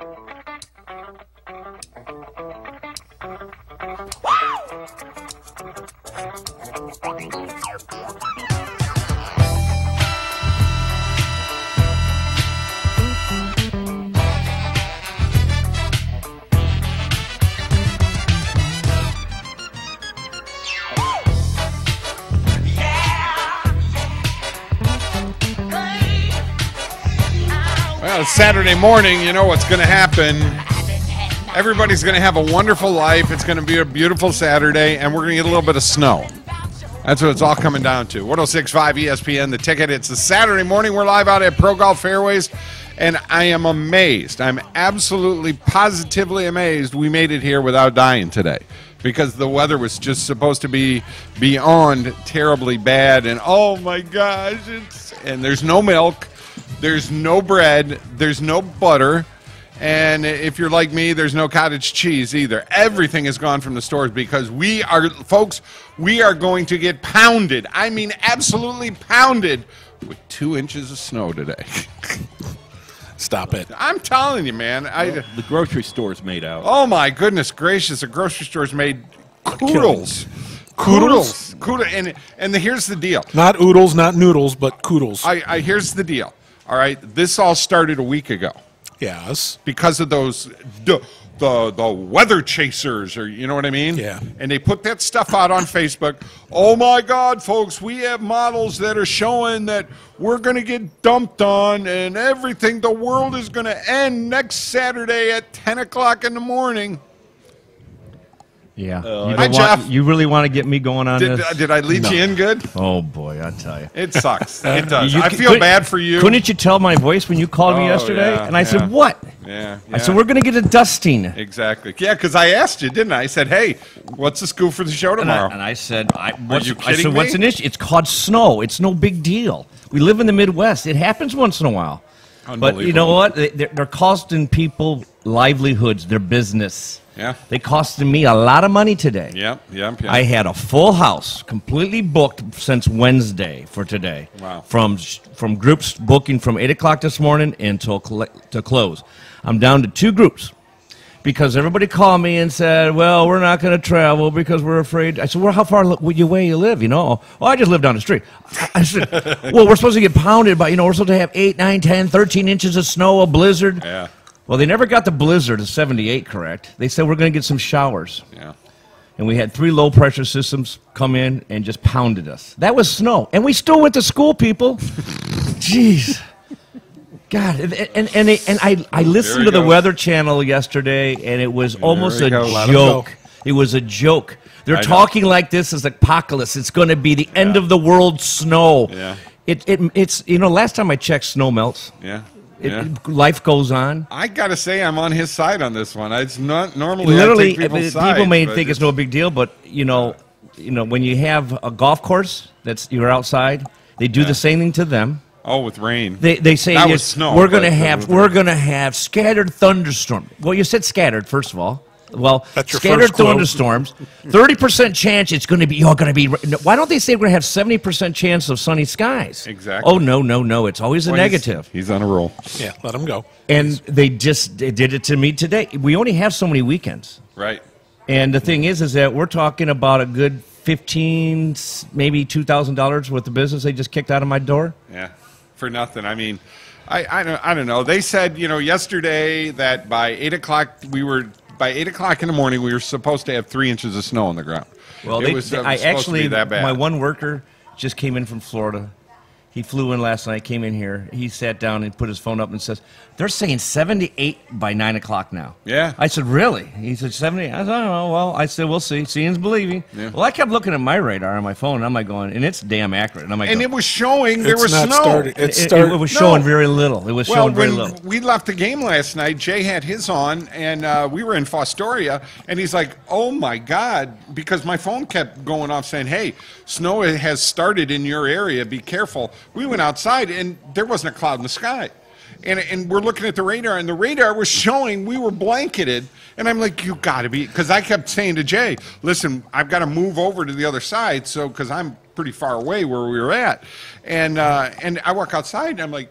Well, Saturday morning, you know what's going to happen. Everybody's going to have a wonderful life. It's going to be a beautiful Saturday, and we're going to get a little bit of snow. That's what it's all coming down to. 106.5 ESPN, the ticket. It's a Saturday morning. We're live out at Pro Golf Fairways, and I am amazed. I'm absolutely, positively amazed we made it here without dying today, because the weather was just supposed to be beyond terribly bad, and oh my gosh, and there's no milk. There's no bread, there's no butter, and if you're like me, there's no cottage cheese either. Everything is gone from the stores because we are going to get pounded. I mean, absolutely pounded with 2 inches of snow today. Stop it. I'm telling you, man. The grocery store's made out. Oh, my goodness gracious. The grocery store's made koodles. Koodles. And here's the deal. Not oodles, not noodles, but koodles. Here's the deal. All right, this all started a week ago. Yes. Because of those the weather chasers, or you know what I mean? Yeah. And they put that stuff out on Facebook. Oh my God, folks, we have models that are showing that we're going to get dumped on and everything. The world is going to end next Saturday at 10 o'clock in the morning. Yeah. You really want to get me going on this? Did I lead you in good? Oh, boy, I tell you. It sucks. It does. I feel bad for you. Couldn't you tell my voice when you called me yesterday? Yeah, and I said, what? Yeah. I said, we're going to get a dusting. Exactly. Yeah, because I asked you, didn't I? I said, hey, what's the scoop for the show tomorrow? And I said, what's me? an issue? It's called snow. It's no big deal. We live in the Midwest. It happens once in a while. But you know what? They're costing people livelihoods, their business. Yeah. They costed me a lot of money today. Yep. I had a full house, completely booked since Wednesday for today. Wow. From groups booking from 8 o'clock this morning until to close. I'm down to 2 groups because everybody called me and said, well, we're not going to travel because we're afraid. I said, well, how far away you live, you know? Oh, I just live down the street. I said, well, we're supposed to get pounded by, we're supposed to have 8, 9, 10, 13 inches of snow, a blizzard. Yeah. Well, they never got the blizzard of 78 correct. They said we're going to get some showers. Yeah. And we had 3 low-pressure systems come in and just pounded us. That was snow. And we still went to school, people. Jeez. God. And I listened to the Weather Channel yesterday, and it was almost a joke. It was a joke. They're talking like this is apocalypse. It's going to be the end of the world snow. Yeah. It's last time I checked, snow melts. Yeah. Life goes on. I gotta say, I'm on his side on this one. It's not normally. Literally, people may think it's no big deal, but when you have a golf course you're outside, they do the same thing to them. Oh, with rain. They say that was snow. We're gonna have scattered thunderstorms. Well, you said scattered first of all. Well, scattered thunderstorms, 30% chance it's going to be. Why don't they say we're going to have 70% chance of sunny skies? Exactly. Oh no! It's always a negative. He's on a roll. Yeah, let him go. And they did it to me today. We only have so many weekends. Right. And the thing is that we're talking about a good $15,000, maybe $2,000 worth of business they just kicked out of my door. Yeah, for nothing. I mean, I don't know. They said yesterday that by 8 o'clock By 8 o'clock in the morning, we were supposed to have 3 inches of snow on the ground. Well, it was supposed to be that bad. My one worker just came in from Florida. He flew in last night, came in here. He sat down and put his phone up and says, they're saying 78 by 9 o'clock now. Yeah. I said, really? He said, 70? I said, I don't know. Well, I said, we'll see. Seeing's believing. Yeah. Well, I kept looking at my radar on my phone, and I'm like going, and it's damn accurate. And I'm like, it was showing there was snow. It was showing very little. It was showing very little. We left the game last night. Jay had his on, and we were in Fostoria, and he's like, oh, my God, because my phone kept going off saying, hey, snow has started in your area. Be careful. We went outside, and there wasn't a cloud in the sky. And we're looking at the radar, and the radar was showing we were blanketed. And I'm like, you got to be, because I kept saying to Jay, listen, I've got to move over to the other side, because I'm pretty far away where we were at. And I walk outside, and I'm like,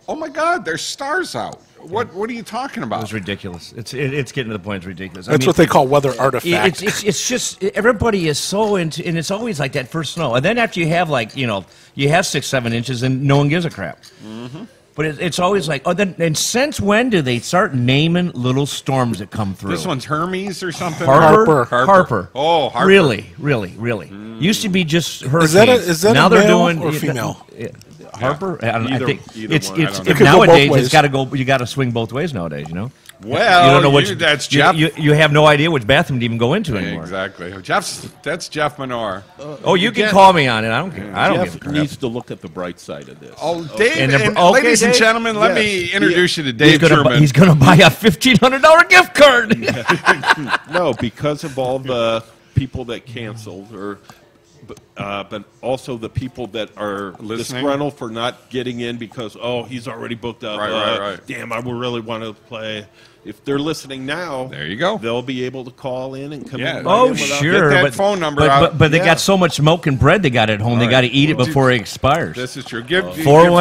Oh my God, there's stars out. What are you talking about? It's ridiculous. It's getting to the point it's ridiculous. That's what they call weather artifact. It's just everybody is so into, and it's always like that first snow, and then after you have you have 6-7 inches, and no one gives a crap. Mm-hmm. But it's always like, and since when do they start naming little storms that come through? This one's Hermes or something? Harper. Oh, Harper. Really. Used to be just hurricanes. Is that now a they're male doing or female? Harper. I think it's It could go nowadays both ways. it's got to go. You got to swing both ways nowadays. You know. Well, you don't know which. that's Jeff. You have no idea which bathroom to even go into anymore. Exactly. That's Jeff Menor. You can call me on it. I don't care. I don't give a Jeff crap. needs to look at the bright side of this. Oh, Dave, Ladies ladies and gentlemen, let me introduce you to Dave Truman. He's going to buy a $1,500 gift card. No, because of all the people that canceled, but also the people that are Listening? disgruntled for not getting in because, he's already booked up. Right. Damn, I would really want to play. If they're listening now, There you go. They'll be able to call in and come in. Oh, without- sure. Get that phone number out. But they got so much smoke and bread they got at home. They right. got to eat it before it expires. This is true. Give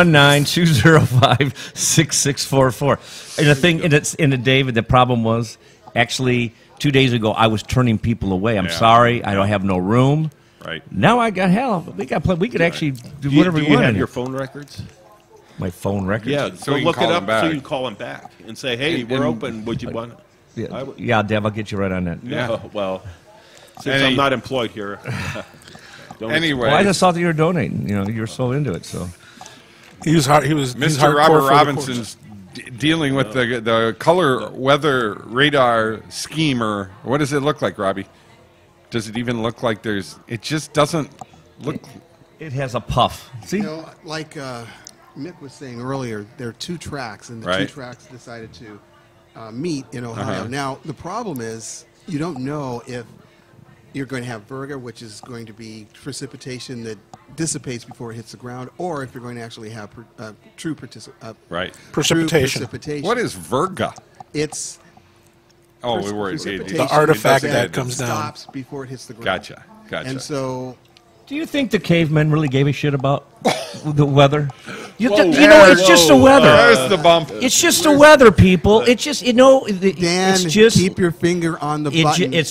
419-205-6644. And the thing, and David, the problem was actually 2 days ago I was turning people away. I'm sorry, I don't have no room. Right. Now I got hell. We could actually do whatever Do we you want. have in your here. phone records? My phone records. Yeah, So you can look call it them up back. so you can call them back and say, hey, we're open. Would you want it? Yeah, Dev, I'll get you right on that. Yeah. Well, since I'm not employed here. Anyway. Well, I just thought that you were donating. You were so into it. So He was Mr. Robert Robinson's dealing with the color weather radar scheme, or what does it look like, Robbie? Does it even look like it just doesn't look. it has a puff. See? Like Mick was saying earlier, there are 2 tracks, and the Right. 2 tracks decided to meet in Ohio. Now, the problem is you don't know if you're going to have Virga, which is going to be precipitation that dissipates before it hits the ground, or if you're going to actually have true Right. Precipitation. What is Virga? It's We were precipitation The artifact that that comes down. stops before it hits the ground. Gotcha. And so Do you think the cavemen really gave a shit about the weather? There's- It's just the weather. There's the bump. It's just the weather, people. It's just Dan, it's just keep your finger on the button. it's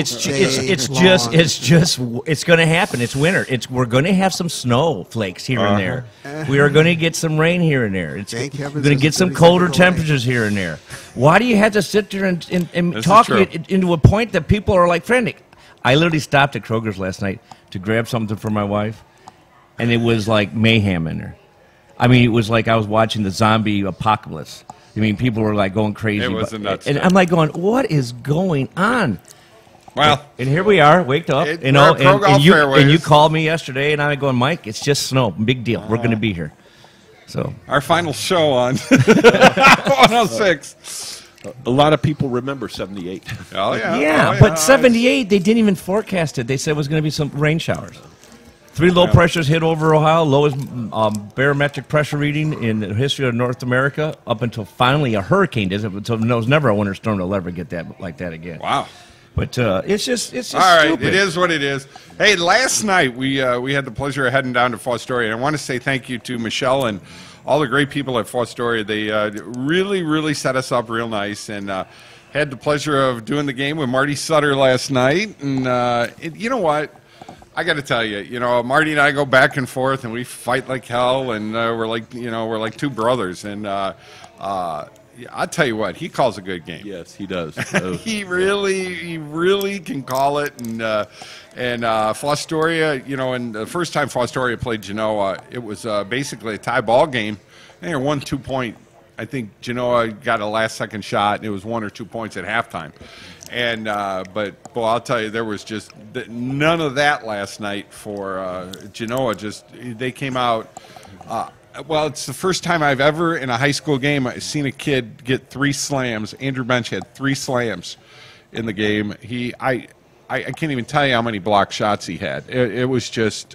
long. going to happen. It's winter. We're going to have some snow flakes here and there. We are going to get some rain here and there. Thank We're heavens going to it's get some 30 colder seconds away. temperatures here and there. Why do you have to sit there and This is talk true. it into a point that people are like frantic? I literally stopped at Kroger's last night to grab something for my wife, and it was like mayhem in there. I mean, it was like I was watching the zombie apocalypse. I mean, people were like going crazy. It was a nuts and day. I'm like going, what is going on? Well, And here we are, waked up, we're at Pro Golf and you Fairways. called me yesterday, and I'm going, Mike, it's just snow, big deal. We're going to be here. So our final show on 106. A lot of people remember 78. Oh, yeah. yeah, Oh, but 78, they didn't even forecast it. They said it was going to be some rain showers. 3 low pressures hit over Ohio, lowest barometric pressure reading in the history of North America, up until finally a hurricane did it. Until there was never a winter storm that'll ever get that like that again. Wow. But it's just All right, stupid. it is what it is. Hey, last night we had the pleasure of heading down to Fostoria, and I want to say thank you to Michelle and all the great people at Fostoria. They really, really set us up real nice, and had the pleasure of doing the game with Marty Sutter last night. And you know what? I got to tell you, Marty and I go back and forth, and we fight like hell, and we're like 2 brothers. And I'll tell you what, he calls a good game. Yes, he does. He really can call it. And Fostoria, and the first time Fostoria played Genoa, it was basically a tie ball game. They were 1-2 point. I think Genoa got a last second shot, and it was 1 or 2 points at halftime. And but boy, I'll tell you, there was just none of that last night for Genoa. Just they came out. Well, it's the first time I've ever in a high school game I've seen a kid get 3 slams. Andrew Bench had 3 slams in the game. I can't even tell you how many block shots he had. It was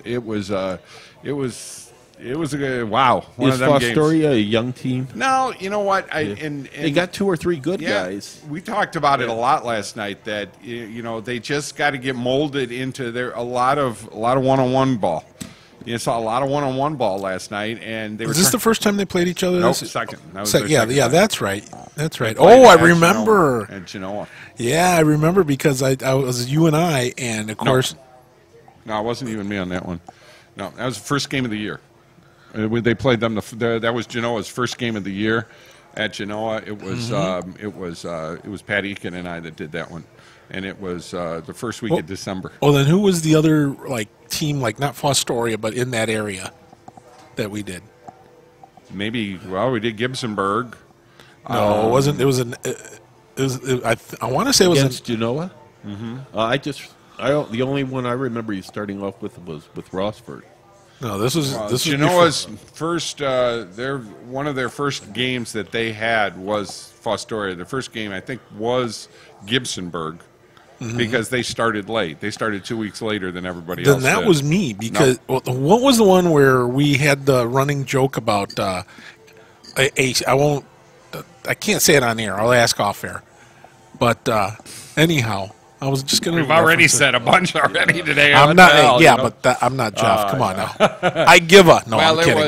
a good, wow. One Is of them games. Fostoria a young team? No, you know what? They got 2 or 3 good guys. We talked about it a lot last night. That they just got to get molded into a lot of one-on-one ball. You saw a lot of one-on-one ball last night, and they were. Is this the first time they played each other? Nope, This- second. That was their yeah, second yeah, time. that's right. That's right. Played Oh, I at remember. Genoa, at Genoa. Yeah, I remember because I was you and I, and of course, No, it wasn't even me on that one. No, that was the first game of the year. They played them. That was Genoa's first game of the year at Genoa. It was it was Pat Eakin and I that did that one, and it was the first week of December. oh, then who was the other like team, like not Fostoria, but in that area that we did? Maybe we did Gibsonburg. No, it wasn't. It was an. I want to say it was Against Genoa? Mm-hmm. The only one I remember you starting off with was with Rossford. no. This was Genoa's first. One of their first games that they had was Fostoria. The first game I think was Gibsonburg. Because they started late. They started 2 weeks later than everybody else. Then that did. was me because what was the one where we had the running joke about I won't. I can't say it on air. I'll ask off air. But anyhow, I was just going to. We've already said a bunch already today. I'm What not. the hell, yeah, you know? but I'm not Jeff. Come on now. I give a. No, Well, I'm kidding.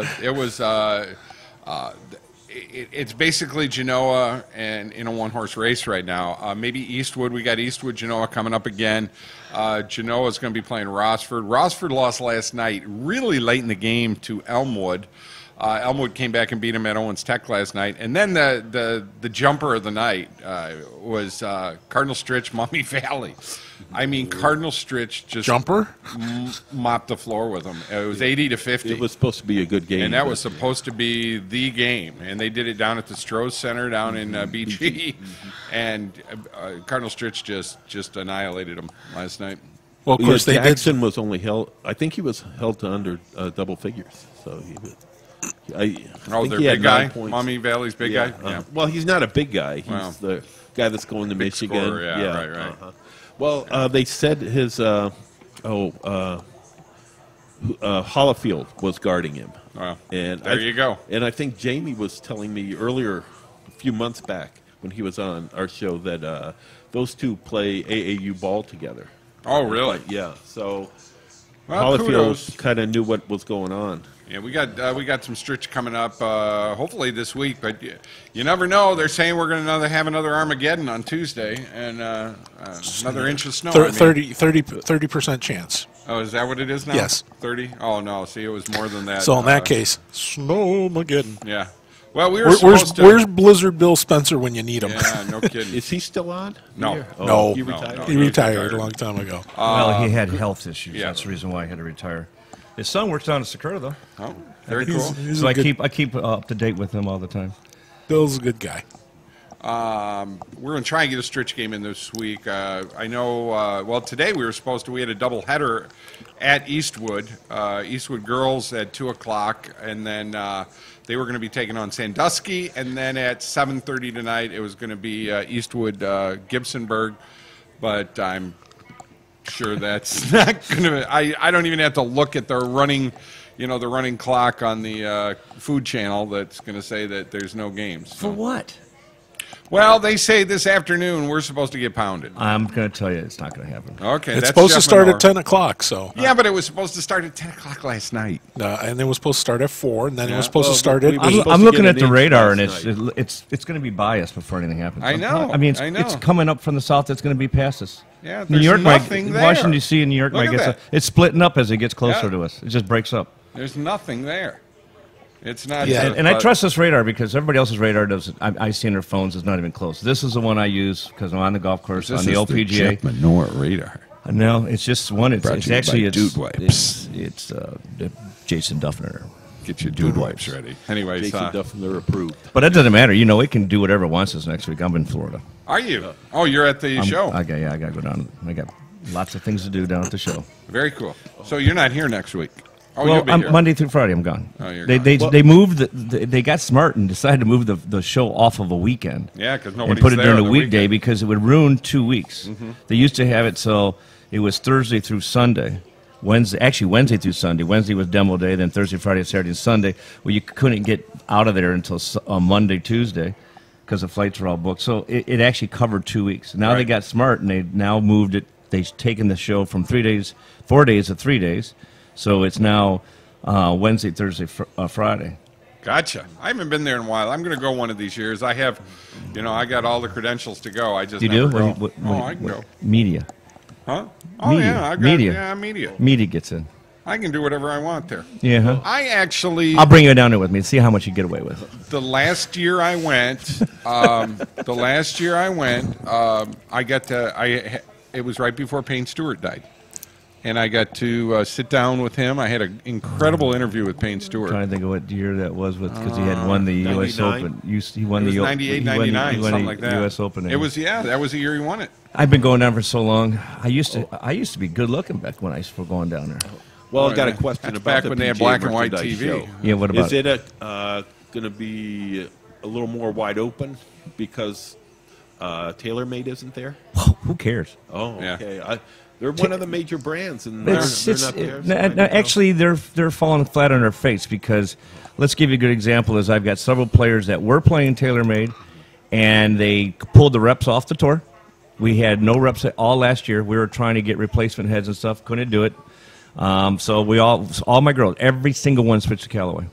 It's basically Genoa and in a one-horse race right now. Maybe Eastwood. We got Eastwood, Genoa coming up again. Genoa is going to be playing Rossford. Rossford lost last night really late in the game to Elmwood. Elmwood came back and beat him at Owens Tech last night. And then the jumper of the night was Cardinal Stritch, Mummy Valley. I mean, Cardinal Stritch just Jumper? mopped the floor with them. It was 80-50. It was supposed to be a good game. And that was supposed to be the game. And they did it down at the Stroh Center down in BG. And Cardinal Stritch just annihilated them last night. Well, of course they did. Jackson was only held. I think he was held to under double figures. So he was. I think Their he had big guy? 9 points. Mommy Valley's big guy? Yeah. Well, he's not a big guy. He's Well, the guy that's going to big Michigan. scorer, yeah, right. uh-huh. Well, they said his Hollifield was guarding him. Well, And there you go. And I think Jamie was telling me earlier, a few months back, when he was on our show, that those two play AAU ball together. Oh, really? Yeah. So Well, kudos. Hollifield kind of knew what was going on. Yeah, we got some Stritch coming up, hopefully this week. But you never know. They're saying we're going to have another Armageddon on Tuesday and another inch of snow. 30% chance. Oh, is that what it is now? Yes. 30? Oh, no. See, it was more than that. So in that case, Snowmageddon. Yeah. Well, we were supposed to. Where's Blizzard Bill Spencer when you need him? Yeah, no kidding. Is he still on? No. Here? No. He No, retired. no. He retired a long time ago. Well, he had health issues. yeah. That's the reason why he had to retire. His son works down in Sakura, though. Oh, very He's- cool. he's So a I good- keep up to date with him all the time. Bill's a good guy. We're going to try and get a Stritch game in this week. I know, today we had a double header at Eastwood. Eastwood girls at 2 o'clock, and then they were going to be taking on Sandusky, and then at 7:30 tonight it was going to be Eastwood Gibsonburg, but I'm sure that's not going to. I don't even have to look at the running clock on the Food Channel that's going to say that there's no games. For what? Well, they say this afternoon we're supposed to get pounded. I'm going to tell you it's not going to happen. Okay, It's that's supposed to Jeff start Manor. at 10 o'clock, so. Yeah, but it was supposed to start at 10 o'clock last night. And it was supposed to start at 4, and then it Yeah. was supposed Well, to start we at were 8. supposed I'm to looking get at an the inch radar, and last it's going to be biased before anything happens. I know, I mean, I know. it's coming up from the south. It's going to be past us. Yeah, New there's York nothing there. Washington D.C. and New York Look might at get that. it's splitting up as it gets closer Yeah. to us. It just breaks up. There's nothing there. It's not. Yeah, And I trust this radar because everybody else's radar does. I see on their phones is not even close. This is the one I use because I'm on the golf course on the LPGA. Manor radar. No, it's just one. It's Brought to you by actually Dude Wipes. it's Jason Duffner. Get your dude wipes ready. Anyways, Jason Duffner approved. But it doesn't matter. It can do whatever it wants this next week. I'm in Florida. are you? Oh, you're at the show. I got to go down. I got lots of things to do down at the show. Very cool. So you're not here next week. Oh, Well, you'll be here. Monday through Friday, I'm gone. Oh, you're they gone. they moved. They got smart and decided to move the show off of a weekend. Yeah, because and nobody's put it there during on a the weekday weekend. because it would ruin 2 weeks. They used to have it so it was Thursday through Sunday. Wednesday through Sunday. Wednesday was demo day, then Thursday, Friday, Saturday, and Sunday. Well, you couldn't get out of there until Monday, Tuesday, because the flights were all booked. So it actually covered 2 weeks. Now they Right. got smart and they now moved it. They've taken the show from 4 days to 3 days. So it's now Wednesday, Thursday, Friday. Gotcha. I haven't been there in a while. I'm going to go one of these years. I have, I got all the credentials to go. I just You never do? go. I can go. Media. Huh? Oh, Media. yeah. Media. Media. Media gets in. I can do whatever I want there. Yeah. Huh? I actually... I'll bring you down there with me and see how much you get away with. The last year I went, it was right before Payne Stewart died. And I got to sit down with him. I had an incredible interview with Payne Stewart. I'm trying to think of what year that was because he had won the U.S. Open. He won it was the 98, 99, something like that. U.S. Open. It was, that was the year he won it. I've been going down for so long. I used to be good looking back when I was going down there. Well, I got a question That's about back the when they had PGA black and white merchandise TV. show. Yeah, what about Is it going to be a little more wide open because TaylorMade isn't there? Who cares? Oh, Yeah. okay. They're one of the major brands, and they're not there. No, actually, they're falling flat on their face because let's give you a good example. Is I've got several players that were playing TaylorMade, and they pulled the reps off the tour. We had no reps all last year. We were trying to get replacement heads and stuff. Couldn't do it. So we all my girls, every single one switched to Callaway.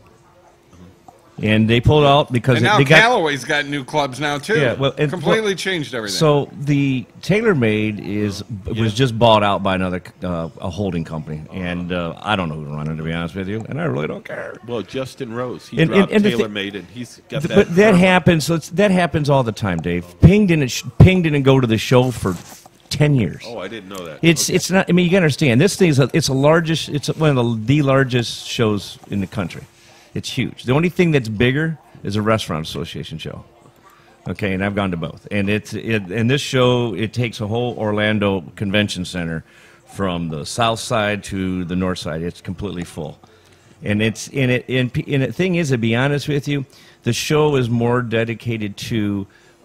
And they pulled out because and now they Callaway's got new clubs now too. Yeah, completely changed everything. So the TaylorMade was just bought out by another a holding company, and I don't know who's running, to be honest with you, and I really don't care. Well, Justin Rose, he dropped TaylorMade, and he's got that. But that happens. So that happens all the time, Dave. Ping didn't go to the show for 10 years. Oh, I didn't know that. It's not. I mean, you got to understand. This thing it's one of the largest shows in the country. It's huge. The only thing that's bigger is a restaurant association show. Okay, and I've gone to both. And and this show, it takes a whole Orlando convention center from the south side to the north side. It's completely full. And and the thing is, to be honest with you, the show is more dedicated to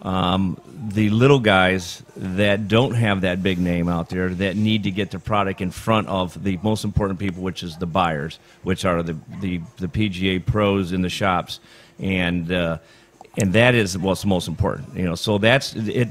the little guys that don't have that big name out there that need to get their product in front of the most important people, which is the buyers, which are the PGA pros in the shops, and that is what's most important. So that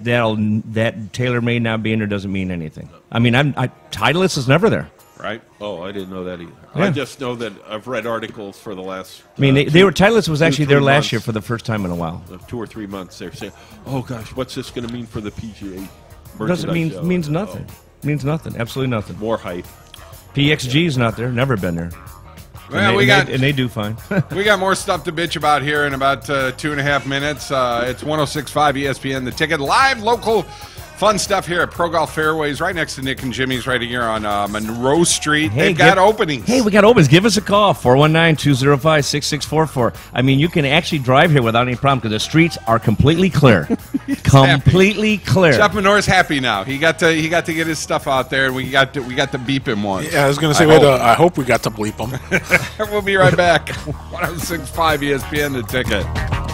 TaylorMade not being there doesn't mean anything. I mean, Titleist is never there. Right? Oh, I didn't know that either. Yeah. I just know that I've read articles for the last. I mean, Titleist was actually there last months. year for the first time in a while. 2 or 3 months. They're saying, "Oh gosh, what's this going to mean for the PGA?" Doesn't mean show? means nothing. Means nothing. Absolutely nothing. More hype. PXG's not there. Never been there. Well, and they do fine. We got more stuff to bitch about here in about 2.5 minutes. It's 106.5 ESPN, The Ticket, live, local, fun stuff here at Pro Golf Fairways, right next to Nick and Jimmy's, right here on Monroe Street. They've got openings. Hey, we got openings. Give us a call, 419-205-6644. I mean, you can actually drive here without any problem because the streets are completely clear. Completely clear. Jeff Menor's happy now. He got to get his stuff out there, and we got to beep him once. Yeah, I was going to say, I hope we got to bleep him. We'll be right back. 106.5 ESPN, The Ticket.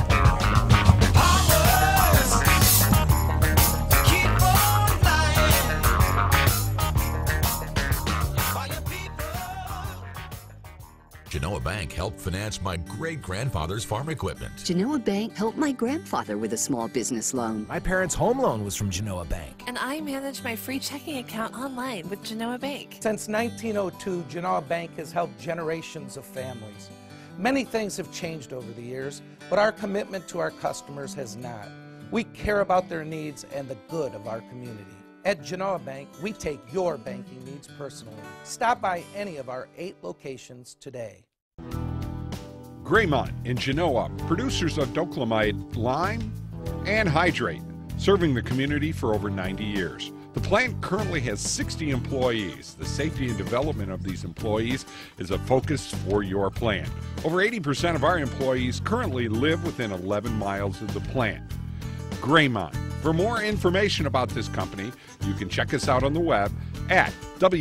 Genoa Bank helped finance my great-grandfather's farm equipment. Genoa Bank helped my grandfather with a small business loan. My parents' home loan was from Genoa Bank. And I manage my free checking account online with Genoa Bank. Since 1902, Genoa Bank has helped generations of families. Many things have changed over the years, but our commitment to our customers has not. We care about their needs and the good of our community. At Genoa Bank, we take your banking needs personally. Stop by any of our 8 locations today. Graymont in Genoa, producers of Doclamite lime and hydrate, serving the community for over 90 years. The plant currently has 60 employees. The safety and development of these employees is a focus for your plant. Over 80% of our employees currently live within 11 miles of the plant. Graymont. For more information about this company, you can check us out on the web at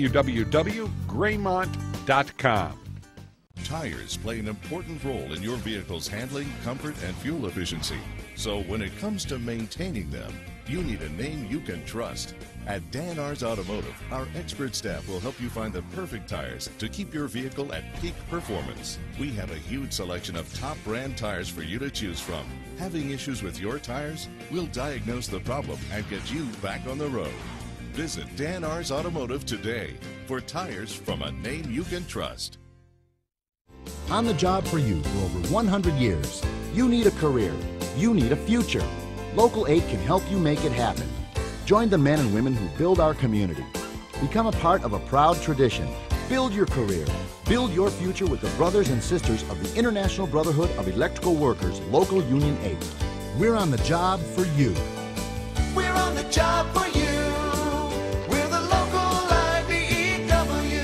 www.graymont.com. Tires play an important role in your vehicle's handling, comfort, and fuel efficiency. So when it comes to maintaining them, you need a name you can trust. At Dan Ars Automotive, our expert staff will help you find the perfect tires to keep your vehicle at peak performance. We have a huge selection of top brand tires for you to choose from. Having issues with your tires? We'll diagnose the problem and get you back on the road. Visit Dan Ars Automotive today. for tires from a name you can trust. On the job for you for over 100 years. You need a career. You need a future. Local 8 can help you make it happen. Join the men and women who build our community. Become a part of a proud tradition. Build your career. Build your future with the brothers and sisters of the International Brotherhood of Electrical Workers, Local Union 8. We're on the job for you. We're on the job for you. We're the local IBEW.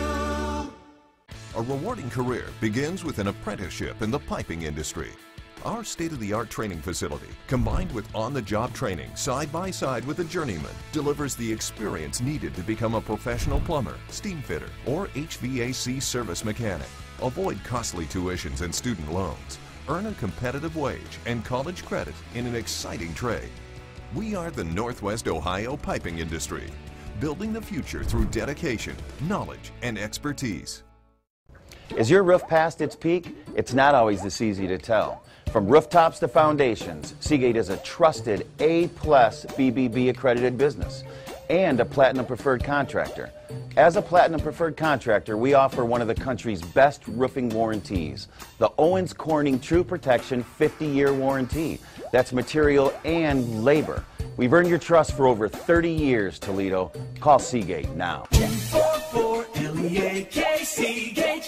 A rewarding career begins with an apprenticeship in the piping industry. Our state-of-the-art training facility, combined with on-the-job training side by side with a journeyman, delivers the experience needed to become a professional plumber, steam fitter, or HVAC service mechanic. Avoid costly tuitions and student loans. Earn a competitive wage and college credit in an exciting trade. We are the Northwest Ohio piping industry, building the future through dedication, knowledge, and expertise. Is your roof past its peak? It's not always this easy to tell. From rooftops to foundations, Seagate is a trusted A-plus BBB accredited business and a Platinum Preferred contractor. As a Platinum Preferred contractor, we offer one of the country's best roofing warranties, the Owens Corning True Protection 50-year warranty. That's material and labor. We've earned your trust for over 30 years, Toledo. Call Seagate now. 1044 LEAK Seagate.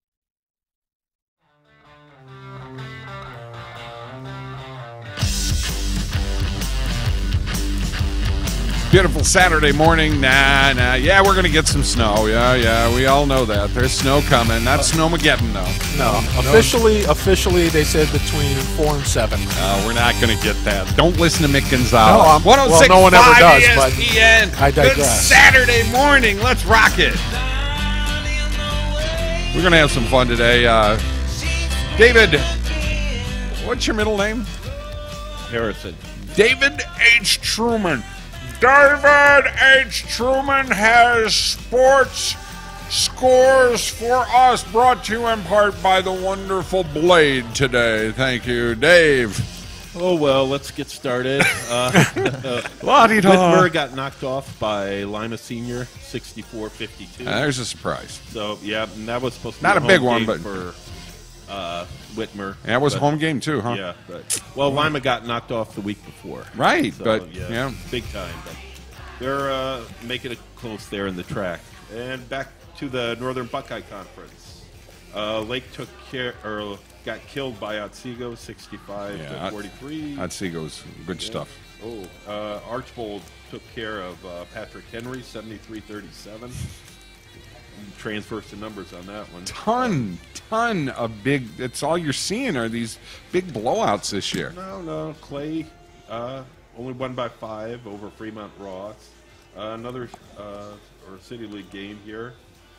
Beautiful Saturday morning. Nah. Yeah, we're going to get some snow. Yeah. We all know that. There's snow coming. Not Snowmageddon, though. No. Officially, they said between 4 and 7. We're not going to get that. Don't listen to Mick Gonzalez. No, 106.5 no one ever does, but ESPN. I digress. Good Saturday morning. Let's rock it. We're going to have some fun today. David, what's your middle name? Harrison. David H. Truman. David H. Truman has sports scores for us, brought to you in part by the wonderful Blade today. Thank you, Dave. Oh, well, let's get started. La-di-da. Whitmer got knocked off by Lima Senior, 64-52. There's a surprise. So, yeah, and that was supposed to not be a big one, but for Whitmer. Yeah, it was a home game too, huh? Yeah, well, Lima got knocked off the week before. Right, so, but yeah, big time. But they're making it close there in the track. And back to the Northern Buckeye Conference. Lake got killed by Otsego, 65-43. Otsego's good stuff. Archbold took care of Patrick Henry, 73-37. Transfers to numbers on that one. Ton of big. That's all you're seeing are these big blowouts this year. No. Clay only won by 5 over Fremont Ross. Another City League game here.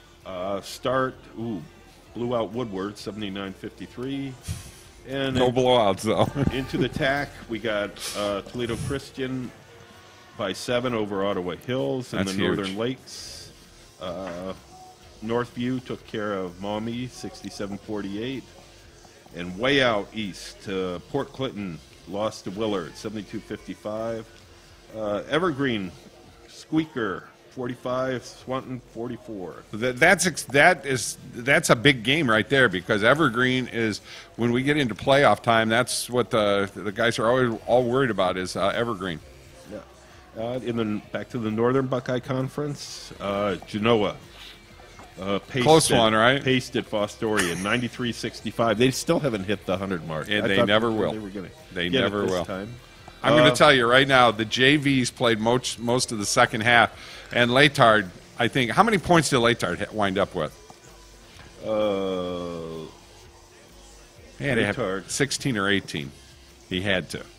Blew out Woodward, 79-53. And no blowouts though. Into the TAC, we got Toledo Christian by 7 over Ottawa Hills and the Northern Lakes. Northview took care of Maumee, 67-48. And way out east, Port Clinton lost to Willard, 72-55. Evergreen, Squeaker, 45, Swanton, 44. That's a big game right there, because Evergreen is, when we get into playoff time, that's what the guys are always all worried about is Evergreen. Yeah. Back to the Northern Buckeye Conference, Genoa. Close one, right? Paced at Fostoria, 93-65. They still haven't hit the 100 mark. And they never will. They never will. Time. I'm going to tell you right now, the JVs played most of the second half, and Latard, I think, how many points did Latard wind up with? He had to have 16 or 18. He had to.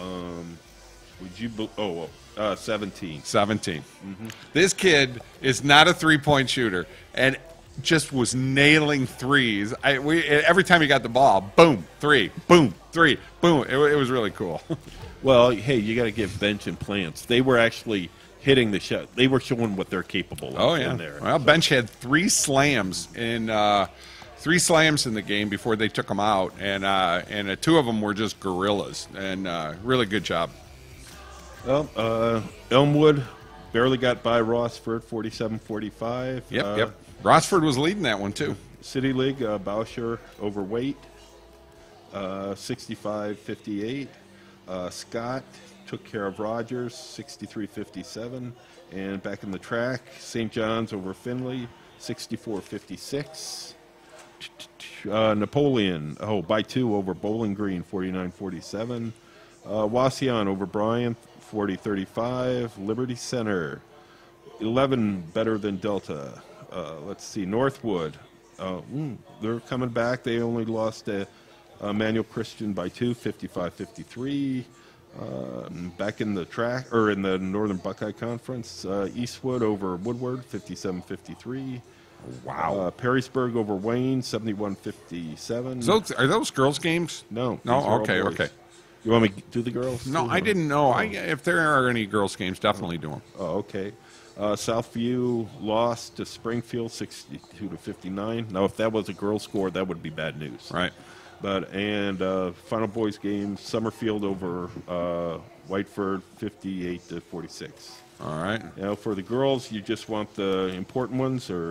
17. 17. Mm-hmm. This kid is not a three-point shooter, and just was nailing threes. Every time he got the ball, boom, 3, boom, 3, boom. It was really cool. Well, hey, you got to give Bench and Plants. They were actually hitting the shot. They were showing what they're capable of in there. Well, Bench had 3 slams in the game before they took him out, and 2 of them were just gorillas, and really good job. Well, Elmwood Barely got by Rossford, 47-45. Yep. Rossford was leading that one, too. City League, Bauscher overweight, 65-58. Scott took care of Rogers, 63-57. And back in the track, St. John's over Finley, 64-56. Napoleon, by 2 over Bowling Green, 49-47. Wasion over Bryant, 40-35. Liberty Center, 11 better than Delta. Let's see, Northwood, they're coming back. They only lost to Manuel Christian by 2, 55-53. Back in the track, or in the Northern Buckeye Conference, Eastwood over Woodward, 57-53. Wow. Perrysburg over Wayne, 71-57. So are those girls' games? No. No. Okay. You want me to do the girls? No, I didn't know. If there are any girls' games, definitely do them. Oh, okay. Southview lost to Springfield, 62-59. Now, if that was a girls' score, that would be bad news. Right. And final boys game, Summerfield over Whiteford, 58-46. All right. Now, for the girls, you just want the important ones, or?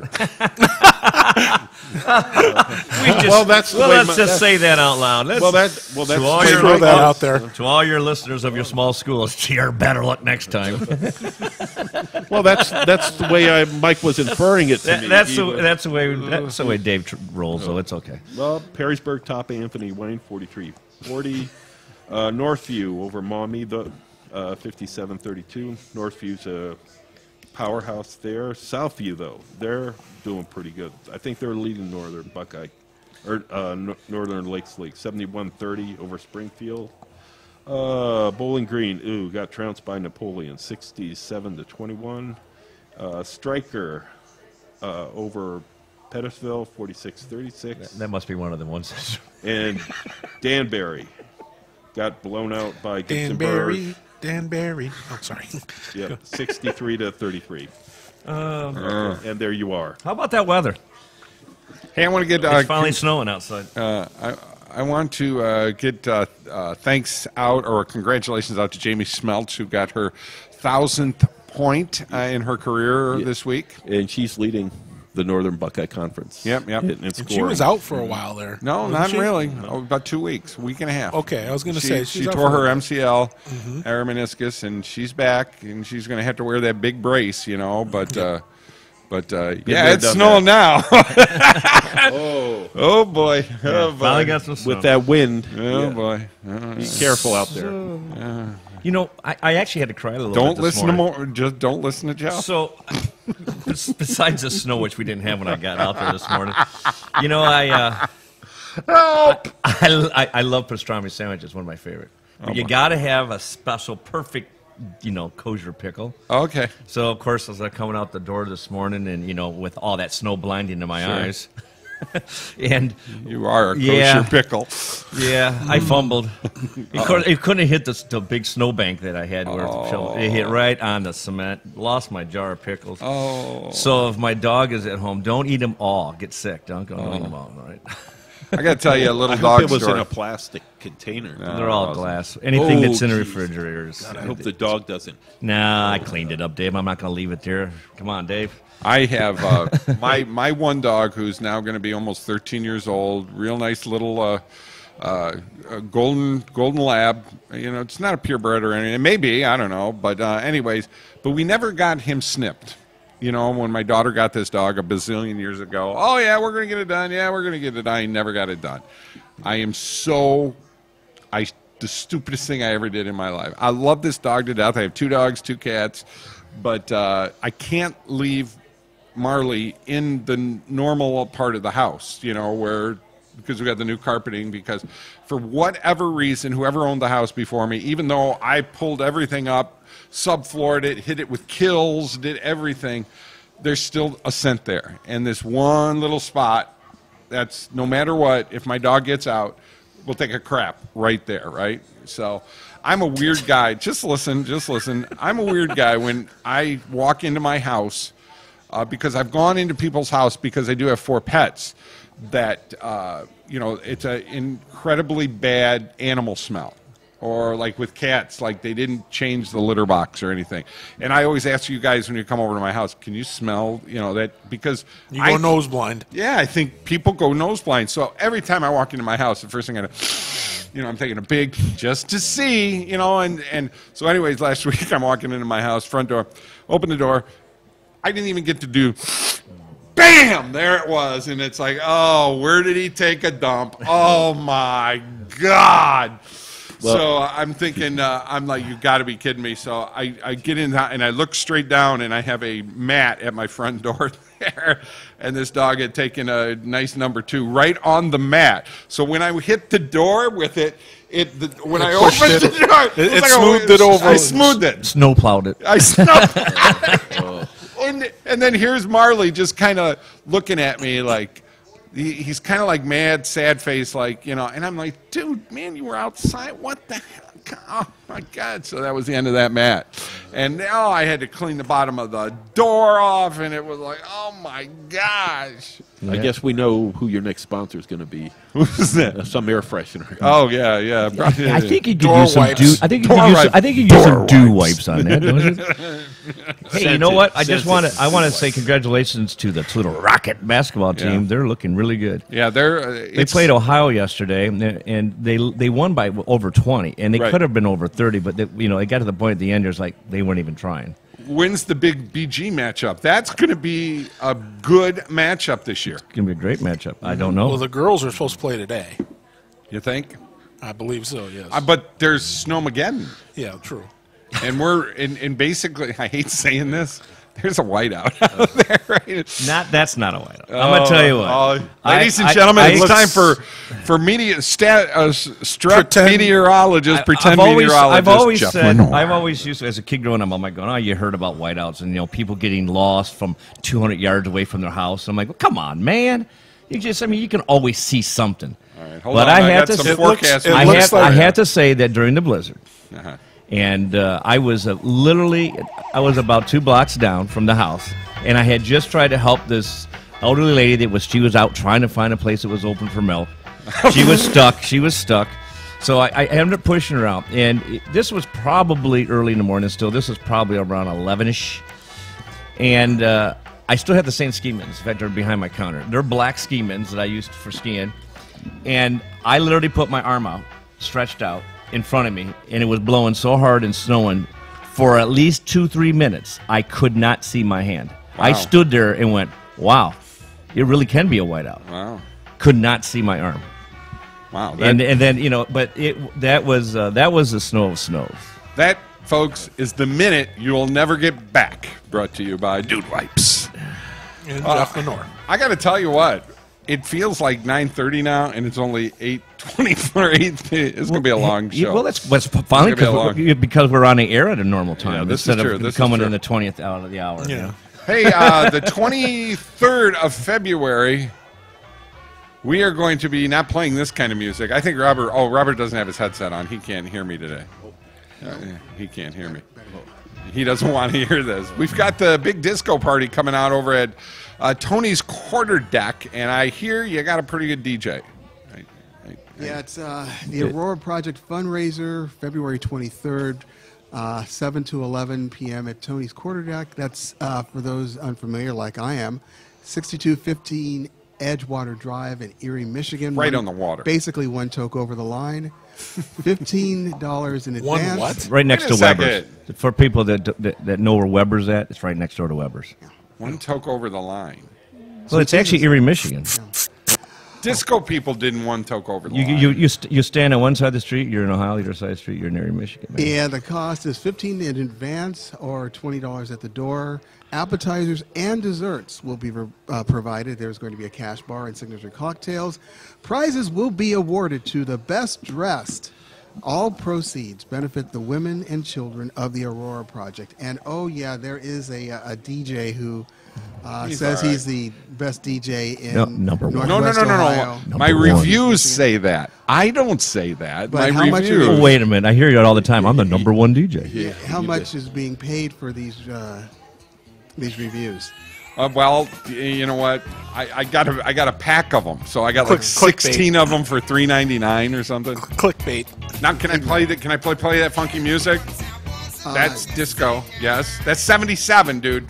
Let's just say that out loud. That's throw that out there. To all your listeners of your small schools, you're better luck next time. Well, that's the way Mike was inferring it to me. That's the way Dave rolls, so it's okay. Well, Perrysburg top Anthony Wayne, 43-40. Northview over Maumee, 57-32. Northview's a powerhouse there. Southview, though, they're doing pretty good. I think they're leading Northern Buckeye, or Northern Lakes League, 71-30 over Springfield. Bowling Green, got trounced by Napoleon, 67-21. Stryker over Pettisville, 46-36. That must be one of the ones. And Danbury got blown out by Gibsonburg. Danbury. Oh, sorry. Yeah, 63-33. And there you are. How about that weather? Hey, I want to get... it's finally snowing outside. I want to get thanks out, or congratulations out to Jamie Smeltz, who got her 1,000th point in her career this week. And she's leading the Northern Buckeye Conference. Yep. And she was out for a while there. No, not really. No. About 2 weeks, week and a half. Okay, I was going to say she tore her MCL, her meniscus, and she's back, and she's going to have to wear that big brace, But yeah, it's snowing now. Oh boy! Finally got some snow. With that wind. Oh boy! Be careful out there. I actually had to cry a little. Don't bit listen to more. Just don't listen to Jeff. So, besides the snow, which we didn't have when I got out there this morning, I love pastrami sandwiches. One of my favorite. But you got to have a special, perfect, kosher pickle. Okay. So of course, as I coming out the door this morning, and with all that snow blinding to my eyes. And you are a kosher pickle. Yeah, I fumbled. It couldn't have hit the big snowbank that I had where it hit right on the cement. Lost my jar of pickles. Oh. So if my dog is at home, don't eat them all. Get sick. Don't eat them all. All right. I got to tell you a little I dog hope it was story. in a plastic container. No, they're all glass. Anything that's in the refrigerator is. God, I hope the dog doesn't. Nah, I cleaned it up, Dave. I'm not going to leave it there. Come on, Dave. I have my one dog who's now going to be almost 13 years old. Real nice little golden lab. It's not a purebred or anything. It may be. I don't know. But anyways, we never got him snipped. When my daughter got this dog a bazillion years ago, oh, yeah, we're going to get it done. Yeah, we're going to get it done. He never got it done. The stupidest thing I ever did in my life. I love this dog to death. I have 2 dogs, 2 cats, but I can't leave Marley in the normal part of the house, because we got the new carpeting, because for whatever reason, whoever owned the house before me, even though I pulled everything up, subfloored it, hit it with kills, did everything, there's still a scent there. And this one little spot, that's no matter what, if my dog gets out, we'll take a crap right there, right? So I'm a weird guy. Just listen. I'm a weird guy when I walk into my house, because I've gone into people's house because I do have 4 pets, that, it's an incredibly bad animal smell. or like with cats, like they didn't change the litter box or anything. And I always ask you guys when you come over to my house, can you smell, that, because You go nose blind. Yeah, I think people go nose blind. So every time I walk into my house, the first thing I do, I'm taking a big just to see, and so anyways, last week I'm walking into my house, front door, open the door. I didn't even get to do, bam, there it was. And it's like, oh, where did he take a dump? Oh my God. So I'm thinking, I'm like, you got to be kidding me. So I get in and I look straight down and I have a mat at my front door there. And this dog had taken a nice number 2 right on the mat. So when I hit the door with it, when I opened the door, it smoothed it over. I smoothed it. Snow plowed it. I snowplowed it. And then here's Marley just kind of looking at me like, he's kind of like mad, sad face, like, and I'm like, dude, man, you were outside. What the hell? Oh, my God. So that was the end of that mat. And now I had to clean the bottom of the door off, and it was like, oh, my gosh. I guess we know who your next sponsor is going to be. Who's that? Some air freshener. Oh, yeah. I think you could use some I think you could use some dew wipes on that, don't you? Hey, you know what? I want to say congratulations to the Toledo Rocket basketball team. Yeah. They're looking really good. Yeah, they played Ohio yesterday, and they won by over 20, and they could have been over 30, but it got to the point at the end. There's like they weren't even trying. When's the big BG matchup? That's going to be a good matchup this year. It's going to be a great matchup. I don't know. Well, the girls are supposed to play today. You think? I believe so, yes. But there's Snowmageddon. Yeah, true. And we're in basically, I hate saying this, there's a whiteout out there, right? That's not a whiteout. I'm going to tell you what. Ladies and gentlemen, it's time for meteorologist, pretend meteorologist. I've always used, as a kid growing up, I'm like, you heard about whiteouts and, people getting lost from 200 yards away from their house. And I'm like, well, come on, man. You can always see something. All right, hold on. I had to say that during the blizzard, and I was about 2 blocks down from the house, and I had just tried to help this elderly lady she was out trying to find a place that was open for milk. She was stuck. So I ended up pushing her out, and this was probably early in the morning still. This was probably around 11-ish, and I still have the same ski mints. In fact, they're behind my counter. They're black ski mints that I used for skiing, and I literally put my arm out, stretched out, in front of me, and it was blowing so hard and snowing for at least 2-3 minutes. I could not see my hand. Wow. I stood there and went, wow, it really can be a whiteout. Wow. Could not see my arm. Wow. And then but that was the snow of snows. That, folks, is the minute you'll never get back. Brought to you by Dude Wipes. And Jeff Lenore. I got to tell you what. It feels like 9:30 now, and it's only 8:24. It's going to be a long show. Well, that's finally because we're on the air at a normal time. Yeah, this instead is true. of This coming is in true. the 20th out of the hour. Yeah. Hey, the 23rd of February, we are going to be not playing this kind of music. I think Robert doesn't have his headset on. He can't hear me today. He can't hear me. He doesn't want to hear this. We've got the big disco party coming out over at Tony's Quarter Deck, and I hear you got a pretty good DJ. Yeah, it's the Aurora Project fundraiser, February 23rd, 7 to 11 p.m. at Tony's Quarter Deck. That's, for those unfamiliar like I am, 6215 Edgewater Drive in Erie, Michigan. Right on the water. Basically one toke over the line. $15 in advance. One what? Right next to Weber's. For people that know where Weber's at, it's right next door to Weber's. Yeah. One toke over the line. Well, it's actually Erie, Michigan. Disco people didn't one toke over the line. You stand on one side of the street, you're in Ohio. The other side of the street, you're in Erie, Michigan. Man. Yeah, the cost is $15 in advance or $20 at the door. Appetizers and desserts will be provided. There's going to be a cash bar and signature cocktails. Prizes will be awarded to the best dressed. All proceeds benefit the women and children of the Aurora Project. And oh yeah, there is a DJ who says he's the best DJ in number one. Northwest Ohio. My reviews say that. I don't say that. But my reviews. Oh, wait a minute. I hear you all the time. I'm the number one DJ. Yeah, how much is being paid for these reviews? Well, you know what? I got a pack of them, so I got like 16 of them for $3.99 or something. Clickbait. Now, can I play that? Can I play that funky music? That's disco. Yes, that's 77, dude.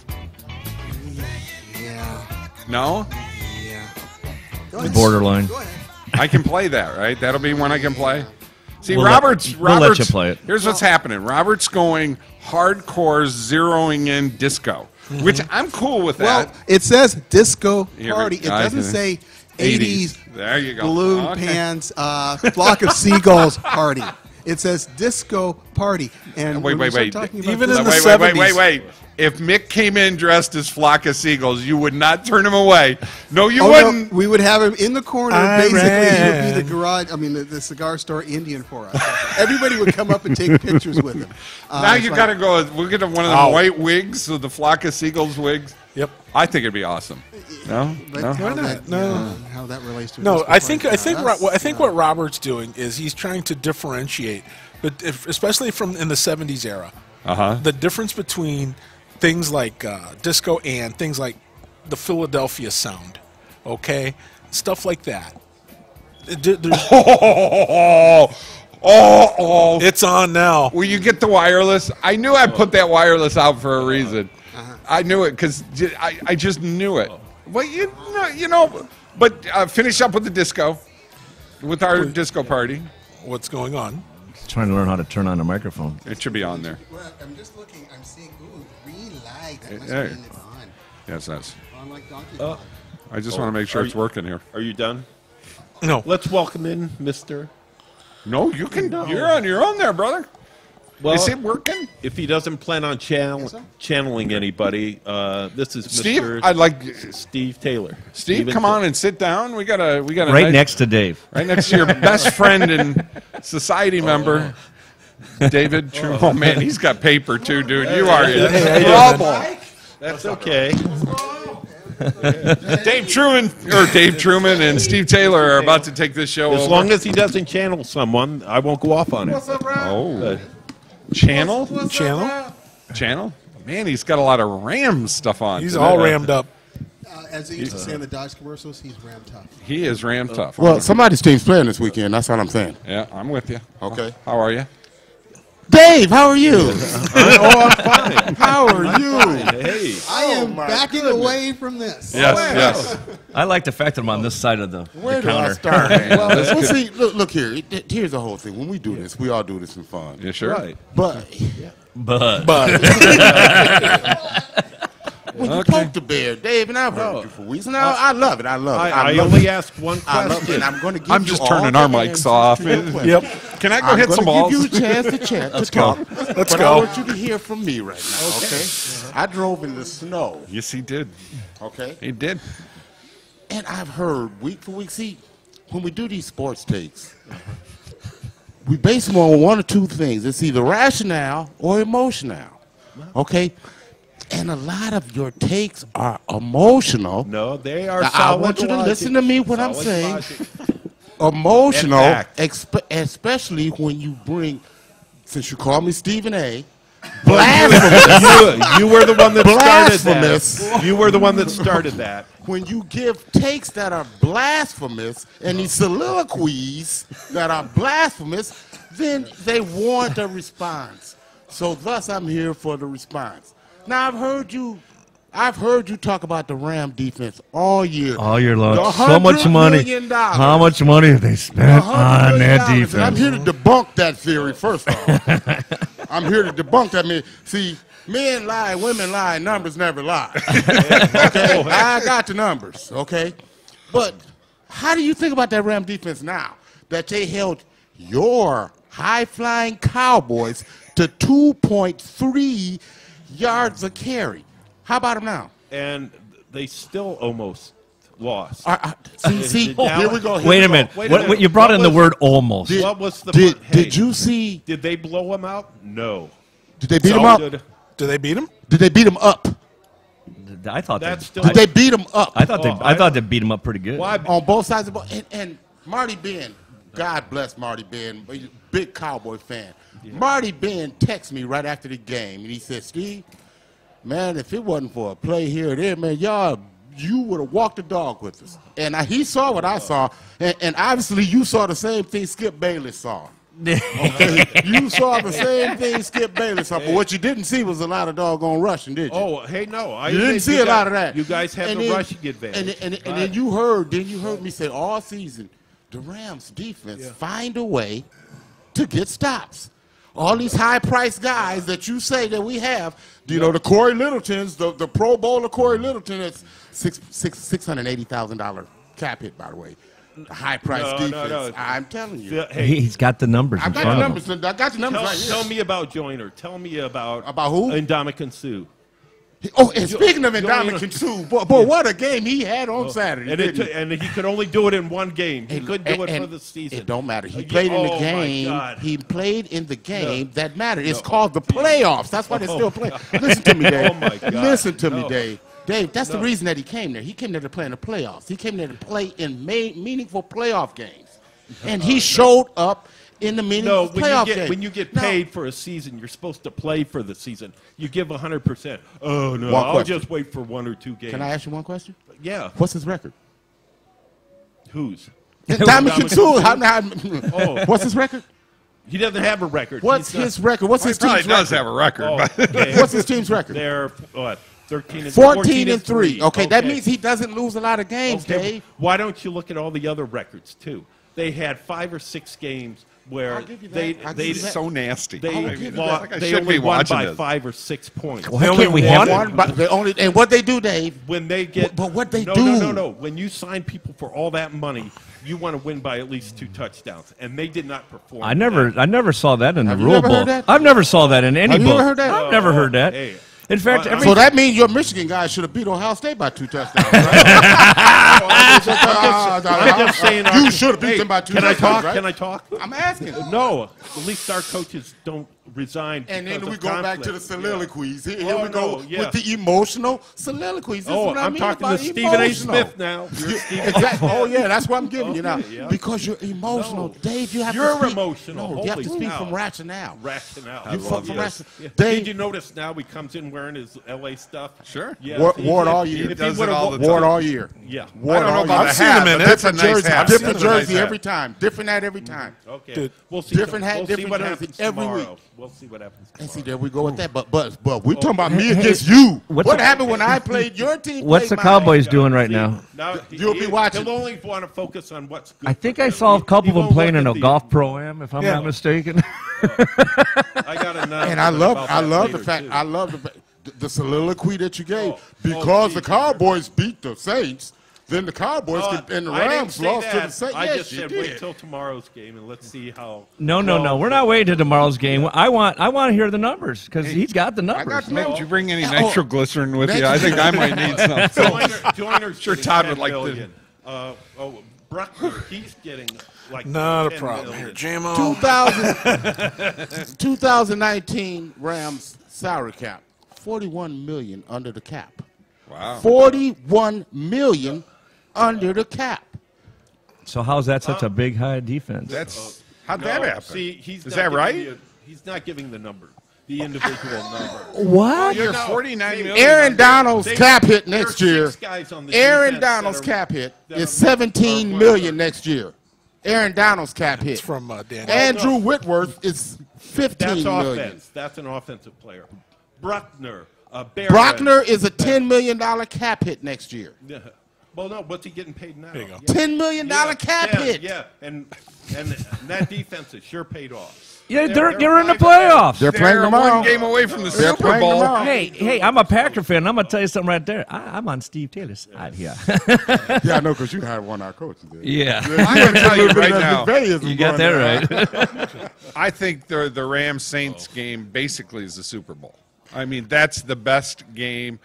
Yeah. No. Yeah. Borderline. I can play that, right? That'll be when I can play. See, We'll Robert's let you play it. Here's what's happening. Robert's going hardcore, zeroing in disco, which I'm cool with that. Well, it says disco Here we- party. It doesn't say 80s. 80s There you go. balloon Okay. pants, flock of seagulls party. It says disco party. And Wait. Even in the wait, 70s. wait. If Mick came in dressed as Flock of Seagulls, you would not turn him away. No, you no, wouldn't. we would have him in the corner. I Basically, he would ran. be the garage. I mean, the cigar store Indian for us. Everybody would come up and take pictures with him. Now it's you like- got to go. We'll get one of the white wigs, so the Flock of Seagulls wigs. Yep. I think it'd be awesome. No, But no. how that, No. how that relates to a No, disco I think party, I think what Robert's doing is he's trying to differentiate, but especially from in the '70s era, the difference between things like disco and things like the Philadelphia sound, okay, stuff like that. It's on now. Will you get the wireless? I knew I put that wireless out for a reason. I knew it because I just knew it. Well, you know. But finish up with the disco, with our disco party. What's going on? Trying to learn how to turn on a microphone. It should be on there. Well, I'm just looking. I'm seeing, green light. That must Yeah. mean it's on. Yes, that's. On like Donkey Kong. I just want to make sure it's working here. Are you done? No. Let's welcome in Mr. No, you can. You're on your own there, brother. Well, Is it working? If he doesn't plan on channeling anybody, this is Steve, Mr. I'd like Steve Taylor. Steve, Steven come on and sit down. We got a Right nice- next to Dave. right next to your best friend and society member, David. Oh man, he's got paper too, dude. You are in trouble. That's okay. Dave Truman and Steve Taylor are about to take this show As over. long as he doesn't channel someone, I won't go off on it. Oh, channel? Channel? Man, he's got a lot of Ram stuff on. He's today. all rammed up. As they used to say in the Dodge commercials, he's ram tough. He is Ram tough. Well, somebody's team's playing this weekend. That's all I'm saying. Yeah, I'm with you. Okay. How are you? Dave, how are you? I'm fine. How are you? Hey. I am backing away from this. Yes. I like the fact that I'm on this side of the Where do I counter. start, man? Well, see, look here. Here's the whole thing. When we do this, we all do this in fun. You sure? Right. But But when you poke the bear, Dave, and I've heard you for weeks, and I love it. I love it. I love only it. asked one I love it. question. And I'm going to give I'm you just all turning the our mics answers off. to your question. Yep. Can I go I'm hit gonna some balls? give you a chance to chat, to talk. Let's but go. I want you to hear from me right now, okay? I drove in the snow, Yes, he did. okay? He did. And I've heard week for week, see, when we do these sports takes, we base them on one or two things. It's either rationale or emotional, okay? And a lot of your takes are emotional. No, they are Now, I solid want you to logic. listen to me what I'm Solid saying. logic. Emotional, And fact. especially when you bring, since you call me Stephen A., blasphemous. You were the one that started Blasphemous. that. You were the one that started that. When you give takes that are blasphemous and these soliloquies that are blasphemous, then they warrant a response. So thus I'm here for the response. Now I've heard you talk about the Ram defense all year. all year long, The so much $100 money. million. How much money have they spent on that And I'm defense? here to debunk that theory, first off. I'm here to debunk that. See, men lie, women lie, numbers never lie. Okay? I got the numbers, okay? But how do you think about that Ram defense now that they held your high-flying Cowboys to 2.3 yards a carry? How about them now? And they still almost lost. See, here we go. Wait a minute. What, you brought in the word almost. What was the Did you see? Did they blow them out? No. Did they beat them up? Did they beat him? Did they beat them up? I thought That's still. Did they beat them up? I thought they beat him up pretty good. Why? On both sides of the ball. And Marty Ben, God bless Marty Ben, but he's a big Cowboy fan. Yeah. Marty Ben texted me right after the game, and he said, Steve, man, if it wasn't for a play here or there, man, you would have walked the dog with us. And he saw what I saw, and obviously you saw the same thing Skip Bayless saw. Okay? You saw the same thing Skip Bayless saw, but what you didn't see was a lot of doggone rushing, did you? Oh, hey, no. You didn't see a lot of that. You guys had the rushing advantage. And then you heard me say all season, the Rams defense find a way to get stops. All these high-priced guys that you say that we have, you know, the Corey Littletons, the Pro Bowler Corey Littleton, it's $680,000 cap hit, by the way. High-priced defense. No. I'm telling you. Hey, he's got the numbers in front of him. I got the numbers right here. Tell me about Joyner. Tell me about who? Ndamukong Suh. Oh, and speaking of Ndamukong Suh, boy, what a game he had on Saturday. And he could only do it in one game. He couldn't do it for the season. It don't matter. He played in the game. He played in the game that mattered. It's called the playoffs. That's why they're still playing. Listen to me, Dave. Oh, my God. Listen to me, Dave. Dave, that's the reason that he came there. He came there to play in the playoffs. He came there to play in meaningful playoff games. And he showed up in the meaningful playoff games. When you get paid for a season, you're supposed to play for the season. You give 100%. Oh, no, I'll just wait for 1 or 2 games. Can I ask you one question? Yeah. What's his record? Whose? Ndamukong Suh. What's his record? He doesn't have a record. What's his record? What's his team's record? He does have a record. What's his team's record? They're, what? 14 and 3. Okay, that means he doesn't lose a lot of games, Dave. Why don't you look at all the other records too? They had 5 or 6 games where they so nasty. They only won by 5 or 6 points. Well, they only won. And what they do, Dave? When they get, but what they do? No. When you sign people for all that money, you want to win by at least 2 touchdowns, and they did not perform. I never saw that in the you rule ever book. heard that? I've never saw that in any Have book. you ever heard that? I've never heard that. Hey. In fact, so that means your Michigan guys should have beat Ohio State by 2 touchdowns, right? I'm just saying. You should have beat them by 2 touchdowns, right? Can I talk? I'm asking. No. At least our coaches don't resign. And then we go conflict. back to the soliloquies. Here we go with the emotional soliloquies. This is what I I'm mean talking about to Stephen A. emotional. Smith now. Exactly. Oh, yeah, that's what I'm giving you now. Yeah. Because you're emotional. Dave, you have You're to speak. emotional. No, you have to speak Holy from cow. rationale. Rationale. You fuck from rationale. Yeah. Dave, Did you notice now he comes in wearing his LA stuff? Sure. Yeah. Ward all year. He does it all the time. Ward all year. Yeah. Ward I don't know all about year. the hat, but that's a nice hat. Different That's a nice jersey hat. every time. Different hat every time. Okay. We'll see. Different hat, We'll see different what jersey happens every tomorrow. week. We'll see what happens tomorrow. And see, there we go with that. But we're talking about me against you. What happened when I played your team? What's the Cowboys doing right now? Now, You'll be watching. He'll only want to focus on what's good. I think I for saw a them. couple He of them won't playing look in at a golf pro-am, if I'm not mistaken. I got enough. And I love the fact the soliloquy that you gave because the Cowboys beat the Saints. Then the Cowboys and the Rams lost to the Saints. I Yes, just you said did. wait till tomorrow's game and let's see how. No. We're not waiting to tomorrow's game. I want to hear the numbers because he's got the numbers. Did you bring any nitroglycerin with you? I think I might need some. Joyner's sure Todd would like to. Bruckner, he's getting like not a 10 problem million. here, JMO. 2019 Rams salary cap, $41 million under the cap. Wow. $41 million under the cap. So how's that such a big high defense? How'd that happen? See, Is that right? He's not giving the number, the individual number. What? You're 49 million. Aaron Donald's cap hit next year. Aaron Aaron Donald's cap hit is $17 million next year. Aaron Donald's cap hit. It's from Dan. Andrew Whitworth is $15 million. Offense. That's an offensive player. Bruckner. Brockner is a $10 million cap hit next year. Yeah. Well, no, what's he getting paid now? There you go. $10 million cap hit. Yeah, and that defense is sure paid off. Yeah, they're in the playoffs. They're playing tomorrow. One game away from the They're Super playing Bowl. tomorrow. Hey, I'm a Packer fan. I'm gonna tell you something right there. I'm on Steve Taylor's side here. Yeah, I know, because you had one of our coaches there. Yeah. I'm going to tell you right now. You got that right. I think the Rams Saints game basically is the Super Bowl. I mean, that's the best game.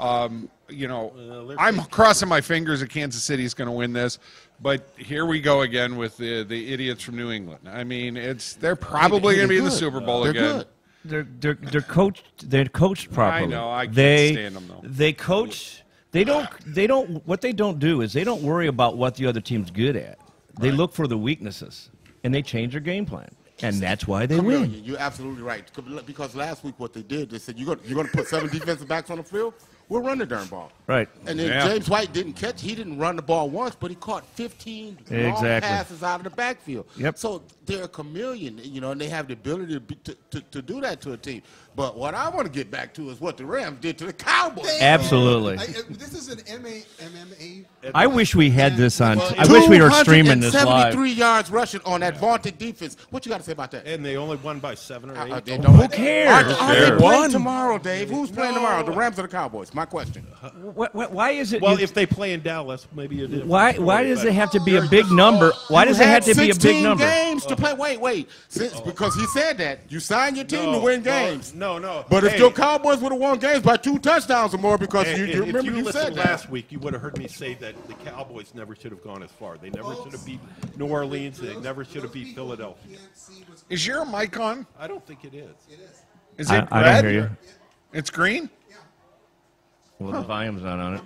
I'm crossing my fingers that Kansas City is going to win this, but here we go again with the idiots from New England. I mean, they're probably going to be in the Super Bowl again. They're coached. They're coached properly. I know. I can't stand them though. They coach. They don't. What they don't do is they don't worry about what the other team's good at. They look for the weaknesses and they change their game plan. And that's why they chameleon. win. You're absolutely right. Because last week what they did, they said, you're going to put 7 defensive backs on the field? We'll run the darn ball. Right. And then James White didn't catch. He didn't run the ball once, but he caught 15 long passes out of the backfield. Yep. So they're a chameleon, and they have the ability to do that to a team. But what I want to get back to is what the Rams did to the Cowboys. Absolutely. This is an MMA. I wish we had this on. I wish we were streaming this live. 73 yards rushing on that vaunted defense. What you got to say about that? And they only won by 7 or 8. Who cares? Are they playing tomorrow, Dave? Who's playing tomorrow? The Rams or the Cowboys? My question. Why is it? Well, if they play in Dallas, maybe it is. Why does it have to be a big number? Why does it have to be a big number? 16 games to play. Wait. Because he said that. You sign your team to win games. No. But if your Cowboys would have won games by 2 touchdowns or more, because you remember you said that. Last week, you would have heard me say that the Cowboys never should have gone as far. They never should have beat New Orleans. They never should have beat Philadelphia. Is your mic on? I don't think it is. Is it I red? don't hear you. It's green? Well, the volume's not on it.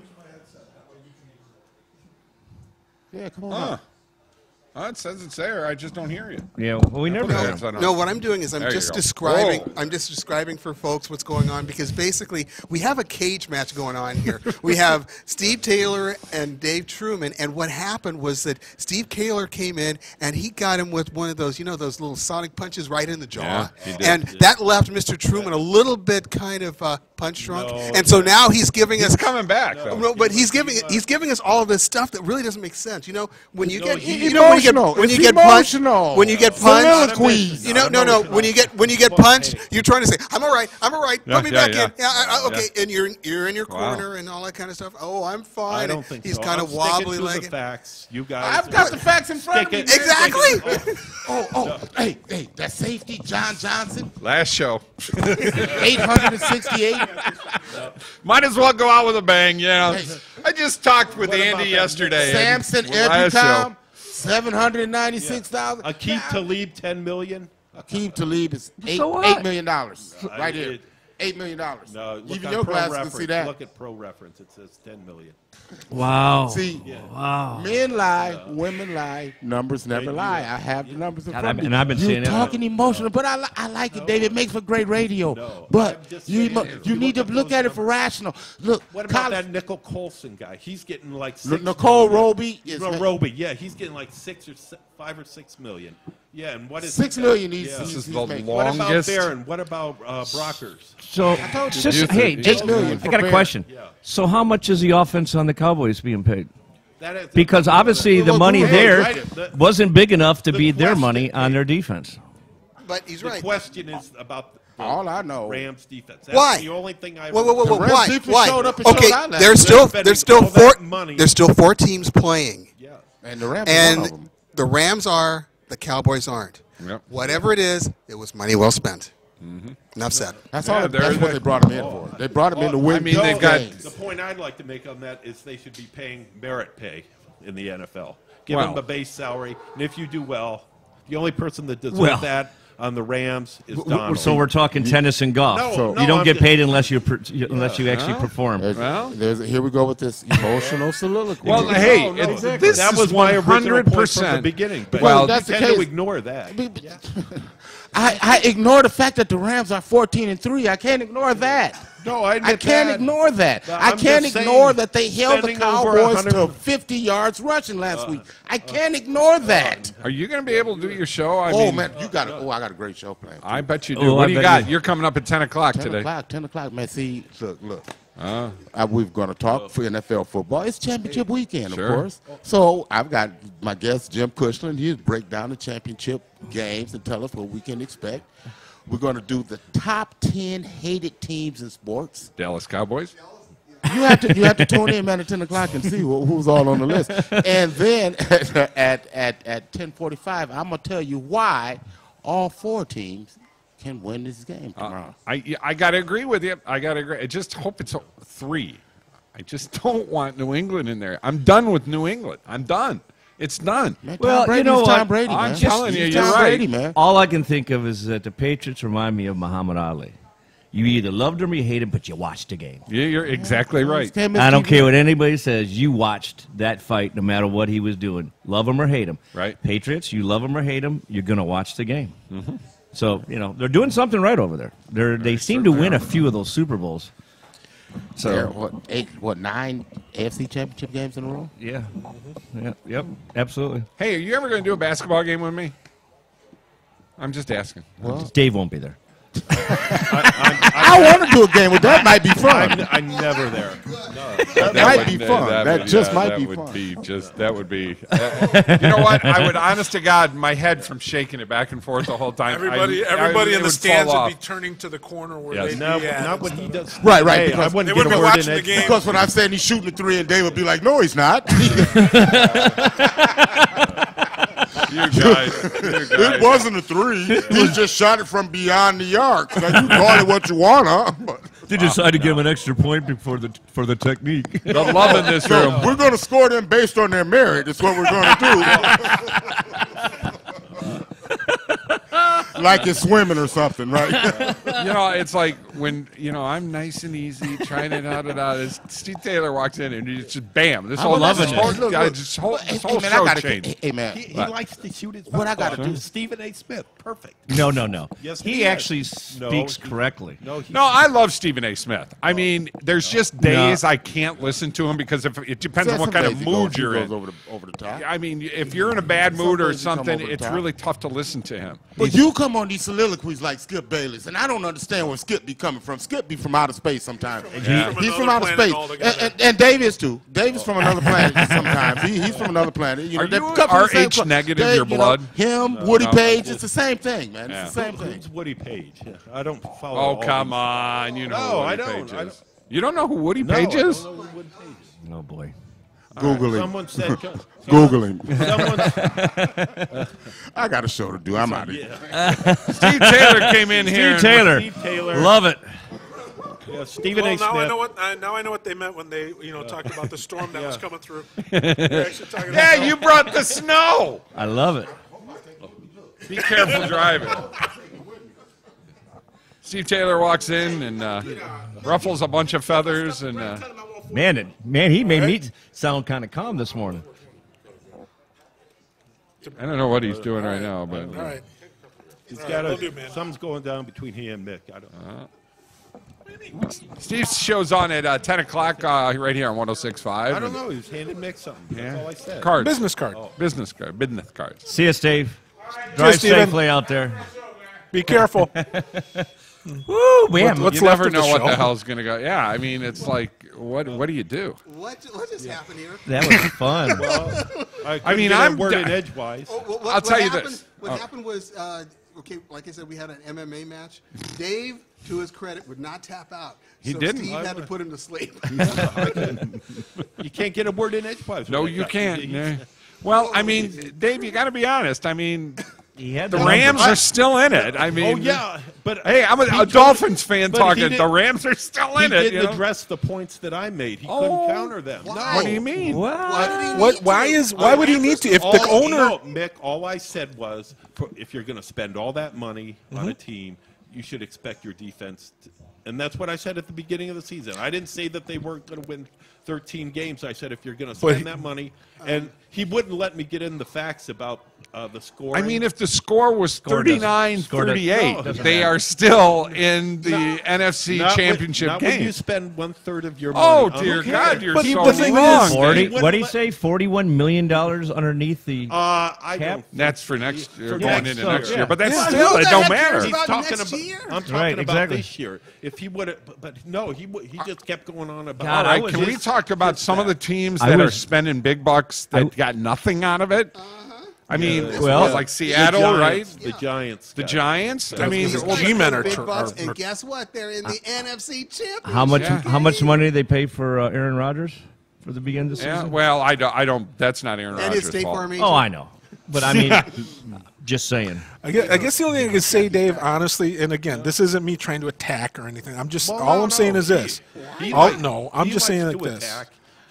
Yeah, come on. Oh, it says it's there. I just don't hear you. Yeah, well, we never heard him. No, what I'm doing is I'm There you just go. describing. Whoa. I'm just describing for folks what's going on, because basically we have a cage match going on here. We have Steve Taylor and Dave Truman, and what happened was that Steve Taylor came in and he got him with one of those, those little sonic punches right in the jaw, Yeah, he did. and that left Mr. Truman a little bit kind of punch drunk, and so now he's giving us. He's coming back, though. No, but he's giving us all of this stuff that really doesn't make sense. When you get emotional. when you It's get punched, emotional. when you get punched, Soliloquies. no. When you get punched, you're trying to say, "I'm all right. Put me back in." Okay, and you're in your corner and all that kind of stuff. Oh, I'm fine. I don't think he's so. kind I'm of wobbly sticking to legged. the facts. You guys. I've got the facts in front of me. Exactly. Hey, that safety, John Johnson, Last show. 868. Might as well go out with a bang, I just talked with What about Andy that yesterday. Samson Last Ebukam, 796,000. Akeem Talib, $10 million. Akeem Talib is $8 million right here. $8 million. No, look Even on your Pro glasses can Reference. see that. Look at Pro Reference. It says $10 million. Wow. See, Wow. men lie, women lie, numbers never lie. I have the numbers in front of me. And I've been saying You're that. talking emotional, but I like it, David. It makes for great radio. But you need to look at it for rational. Look, What about that Nicole Colson guy? He's getting like Nicole Roby is Roby. Yeah, he's getting like 5 or 6 million. Yeah, and what is $6 million. This is the making. What about longest. Barron? What about Brockers? So, told you. hey, $8 million I got a for question. Yeah. So, how much is the offense on the Cowboys being paid? That is, Because obviously the Well, money who knows, there right? wasn't big enough to The be their question- money on their defense. But he's the right. question is about the All I know. Rams defense. That's Why? the only thing I Whoa, The Rams why? defense Why? showed up and Okay, showed out last there's week. still All that money. there's still 4 teams playing, Yeah. And the Rams are one of them. and the Rams are, the Cowboys aren't. Yep. Whatever it is, it was money well spent. Enough said. That's Yeah, all. they're That's what the- they brought him in for. They brought him in to win. I mean, they've got- games. The point I'd like to make on that is they should be paying merit pay in the NFL. Give Well- them a base salary, and if you do well, the only person that deserves Well- that on the Rams is Donald. So we're talking tennis and golf. No, You don't I'm get just- paid unless you actually perform. Here we go with this emotional soliloquy. Well, hey, this that is was my original point from the 100%. beginning. But Well, well, that's the tend case. to ignore that. I ignore the fact that the Rams are 14-3. I can't ignore that. No, I admit can't that. ignore that. No, I I'm can't just ignore saying, that they held the spending over Cowboys to 100 50 yards rushing last week. I can't ignore that. Are you going to be able to do your show? I Oh mean, man, I got a great show planned. I bet you do. Oh, What I do you bet got? you- You're coming up at 10 o'clock 10 today. o'clock, 10 o'clock, man. See, look. We're going to talk for NFL football. It's championship weekend, Sure. of course. So I've got my guest, Jim Cushland. He'll break down the championship games and tell us what we can expect. We're going to do the top 10 hated teams in sports. Dallas Cowboys. You have to tune in, man, at 10 o'clock and see who's all on the list. And then at 10:45, I'm going to tell you why all 4 teams can win this game tomorrow. I got to agree with you. I got to agree. I just hope it's 3. I just don't want New England in there. I'm done with New England. I'm done. It's done. Man, Well, Tom Brady you know is what? Tom Brady, I'm man. telling you, He's you're Tom right. Brady, man. All I can think of is that the Patriots remind me of Muhammad Ali. You either loved him or you hated him, but you watched the game. Yeah, you're exactly right. I don't care what anybody says. You watched that fight no matter what he was doing. Love him or hate him. Right. Patriots, you love him or hate him, you're going to watch the game. So, they're doing something right over there. They seem to win a few of those Super Bowls. So They're, 9 AFC Championship games in a row? Yeah. Yep, absolutely. Hey, are you ever going to do a basketball game with me? I'm just asking. Dave won't be there. I want to do a game with that. Might be fun. I'm never there. No. That might be fun. That just might be fun. That would be. You know what? I would, honest to God, my head from shaking it back and forth the whole time. Everybody in the stands would be off. turning to the corner where they'd No, be at. not what he does. Right. Hey, Because I wouldn't they get wouldn't a be word watching in the it. game. Because when I'm saying he's shooting the 3 and Dave would be like, no, he's not. You guys. It wasn't a 3. He just shot it from beyond the arc. Now, you call it what you want, huh? They decided to give him an extra point for the technique. The love in this room. We're going to score them based on their merit. That's what we're going to do. Like it's swimming or something, right? It's like when, I'm nice and easy, trying it out. Steve Taylor walks in and he's just bam. This whole show changed. Hey, man. He likes to shoot his What I got to do. Stephen A. Smith. Perfect. No. Yes, he actually speaks correctly. No, I love Stephen A. Smith. I mean, there's just days I can't listen to him because it depends on what kind of mood you're in. Over the top. I mean, if you're in a bad mood or something, it's really tough to listen to him. But you come on these soliloquies like Skip Bayless, and I don't understand where Skip be coming from. Skip be from outer space sometimes. He's from outer space. And Dave is too. Dave is from another planet sometimes. He's from another planet. Are you RH negative, your blood? Him, Woody Page, it's the same thing, man. It's the same thing. Who's Woody Page? I don't follow. Oh, come on. You know who Woody I don't. Page is. You don't know who Woody Page is? I don't know who Woody Page is. Oh, boy. Google him. Someone said. Google him. Someone, I got a show to do. I'm out of here. Steve Taylor came in here. Steve Taylor. Love it. Yeah, Stephen A. Smith. Now I know what they meant when they talked about the storm that was coming through. They're actually talking Yeah, about you brought the snow. I love it. Be careful driving. Steve Taylor walks in and ruffles a bunch of feathers and. Man, he made me sound kind of calm this morning. I don't know what he's doing right now, but all right. He's got something's going down between he and Mick. I don't. Steve show's on at 10 o'clock right here on 106.5. I don't know. He was handing Mick something. That's all I said. Cards. Business card. Oh. Business cards. See you, Steve. Drive safely out there. Be careful. Woo, man. You never know what the hell's going to go. Yeah, I mean, it's like, what do you do? What just happened here? That was fun. Well, I mean, I'm worded edgewise. I'll tell you this. What happened was, okay, like I said, we had an MMA match. Dave, to his credit, would not tap out. He so didn't. Steve had to put him to sleep. You can't get a word in edgewise. No, you can't. Yeah. Well, I mean, Dave, you got to be honest. I mean, the Rams are still in it. I mean, oh yeah, but hey, I'm a Dolphins fan talking. The Rams are still in it. He didn't address the points that I made. He couldn't counter them. Why? No. What do you mean? Why would he need to? If the owner, Mick, all I said was, if you're going to spend all that money on a team, you should expect your defense. And that's what I said at the beginning of the season. I didn't say that they weren't going to win 13 games. I said if you're going to spend that money, and he wouldn't let me get in the facts about the score. I mean, if the score was 39-38, they are still in the NFC Championship not game. When you spend 1/3 of your money. Oh dear God, you're so wrong. What did he say? $41 million underneath the cap? That's for next year, For going next into next year. year. But that's Yeah, still, who it the don't heck matter. cares He's about talking next about. year? I'm talking Right, about exactly. this year. If he would have, but no, he just kept going on about. All right, can we talk about some of the teams that are spending big bucks that got nothing out of it? I mean, like Seattle, right? The Giants. The Giants. I mean, G-men are big bucks, and guess what? They're in the NFC Championship. How much money did they pay for Aaron Rodgers for the beginning of the season? Yeah, well, I don't. That's not Aaron And his Rodgers' State fault. Farm agent. Oh, I know. But I mean, just saying. I guess the only thing I can say, Dave, honestly, and again, this isn't me trying to attack or anything. I'm just all I'm saying is this. I'm just saying like this.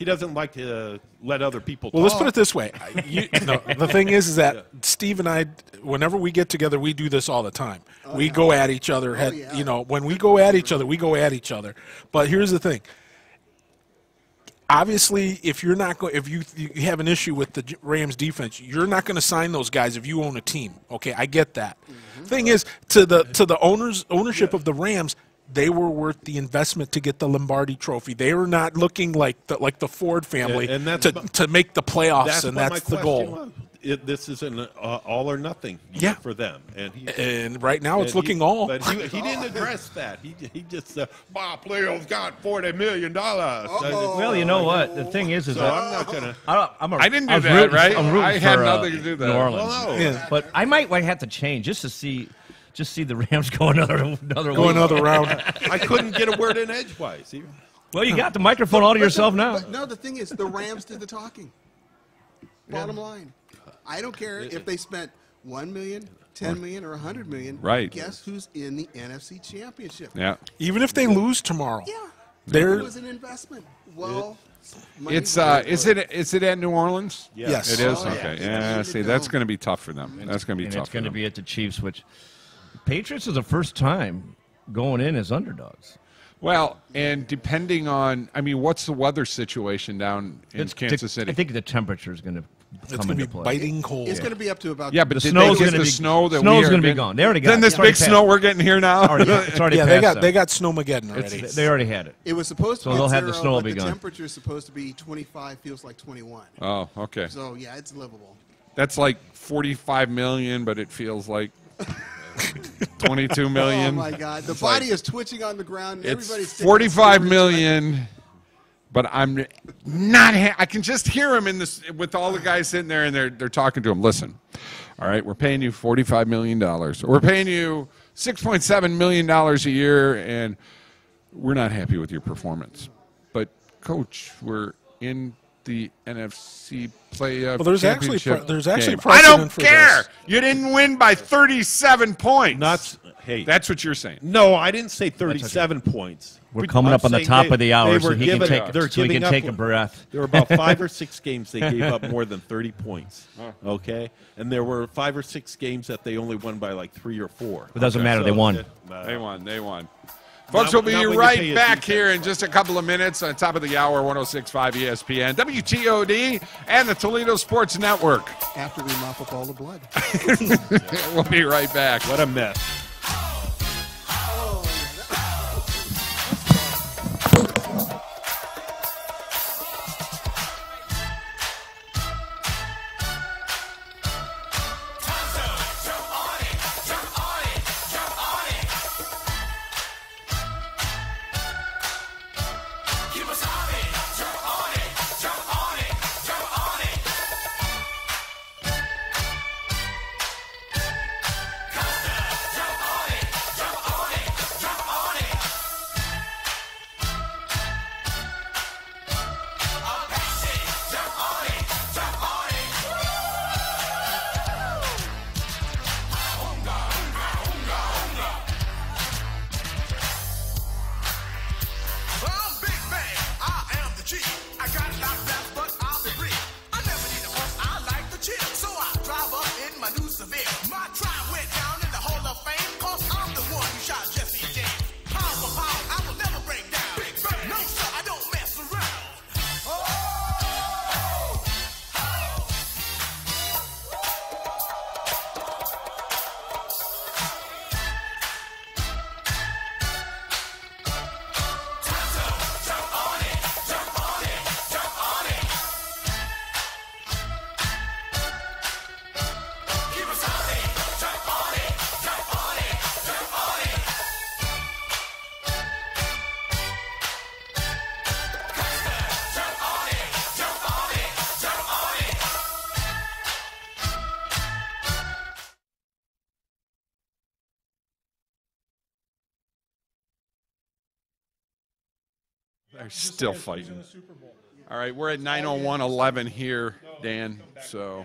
he doesn't like to let other people talk. Well, let's put it this way. The thing is that Steve and I, whenever we get together, we do this all the time. We go at each other. When we go at each other, we go at each other. But here's the thing. Obviously, if you're not if you have an issue with the Rams defense, you're not going to sign those guys if you own a team. Okay, I get that. Thing is, to the ownership of the Rams, they were worth the investment to get the Lombardi Trophy. They were not looking like the Ford family to make the playoffs, and that's the goal. This is an all or nothing for them, and right now it's looking all. But he didn't address that. He just my players got $40 million. Well, you know what? The thing is so that I'm not gonna. I didn't do that, right? I had nothing to do that. New Orleans, well, no. but I might have to change just to see the Rams go another round. I couldn't get a word in edgewise. Well, you got the microphone all to yourself now. But no, the thing is, the Rams did the talking. Bottom line. I don't care if they spent $1 million, $10 million, or $100 million. Right. Guess who's in the NFC Championship? Yeah. Even if they lose tomorrow. Yeah. It was an investment. Well, is it at New Orleans? Yes. It is. Oh, okay. yeah. Yeah. See, that's going to be tough for them. That's going to be tough. It's going to to be at the Chiefs, which Patriots is the first time going in as underdogs. Well, and depending on, what's the weather situation down in Kansas City? I think the temperature is going to come into play. Biting cold. It's going to be up to about. Yeah, but the did snow's they going get to the snow that snow's we going to be gone. They already got. Then this big snow we're getting here now. It's already past they got Snowmageddon already. They already had it. It was supposed to be they'll zero, have the snow but be the gone. temperature is supposed to be 25. Feels like 21. Oh, okay. So yeah, it's livable. That's like 45 million, but it feels like 22 million. Oh my God, the body is twitching on the ground. And It's everybody's 45 million. But I'm not. I can just hear him in this with all the guys sitting there, and they're talking to him. Listen, all right, we're paying you $45 million. We're paying you $6.7 million a year, and we're not happy with your performance. But coach, we're in the NFC playoff. Well, there's actually game. precedent I don't for care. this. You didn't win by 37 points. Hey, that's what you're saying. No, I didn't say 37 points. We're coming up on the top of the hour, so he can take a breath. There were about 5 or 6 games they gave up more than 30 points. Okay, and there were 5 or 6 games that they only won by like 3 or 4. It doesn't matter. They won. They won. Folks, we'll be right back here in just a couple of minutes on top of the hour, 106.5 ESPN, WTOD, and the Toledo Sports Network. After we mop up all the blood. We'll be right back. What a mess. They're still fighting. All right, we're at 9:01:11 here, Dan. So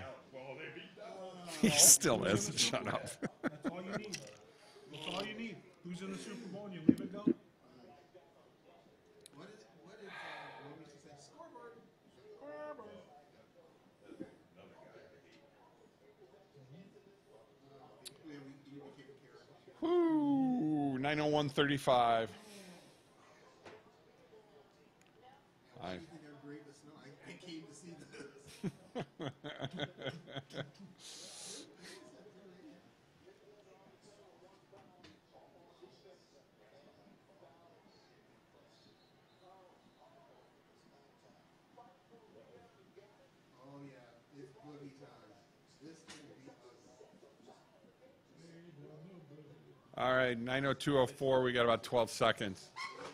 he still hasn't shut up. That's all you need. That's all you need. Who's in the Super Bowl and you leave it go? What is what we used to say? Scoreboard. Woo, 901.35. I came to see this. Oh yeah, it's boogie time. This can be ugly. All right, 902.04. We got about 12 seconds.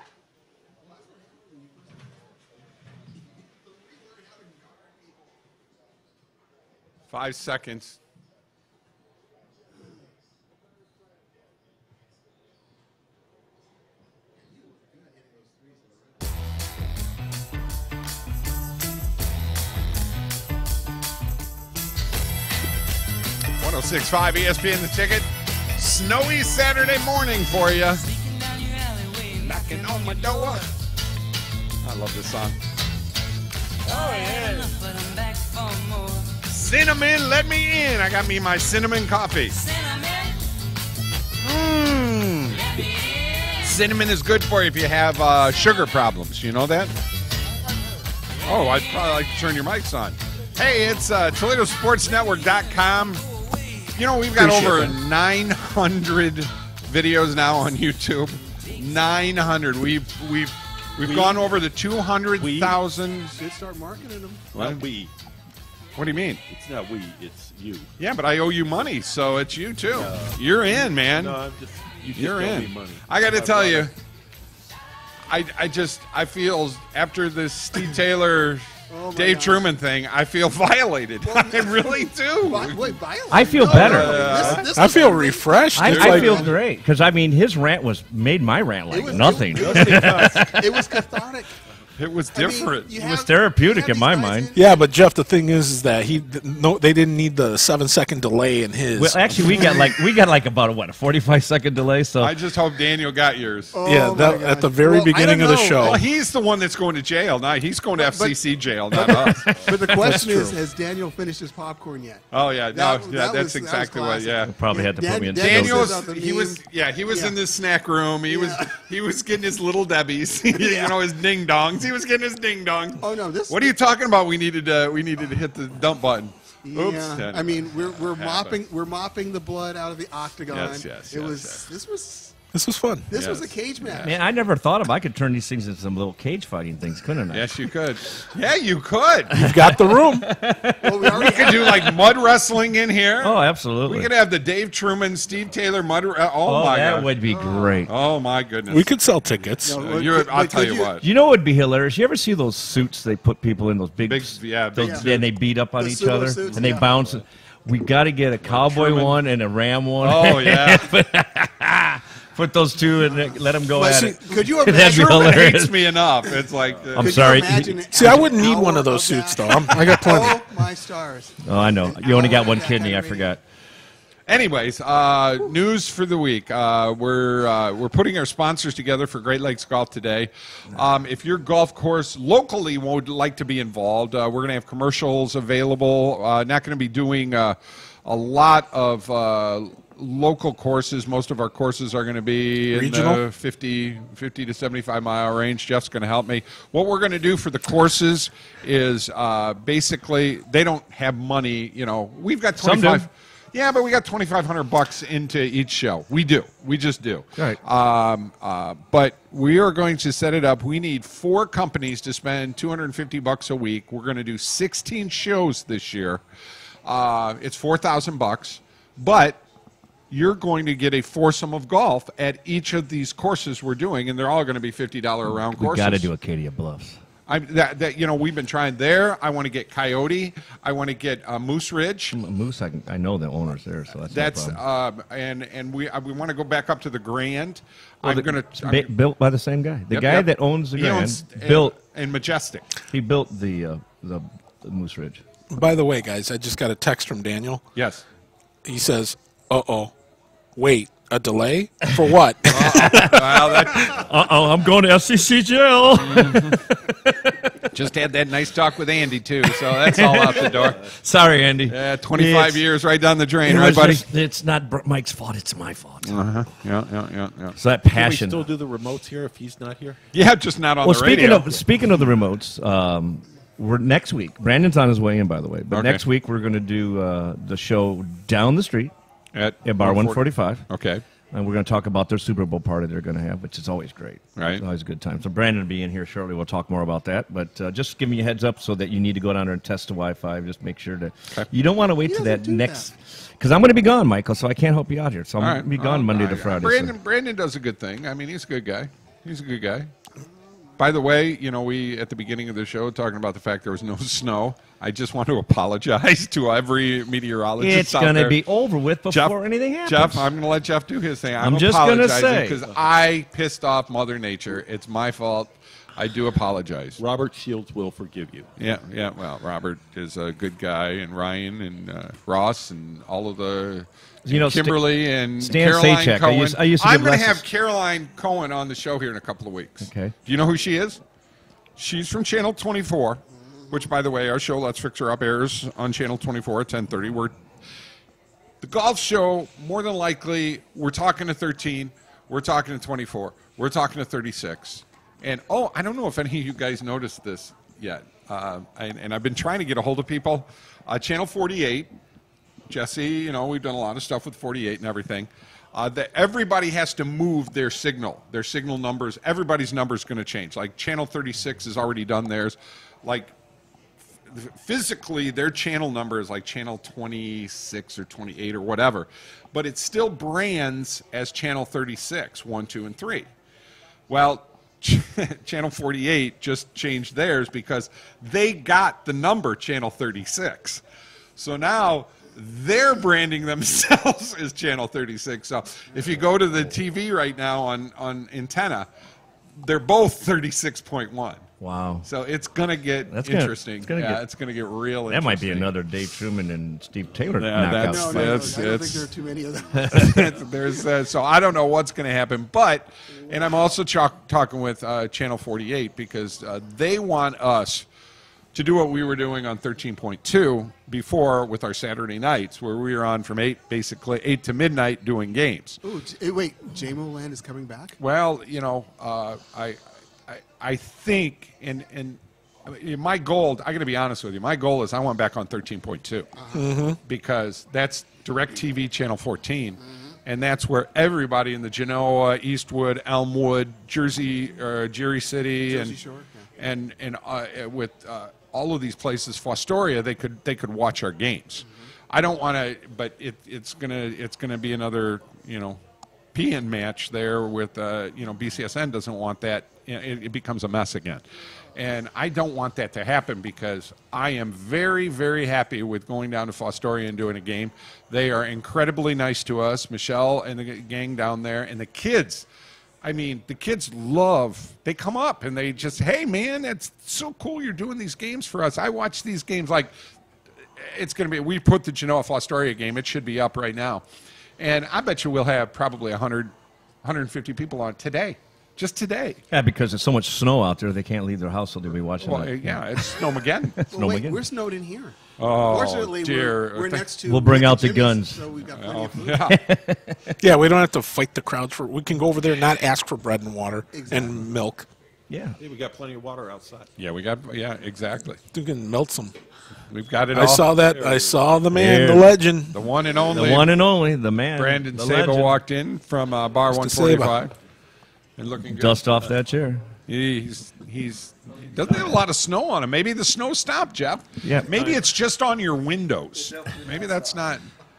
Five seconds. .106.5 ESPN The Ticket. Snowy Saturday morning for you. Knocking on my door. I love this song. Oh, yeah. Cinnamon, let me in. I got me my cinnamon coffee. Cinnamon is good for you if you have sugar problems. You know that? Oh, I'd probably like to turn your mics on. Hey, it's ToledoSportsNetwork.com. You know, we've got over 900 videos now on YouTube. 900. We've gone over the 200,000. Should start marketing them. What? Not we. What do you mean? It's not we. It's you. Yeah, but I owe you money, so it's you too. You're in, man. No, I'm just. You're owe in. me money. I got to tell you, I feel after this Steve Taylor, Dave Truman thing, I feel violated. I really do. Wait, violated? I feel better. I feel refreshed. I feel great because I mean his rant made my rant like nothing. It was cathartic. It was different. It was therapeutic in my mind. Yeah, but Jeff, the thing is that they didn't need the 7-second delay in his. Well, actually, we got like about a 45-second delay. So I just hope Daniel got yours. At the very beginning of the show. Well, he's the one that's going to jail. Now he's going to FCC jail, not us. But the question is, has Daniel finished his popcorn yet? Oh yeah, that's exactly what. Yeah, we'll probably had to put me in. Daniel's he was in the snack room. He was getting his little Debbies, you know, his ding dongs. He was getting his ding dong. Oh no! What are you talking about? We needed to hit the dump button. Oops. Yeah. I mean, we're mopping the blood out of the octagon. Yes. This was fun. This was a cage match. Man, I never thought I could turn these things into some little cage fighting things, couldn't I? Yes, you could. Yeah, you could. You've got the room. Well, we could do like mud wrestling in here. Oh, absolutely. We could have the Dave Truman, Steve Taylor mud. Oh my God, that would be great. Oh my goodness. We could sell tickets. I'll tell you what. You know what would be hilarious? You ever see those suits they put people in, those big and they beat up on each other suits, and they bounce? We got to get a cowboy one and a ram one. Oh yeah. Put those two and let them go at it. Could you That'd imagine? be Truman hilarious. hates me enough. It's like I'm sorry. See, I wouldn't need one of those suits though. I got plenty. Oh my stars! Oh, I know. You only got one kidney. I forgot. Anyways, news for the week. We're putting our sponsors together for Great Lakes Golf today. If your golf course locally would like to be involved, we're going to have commercials available. Not going to be doing a lot of local courses. Most of our courses are going to be regional? In the 50 to 75-mile range. Jeff's going to help me. What we're going to do for the courses is basically they don't have money. You know, we've got 25. Yeah, but we got $2,500 into each show. We do. We just do. Right. But we are going to set it up. We need 4 companies to spend $250 a week. We're going to do 16 shows this year. It's $4,000, but you're going to get a foursome of golf at each of these courses we're doing, and they're all going to be $50 a round courses. We got to do Acadia Bluffs. We've been trying there. I want to get Coyote. I want to get Moose Ridge. Moose, I know the owners there, so that's no problem. And we want to go back up to the Grand. Built by the same guy. The guy that owns the Grand built and Majestic. He built the Moose Ridge. By the way, guys, I just got a text from Daniel. Yes. He says, wait, a delay? For what? I'm going to SCC jail. Just had that nice talk with Andy, too, so that's all out the door. Sorry, Andy. Yeah, 25 years right down the drain, It right, was buddy? it's not Mike's fault. It's my fault. Uh-huh. Yeah. So that Can we passion. still do the remotes here if he's not here? Yeah, just not on the speaking radio. speaking of the remotes, we're next week. Brandon's on his way in, by the way. But Okay. next week we're going to do the show down the street at Bar 145. Okay. And we're going to talk about their Super Bowl party they're going to have, which is always great. Right. It's always a good time. So Brandon will be in here shortly. We'll talk more about that. But just giving you a heads up so that you need to go down there and test the Wi-Fi. Just make sure that you don't want to wait to that next. Because I'm going to be gone, Michael, so I can't help you out here. So I'm going to be gone Monday to Friday. Brandon does a good thing. I mean, he's a good guy. He's a good guy. By the way, we at the beginning of the show talking about the fact there was no snow. I just want to apologize to every meteorologist. It's going to be over with before anything happens. Jeff, I'm going to let Jeff do his thing. I'm just going to say because I pissed off Mother Nature. It's my fault. I do apologize. Robert Shields will forgive you. Yeah. Well, Robert is a good guy, and Ryan and Ross and all of the. Kimberly and Stan Caroline Sajak. Cohen. I used to I'm give going to lessons. have Caroline Cohen on the show here in a couple of weeks. Okay. Do you know who she is? She's from Channel 24, which, by the way, our show Let's Fix Her Up airs on Channel 24 at 10:30. The golf show, more than likely, we're talking to 13, we're talking to 24, we're talking to 36. And, I don't know if any of you guys noticed this yet. And I've been trying to get a hold of people. Channel 48. Jesse, we've done a lot of stuff with 48 and everything. That everybody has to move their signal numbers. Everybody's number is going to change. Like Channel 36 has already done theirs. Like physically, their channel number is like Channel 26 or 28 or whatever, but it still brands as Channel 36, 1, 2, and 3. Well, Channel 48 just changed theirs because they got the number Channel 36. So now they're branding themselves as Channel 36. So if you go to the TV right now on antenna, they're both 36.1. Wow. So it's going to get interesting. It's going to get real interesting. That might be another Dave Truman and Steve Taylor Yeah, knockout. I don't think there are too many of them. So I don't know what's going to happen. And I'm also talking with Channel 48 because they want us to do what we were doing on 13.2 before with our Saturday nights, where we were on from 8 to midnight doing games. Ooh, wait, JMO Land is coming back? Well, I think, and my goal, I got to be honest with you, my goal is I want back on 13.2 because that's DirecTV Channel 14. And that's where everybody in the Genoa, Eastwood, Elmwood, Jersey City, Jersey Shore, and with all of these places, Fostoria, they could watch our games. I don't want to, but it's gonna be another PN match there with BCSN doesn't want that. It becomes a mess again, and I don't want that to happen because I am very, very happy with going down to Fostoria and doing a game. They are incredibly nice to us, Michelle and the gang down there, and the kids. I mean, the kids they come up and they just, hey, man, that's so cool you're doing these games for us. I watch these games like it's going to be, we put the Genoa Fostoria game. It should be up right now. And I bet you we'll have probably 100, 150 people on today, just today. Yeah, because there's so much snow out there, they can't leave their house, so they'll be watching it. Yeah, it's Snowmageddon. Well, wait, we're snowed in here. Oh, Fortunately, dear. we're next to. We'll bring next out to the Jimmy's, guns. So we've got plenty of food. Yeah. Yeah, we don't have to fight the crowds we can go over there and not ask for bread and water and milk. Yeah. Hey, we got plenty of water outside. Yeah, exactly. You can melt some. We've got it I all. saw that. I saw the man, There. the legend. The one and only. The one and only, the man. Brandon the Saba legend. walked in from Bar Mr. 145 and looking good. Dust off that chair. He doesn't have a lot of snow on him. Maybe the snow stopped, Jeff. Yeah. Maybe it's just on your windows. Maybe that's not.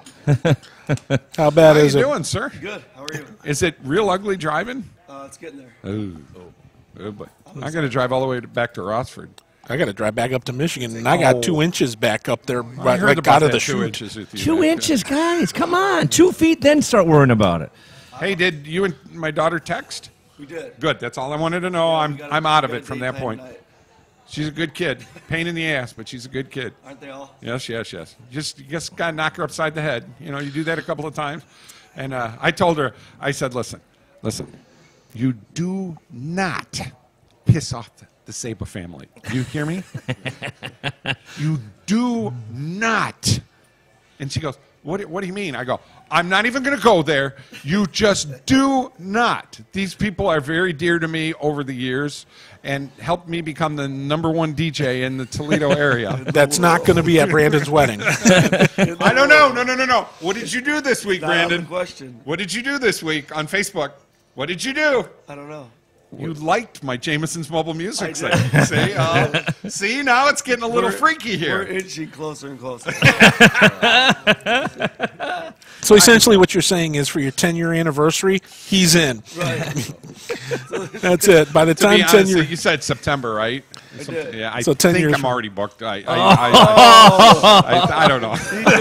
How bad How is you it? doing, sir? Good. How are you? Is it real ugly driving? It's getting there. Oh boy. I got to drive all the way back to Rossford. I got to drive back up to Michigan, and I got 2 inches back up there I heard right about out of that the 2 chute. inches with you 2 back inches, guys. Come on. 2 feet, then start worrying about it. there. Hey, did you and my daughter text? We did. Good. That's all I wanted to know. I'm out of it from that date point. tonight. She's a good kid. Pain in the ass, but she's a good kid. Aren't they all? Yes. You just got to knock her upside the head. You do that a couple of times. And I told her, I said, listen, you do not piss off the Saba family. You hear me? You do not. And she goes, what do you mean? I go, I'm not even going to go there. You just do not. These people are very dear to me over the years and helped me become the #1 DJ in the Toledo area. That's not going to be at Brandon's wedding. I don't know. No. What did you do this week, Brandon? Question. What did you do this week on Facebook? What did you do? I don't know. You liked my Jameson's Mobile Music site. See, now it's getting a little freaky here. We're inching closer and closer. So essentially what you're saying is for your 10-year anniversary, he's in. Right. That's it. By the To be time honest, 10 years... You said September, right? I did. Yeah, I So 10 think years I'm from- already booked. I don't know.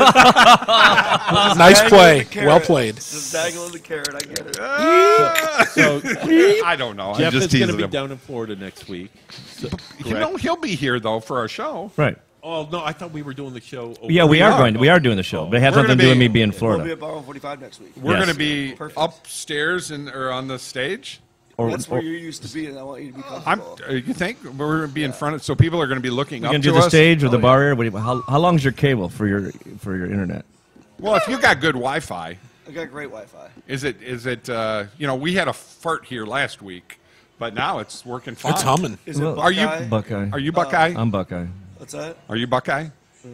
Nice play. Well played. Just dangling the carrot. I get it. So I don't know. Jeff I'm just is going to teasing be him. down in Florida next week. So, He'll be here though for our show. Right. Oh no, I thought we were doing the show. Over Yeah, we are doing the show, but it has We're nothing to gonna do with be- me being in We'll Florida. be at Bar 145 next week. We're Yes. going to be Perfect. upstairs or on the stage. That's where you're used to be, and I want you to be comfortable. You think we're going to be in front of? So people are going to be looking You up can to do the us. stage or the bar area. How long's your cable for your internet? Well, if you got good Wi-Fi, I got great Wi-Fi. is it? We had a fart here last week, but now it's working fine. It's humming. Is it Are you Buckeye? Buckeye? Are you Buckeye? I'm Buckeye. What's that? Are you Buckeye?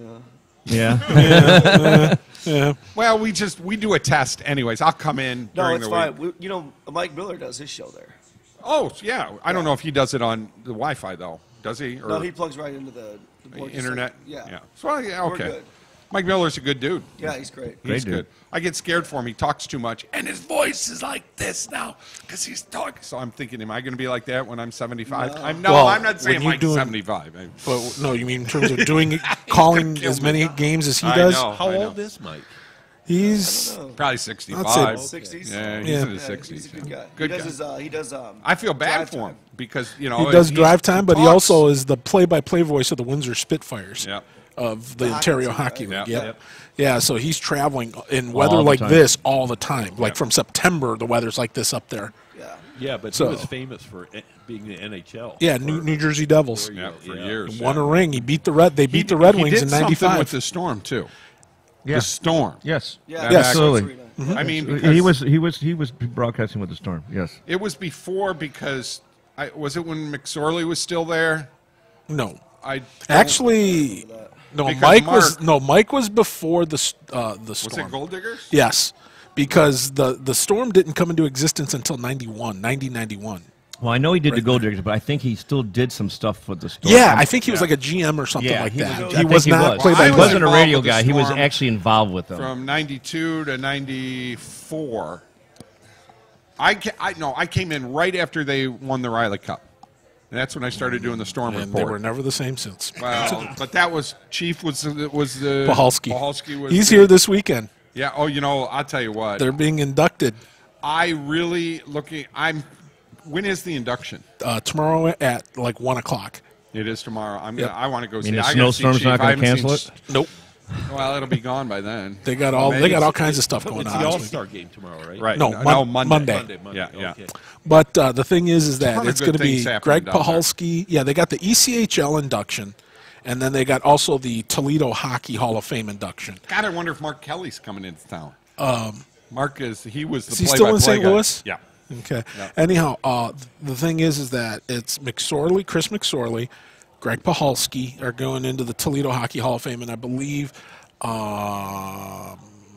Yeah. Yeah. Well, we do a test anyways. I'll come in No, during it's the fine. week. Mike Miller does his show there. Oh, yeah. I don't know if he does it on the Wi-Fi though. Does he? Or No, he plugs right into the internet. Yeah. So yeah, We're okay. good. Mike Miller's a good dude. Yeah, he's great. He's dude. good. I get scared for him. He talks too much, and his voice is like this now because he's talking. So I'm thinking, am I going to be like that when I'm 75? No. I'm Well, not saying when you're like doing- 75. But no, you mean in terms of calling as many games as he I does? know. How old is Mike? He's Probably 65. I'd say 60s. Yeah, he's Yeah. in his 60s. He's a good guy. Good he guy. does I feel bad drive for him time. because he does drive time, but he talks. also is the play-by-play voice of the Windsor Spitfires Yeah. of the The Ontario hockey Hockey team, League. right? Yeah. Yep. Yeah, so he's traveling in All weather the like time. this all the time. Like Yeah. from September, the weather's like this up there. Yeah. Yeah, but So- he was famous for being the NHL. Yeah, New Jersey Devils. Yeah, for Yeah. years. Won yeah. a ring. They beat the Red He Wings did in something '95. with the Storm too. Yeah. The Storm. Yes. Yeah. Yes. Absolutely. I mean, He because was broadcasting with the Storm. Yes. it was before because was it when McSorley was still there? No, I actually, no. Because Mike was before the Storm. was it Gold Diggers? Yes, because the Storm didn't come into existence until 1991. Well, I know he did the Right. Gold Diggers, but I think he still did some stuff with the Storm. Yeah, I think he was like a GM or something like he that. was, He was not He play-by-play. wasn't a involved radio with the guy. He was Storm actually involved with them. From 92 to 94. I came in right after they won the Riley Cup. And that's when I started doing the Storm And report. they were never the same since. Well, but that was Chief was the Pahalski. Pahalski was He's the- here this weekend. Yeah. Oh, I'll tell you what. They're being inducted I really looking. When is the induction? tomorrow at like 1:00. It is tomorrow. Yep. I want to go see. mean, the I gotta see snowstorm's Chief. not I gonna haven't cancel seen- it? Nope. Well, it'll be gone by then. They got all kinds of stuff going It's on. the this All-Star week. game tomorrow, right? Right. No, Monday. Monday. Yeah. Okay. But the thing is ton that of it's good going to be things happening Greg down there. Pahalski. Yeah, they got the ECHL induction, and then they got also the Toledo Hockey Hall of Fame induction. God, I wonder if Mark Kelly's coming into town. Mark he was the Is he still in play-by-play St. guy. Louis? Yeah. Okay. Yeah. Anyhow, the thing is that it's Chris McSorley, Greg Pahalski are going into the Toledo Hockey Hall of Fame, and I believe Mo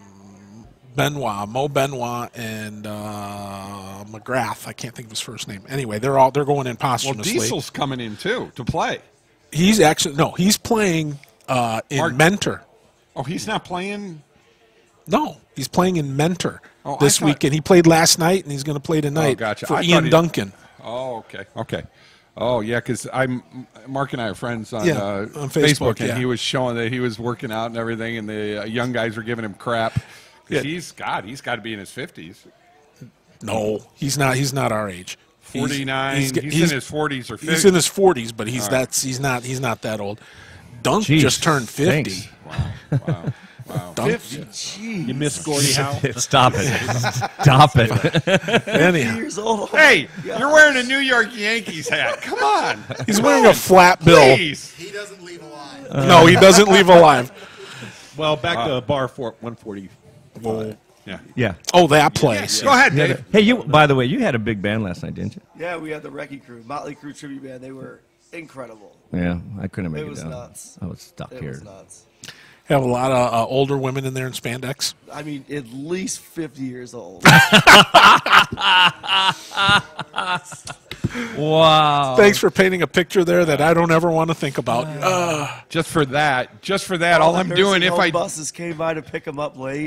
Benoit, and McGrath. I can't think of his first name. Anyway, they're going in Well, posthumously. Diesel's coming in too to play. He's playing in Mentor. Oh, he's not playing. No, he's playing in Mentor Oh, this I thought- weekend. He played last night, and he's going to play tonight Oh, gotcha. for I thought Ian he- Duncan. Oh, okay. Oh, yeah, because Mark and I are friends on, On Facebook, yeah. and he was showing that he was working out and everything, and the young guys were giving him crap. 'Cause Yeah. he's got to be in his 50s. No, he's not. He's not our age. 49. He's in his 40s or 50s. He's in his 40s, but he's All right. He's not that old. Dunk Jeez, just turned 50. thanks. Wow. Wow. 50. Jeez. You miss Gordie Howe? Stop it. Stop it. 50 years old. Hey, Gosh. you're wearing a New York Yankees hat. Come on. He's wearing a flat bill. Please. He doesn't leave alive. No, he doesn't leave alive. Well, back to bar 140. Yeah. Yeah. Oh, that place. Go ahead, Dave. Hey, you. By the way, you had a big band last night, didn't you? Yeah, we had the Wrecking Crew, Motley Crue tribute band. They were incredible. Yeah, I couldn't make it, It was down. nuts. I was stuck It here. was nuts. Have a lot of older women in there in spandex. I mean, at least 50 years old. Wow. Thanks for painting a picture there that I don't ever want to think about. Just for that, all I'm doing, if I buses came by to pick them up late.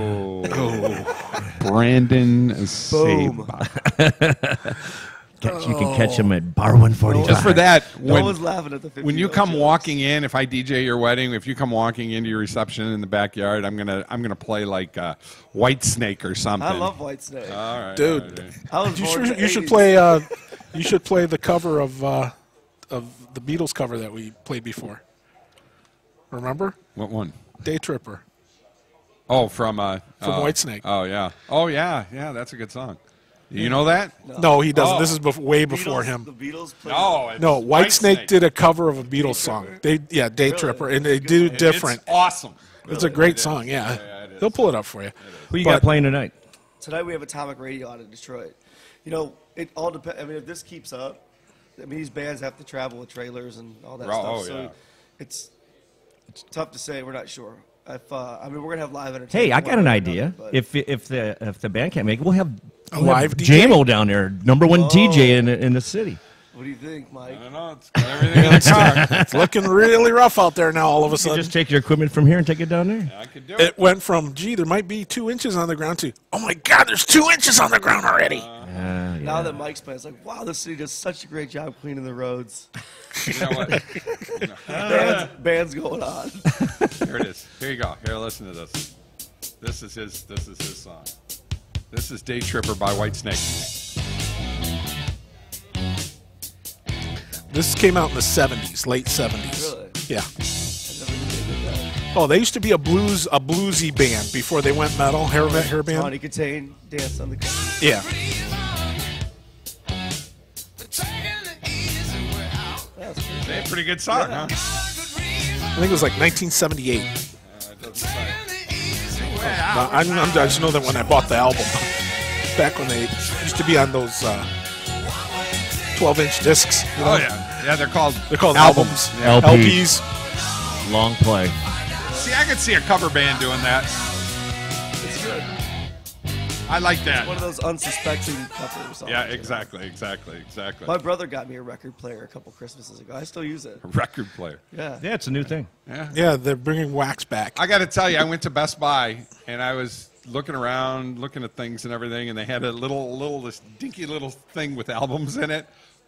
Brandon Boom. Saba. You can catch him at bar 145. Just for that, No one's laughing at the 50 when you come walking in, if I DJ your wedding, if you come walking into your reception in the backyard, I'm gonna play like White Snake or something. I love White Snake. All right, Dude, I was born in the you should 80s. play. You should play the cover of the Beatles cover that we played before. Remember? What one? Day Tripper. Oh, from Whitesnake. Oh yeah. Oh yeah. Yeah, that's a good song. You know that? No, he doesn't. Oh. This is way before him. The Beatles played No, Whitesnake did a cover of a Beatles song. Day Tripper, and they do different. It's awesome. It's a great song. Yeah, they'll pull it up for you. Who you got playing tonight? Tonight we have Atomic Radio out in Detroit. You know, it all depends. I mean, if this keeps up, I mean, these bands have to travel with trailers and all that stuff. So it's tough to say. We're not sure. If I mean, we're gonna have live entertainment. Hey, I got one an way or idea. another, but- If the band can't make it, we'll have a live JMO down there, #1 DJ in the city. What do you think, Mike? I don't know. It's got everything in the car. It's looking really rough out there now. All of a You sudden, just take your equipment from here and take it down there. I could do it went from there might be 2 inches on the ground to oh my God, there's 2 inches on the ground already. Now that Mike's playing, it's like, wow, this city does such a great job cleaning the roads. You know what? band's going on. Here it is. Here you go. Here, listen to this. This is his song. This is Day Tripper by Whitesnake. This came out in the 70s, late 70s. Really? Yeah. I never knew they did that. Oh, they used to be a bluesy band before they went metal. Hair band. Tawny Contain, Dance on the Ground. Yeah. Hey, pretty good song, huh? I think it was like 1978. It doesn't say. I just know that when I bought the album, back when they used to be on those 12-inch discs. You know? Oh yeah, yeah. They're called albums. Yeah. LPs. LPs. Long play. See, I could see a cover band doing that. It's good. I like that. One of those unsuspecting covers. Yeah, exactly. My brother got me a record player a couple Christmases ago. I still use it. A record player. Yeah. Yeah, it's a new thing. Yeah, they're bringing wax back. I got to tell you, I went to Best Buy and I was looking around, looking at things and everything, and they had a this dinky little thing with albums in it.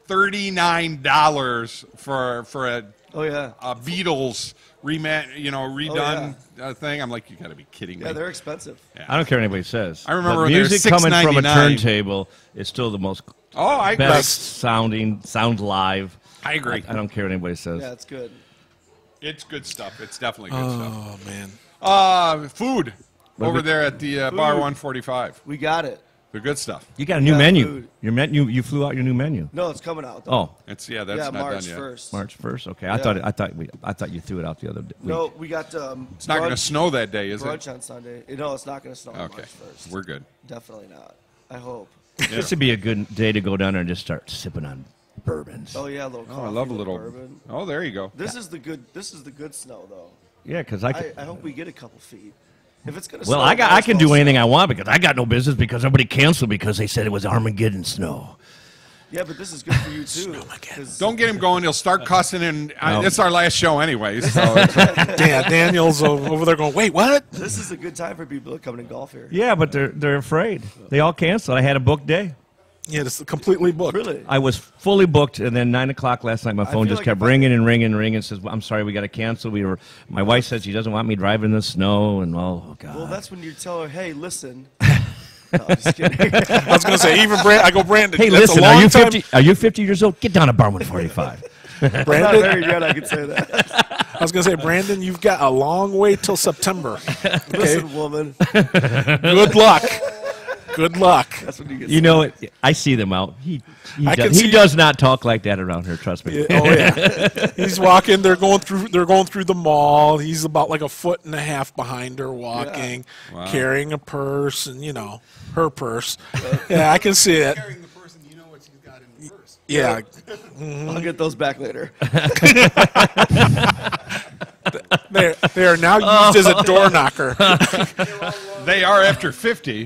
$39 for a Beatles redone thing. I'm like, you got to be kidding me. Yeah, they're expensive. Yeah. I don't care what anybody says. I remember but when they were music coming from a $6.99. turntable is still the most I agree. best sounds live. I agree. I don't care what anybody says. Yeah, it's good. It's good stuff. It's definitely good stuff. Oh man. Food over there at the bar 145. We got it. The good stuff. You got a new menu. Food. Your menu. You flew out your new menu. No, it's coming out. Though. Oh, that's not March done yet. 1st. March 1st. Okay, Yeah. I thought you threw it out the other week. No, we got. It's not going to snow that day, is it? Brunch on Sunday. No, it's not going to snow on Okay, March 1st. we're good. Definitely not. I hope. This would be a good day to go down there and just start sipping on bourbons. Oh yeah, a little coffee. I love a little little. bourbon. Oh, there you go. This is the good. This is the good snow though. Yeah, because I hope we get a couple feet. If it's going to. Well, I can do anything I want because I got no business because everybody canceled because they said it was Armageddon snow. Yeah, but this is good for you too. Don't get him going. He'll start cussing, and it's our last show anyway. So Daniel's over there going, wait, what? This is a good time for people to come to golf here. Yeah, but they're afraid. They all canceled. I had a booked day. Yeah, it's completely booked. Really? I was fully booked, and then 9 o'clock last night, my phone feel just like kept if I- ringing and ringing and ringing. Says, "I'm sorry, we got to cancel." My wife says she doesn't want me driving in the snow, and oh god. Well, that's when you tell her, "Hey, listen." No, I'm just kidding. I was going to say, Brandon. Hey, that's listen, a long time. are you 50 years old? Get down to bar 145. I'm not married yet, I can say that. I was going to say, Brandon, you've got a long way till September. Okay? Listen, woman. Good luck. Good luck. That's what you get. You know, I see them out. He does not talk like that around here. Trust me. Yeah, oh yeah, he's walking. They're going through the mall. He's about like a foot and a half behind her, walking, carrying a purse, and her purse. Yeah, I can see it. Carrying the purse, and you know what she's got in the purse. Yeah, I'll get those back later. They are now used as a door knocker. They are after 50.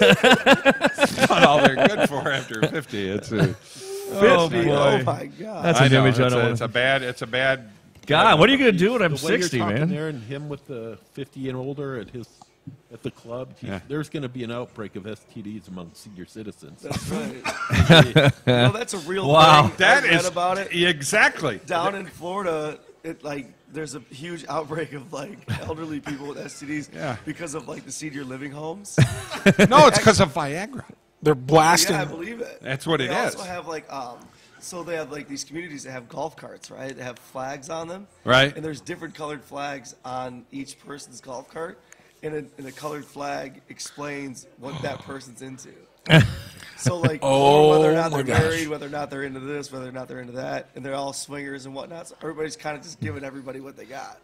That's not all they're good for after 50. It's a 50. Oh my God. That's an image I don't want. It's a bad. God, what are you gonna do when I'm the way 60, you're talking man? there and him with the 50 and older at the club, there's going to be an outbreak of STDs among senior citizens. That's right. Well, that's a real thing. That I read is about it. Exactly. Down in Florida, there's a huge outbreak of elderly people with STDs because of the senior living homes. No, it's because of Viagra. They're blasting. Yeah, I believe it. That's what it is. They also have so they have these communities that have golf carts, right? They have flags on them. Right. And there's different colored flags on each person's golf cart. And a colored flag explains what that person's into. So whether or not they're married, whether or not they're into this, whether or not they're into that, and they're all swingers and whatnot. So everybody's kind of just giving everybody what they got.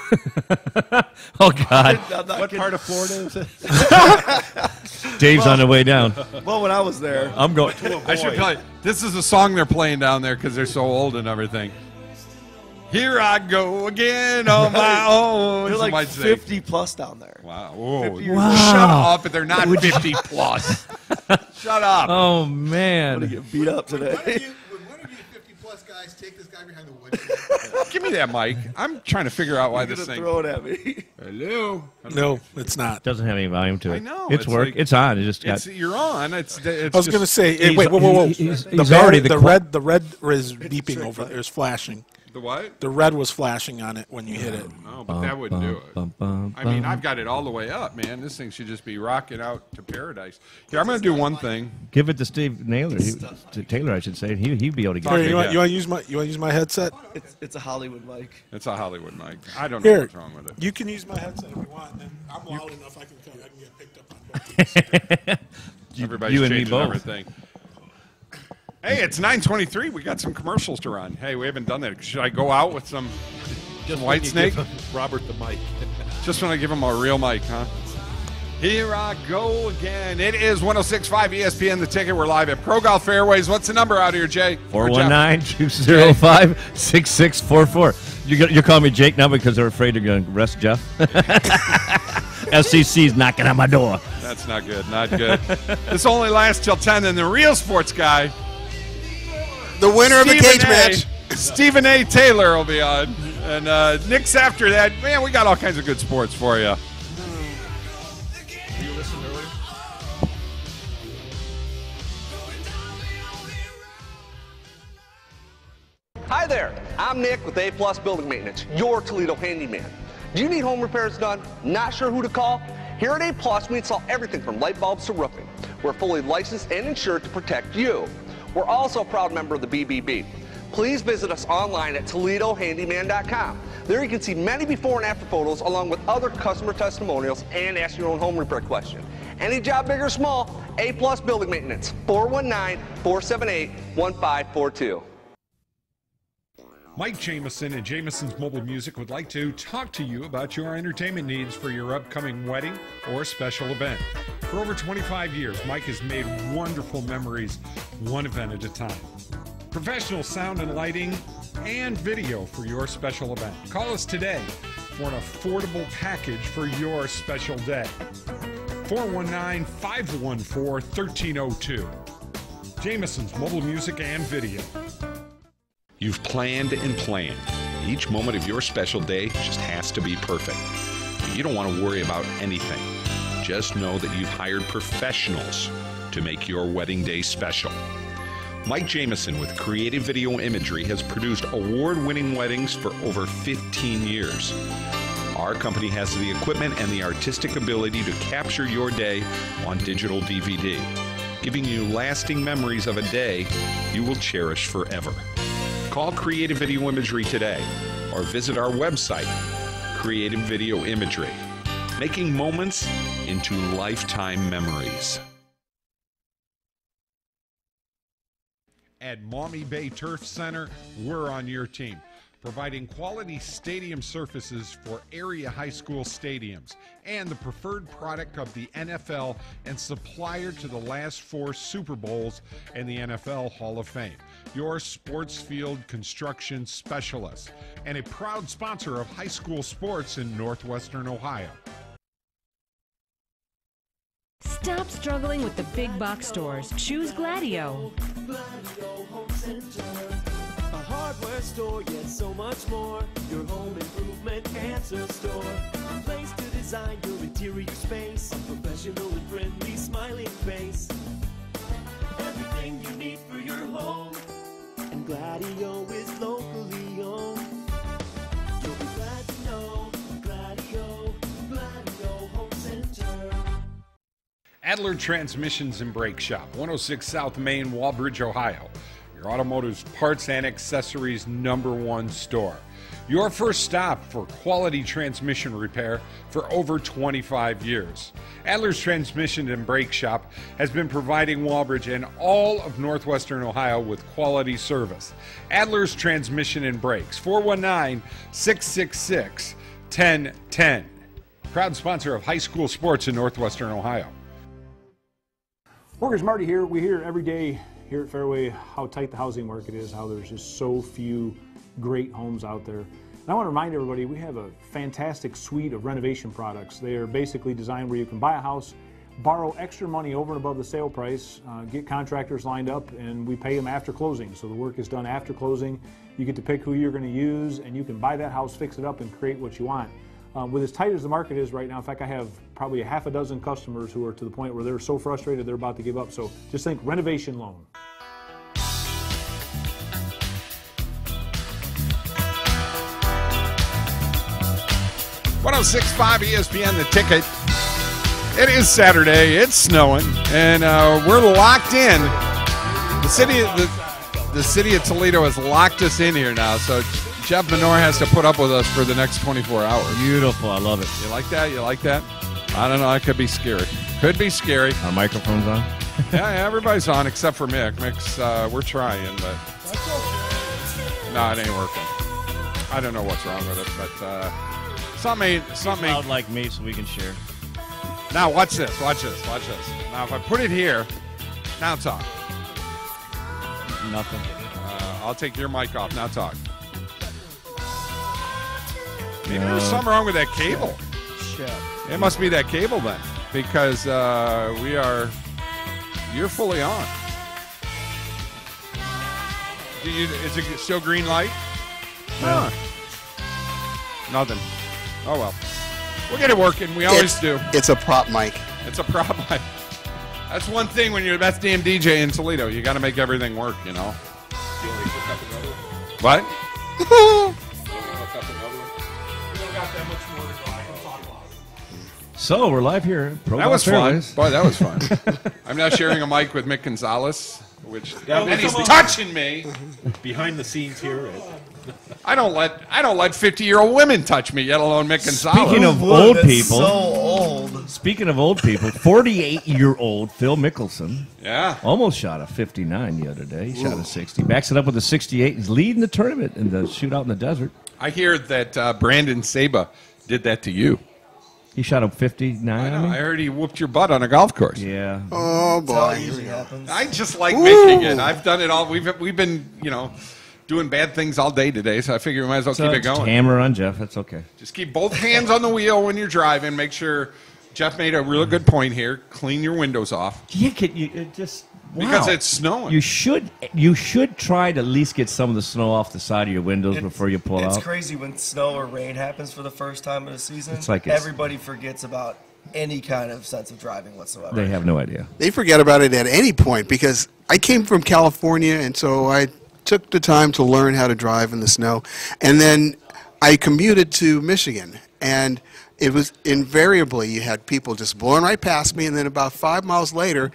Oh God! What part of Florida is it? Dave's on the way down. Well, when I was there, I'm going. I should play. This is a song they're playing down there because they're so old and everything. Here I go again on my own. They're Somebody 50 plus down there. Wow. Whoa. 50 Wow. Shut up, but they're not 50 plus. Shut up. Oh I'm man! gonna get beat up today. Would one of you 50 plus guys take this guy behind the wood? Give me that mic. I'm trying to figure out why You're this gonna thing. throw it at me. Hello. No, it's not. Doesn't have any volume to it. I know. It's work. like- it's on. It just got. You're on. It's I was going to say, He's- wait, whoa. he's The already red, the the red is beeping over there. It's flashing. The what? The red was flashing on it when you hit it. Oh, but that wouldn't do it. I mean, I've got it all the way up, man. This thing should just be rocking out to paradise. Here, I'm going to do one thing. Give it to Steve Naylor. To Taylor, I should say. He'd be able to get Here, it. you want to use my headset? It's a Hollywood mic. It's a Hollywood mic. I don't know Here, what's wrong with it. you can use my headset if you want. And I'm loud enough. I can get picked up on both. Everybody's you and me changing both. everything. Hey, it's 9:23. We got some commercials to run. Hey, we haven't done that. Should I go out with some White Snake? Robert the mic. Just when I give him a real mic, huh? Here I go again. It is 106.5 ESPN The Ticket. We're live at Pro Golf Fairways. What's the number out here, Jay? 419-205-6644. You're calling me Jake now because they're afraid they're going to arrest Jeff? SEC's knocking on my door. That's not good. Not good. This only lasts till 10, and the real sports guy, The winner of the cage match. Stephen A. Taylor will be on. And Nick's after that. Man, we got all kinds of good sports for you. Hi there, I'm Nick with A Plus Building Maintenance, your Toledo handyman. Do you need home repairs done? Not sure who to call? Here at A Plus, we install everything from light bulbs to roofing. We're fully licensed and insured to protect you. We're also a proud member of the BBB. Please visit us online at ToledoHandyman.com. There you can see many before and after photos along with other customer testimonials and ask your own home repair question. Any job big or small, A Plus Building Maintenance, 419-478-1542. Mike Jamison and Jamison's Mobile Music would like to talk to you about your entertainment needs for your upcoming wedding or special event. For over 25 years, Mike has made wonderful memories, one event at a time. Professional sound and lighting and video for your special event. Call us today for an affordable package for your special day. 419-514-1302. Jamison's Mobile Music and Video. You've planned and planned. Each moment of your special day just has to be perfect. You don't want to worry about anything. Just know that you've hired professionals to make your wedding day special. Mike Jamison with Creative Video Imagery has produced award-winning weddings for over 15 years. Our company has the equipment and the artistic ability to capture your day on digital DVD, giving you lasting memories of a day you will cherish forever. Call Creative Video Imagery today or visit our website, Creative Video Imagery, making moments into lifetime memories. At Maumee Bay Turf Center, we're on your team, providing quality stadium surfaces for area high school stadiums and the preferred product of the NFL and supplier to the last 4 Super Bowls and the NFL Hall of Fame. Your sports field construction specialist and a proud sponsor of high school sports in Northwestern Ohio. Stop struggling with the big box stores. Choose Gladio. Gladio Home Center. A hardware store, yet so much more. Your home improvement answer store. A place to design your interior space. A professional and friendly smiling face. Everything you need for your home. And Gladio is locally owned. You'll be glad to know Gladio Home Center. Adler Transmissions and Brake Shop, 106 South Main, Walbridge, Ohio. Your automotive's parts and accessories #1 store. Your first stop for quality transmission repair for over 25 years. Adler's Transmission and Brake Shop has been providing Walbridge and all of Northwestern Ohio with quality service. Adler's Transmission and Brakes, 419-666-1010. Proud sponsor of high school sports in Northwestern Ohio. Mortgage Marty here. We hear every day here at Fairway how tight the housing market is, how there's just so few great homes out there. And I want to remind everybody we have a fantastic suite of renovation products. They are basically designed where you can buy a house, borrow extra money over and above the sale price, get contractors lined up, and we pay them after closing. So the work is done after closing. You get to pick who you're going to use, and you can buy that house, fix it up, and create what you want. With as tight as the market is right now, in fact, I have probably a half a dozen customers who are to the point where they're so frustrated they're about to give up. So just think renovation loan. .1065 ESPN, The Ticket. It is Saturday. It's snowing, and we're locked in. The city of Toledo has locked us in here now, so Jeff Menor has to put up with us for the next 24 hours. Beautiful. I love it. You like that? You like that? I don't know. It could be scary. Could be scary. Our microphone's on? Yeah, everybody's on except for Mick. Mick's, we're trying, but no, it ain't working. I don't know what's wrong with it, but something. Loud like me, so we can share. Now watch this. Watch this. Watch this. Now if I put it here, now talk. Nothing. I'll take your mic off. Now talk. Maybe there's something wrong with that cable. Shit. It must be that cable then, because you're fully on. Is it still green light? No. Nothing. Oh well. We'll get it working. We always do. It's a prop mic. It's a prop mic. That's one thing when you're the best damn DJ in Toledo. You got to make everything work, you know. What? So we're live here. Pro That was Golf fun. Fairways. Boy, that was fun. I'm now sharing a mic with Mick Gonzalez, which Yeah, and he's come on. touching me. Behind the scenes here. I don't let 50-year-old women touch me, let alone Mick Gonzalez. Speaking of old That's people, so old. Speaking of old people, 48-year-old Phil Mickelson, yeah, almost shot a 59 the other day. He shot a 60. Backs it up with a 68. He's leading the tournament in the shootout in the desert. I hear that Brandon Saba did that to you. He shot a 59. I know. I heard he whooped your butt on a golf course. Yeah. Oh boy. I just like making it. I've done it all. We've been doing bad things all day today, so I figure we might as well keep it going. Hammer on Jeff. That's okay. Just keep both hands on the wheel when you're driving. Make sure Jeff made a real good point here. Clean your windows off. Yeah, just because it's snowing. You should try to at least get some of the snow off the side of your windows before you pull It's out. crazy when snow or rain happens for the first time of the season. It's like everybody forgets about any kind of sense of driving whatsoever. They have no idea. They forget about it at any point because I came from California, and so I took the time to learn how to drive in the snow. And then I commuted to Michigan, and it was invariably you had people just blowing right past me, and then about 5 miles later,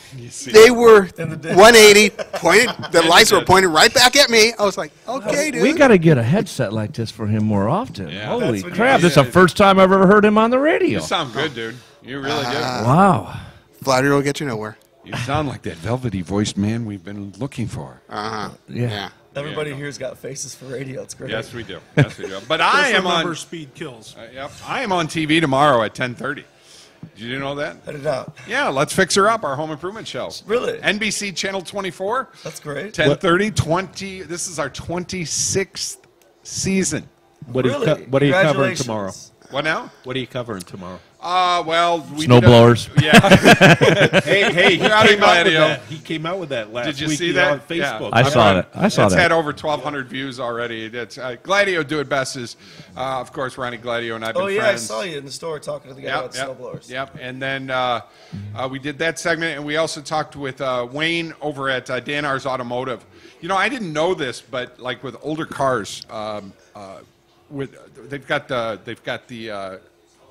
They were 180, pointed. The lights were pointed right back at me. I was like, okay, dude. We got to get a headset like this for him more often. Yeah. Holy That's crap! This is the first time I've ever heard him on the radio. You sound good, dude. You really do. Wow. Flattery will get you nowhere. You sound like that velvety voiced man we've been looking for. Yeah. Everybody here's got faces for radio. It's great. Yes, we do. Yes, we do. But I am on. Speed kills. Yep. I am on TV tomorrow at 10:30. Did you know that? I did not. Yeah, Let's Fix Her Up, our home improvement show. Really? NBC Channel 24. That's great. 10:30, 20. This is our 26th season. What are you covering tomorrow? What now? What are you covering tomorrow? Well, we snowblowers. Yeah. hey, he came out with that last Did you week see that on Facebook. I saw that. I saw it's that. had over 1,200 views already. It's Gladio Do It Best is, of course, Ronnie Gladio and I've been friends. I saw you in the store talking to the guy about snowblowers. Yep. And then we did that segment, and we also talked with Wayne over at Dan R's Automotive. You know, I didn't know this, but like with older cars, they've got the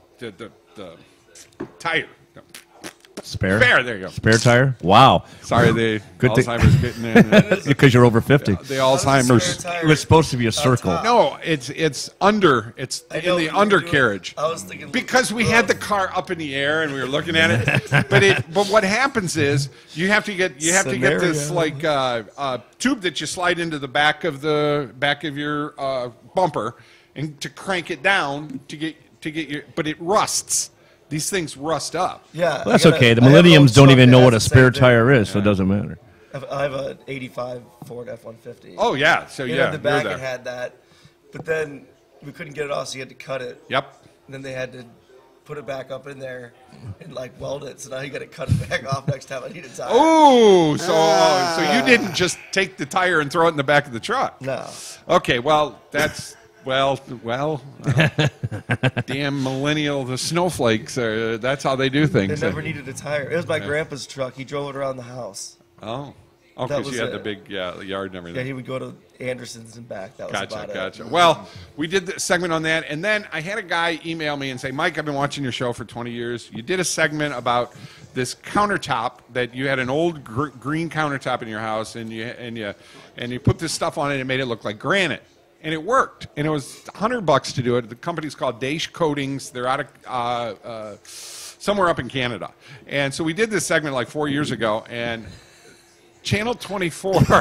tire. Spare? There you go. Spare tire? Wow. Sorry, the Good thing- Alzheimer's getting in. Because you're over 50. The Alzheimer's. It was supposed to be a circle. No, it's under. It's in the undercarriage. I was thinking because we had the car up in the air and we were looking at it. but what happens is you have to get this like tube that you slide into the back of your bumper and to crank it down to get your. But it rusts. These things rust up. Yeah, Well, that's okay. The millenniums don't even know what a spare tire is, so it doesn't matter. I have an 85 Ford F-150. Oh, yeah. So, In yeah, the back you're it there. had that. But then we couldn't get it off, so you had to cut it. Yep. And then they had to put it back up in there and, like, weld it. So now you got to cut it back off next time I need a tire. Oh, so you didn't just take the tire and throw it in the back of the truck? No. Okay, well, that's... Well, damn millennial, the snowflakes, that's how they do things. They never needed a tire. It was my grandpa's truck. He drove it around the house. Oh, That because was you had it. the big yard and everything. Yeah, he would go to Anderson's and back. That was about Gotcha. it. Well, we did the segment on that, and then I had a guy email me and say, Mike, I've been watching your show for 20 years. You did a segment about this countertop that you had an old green countertop in your house, and you put this stuff on it and made it look like granite. And it worked, and it was $100 to do it. The company's called Daesh Coatings. They're out of somewhere up in Canada. And so we did this segment like 4 years ago, and Channel 24 must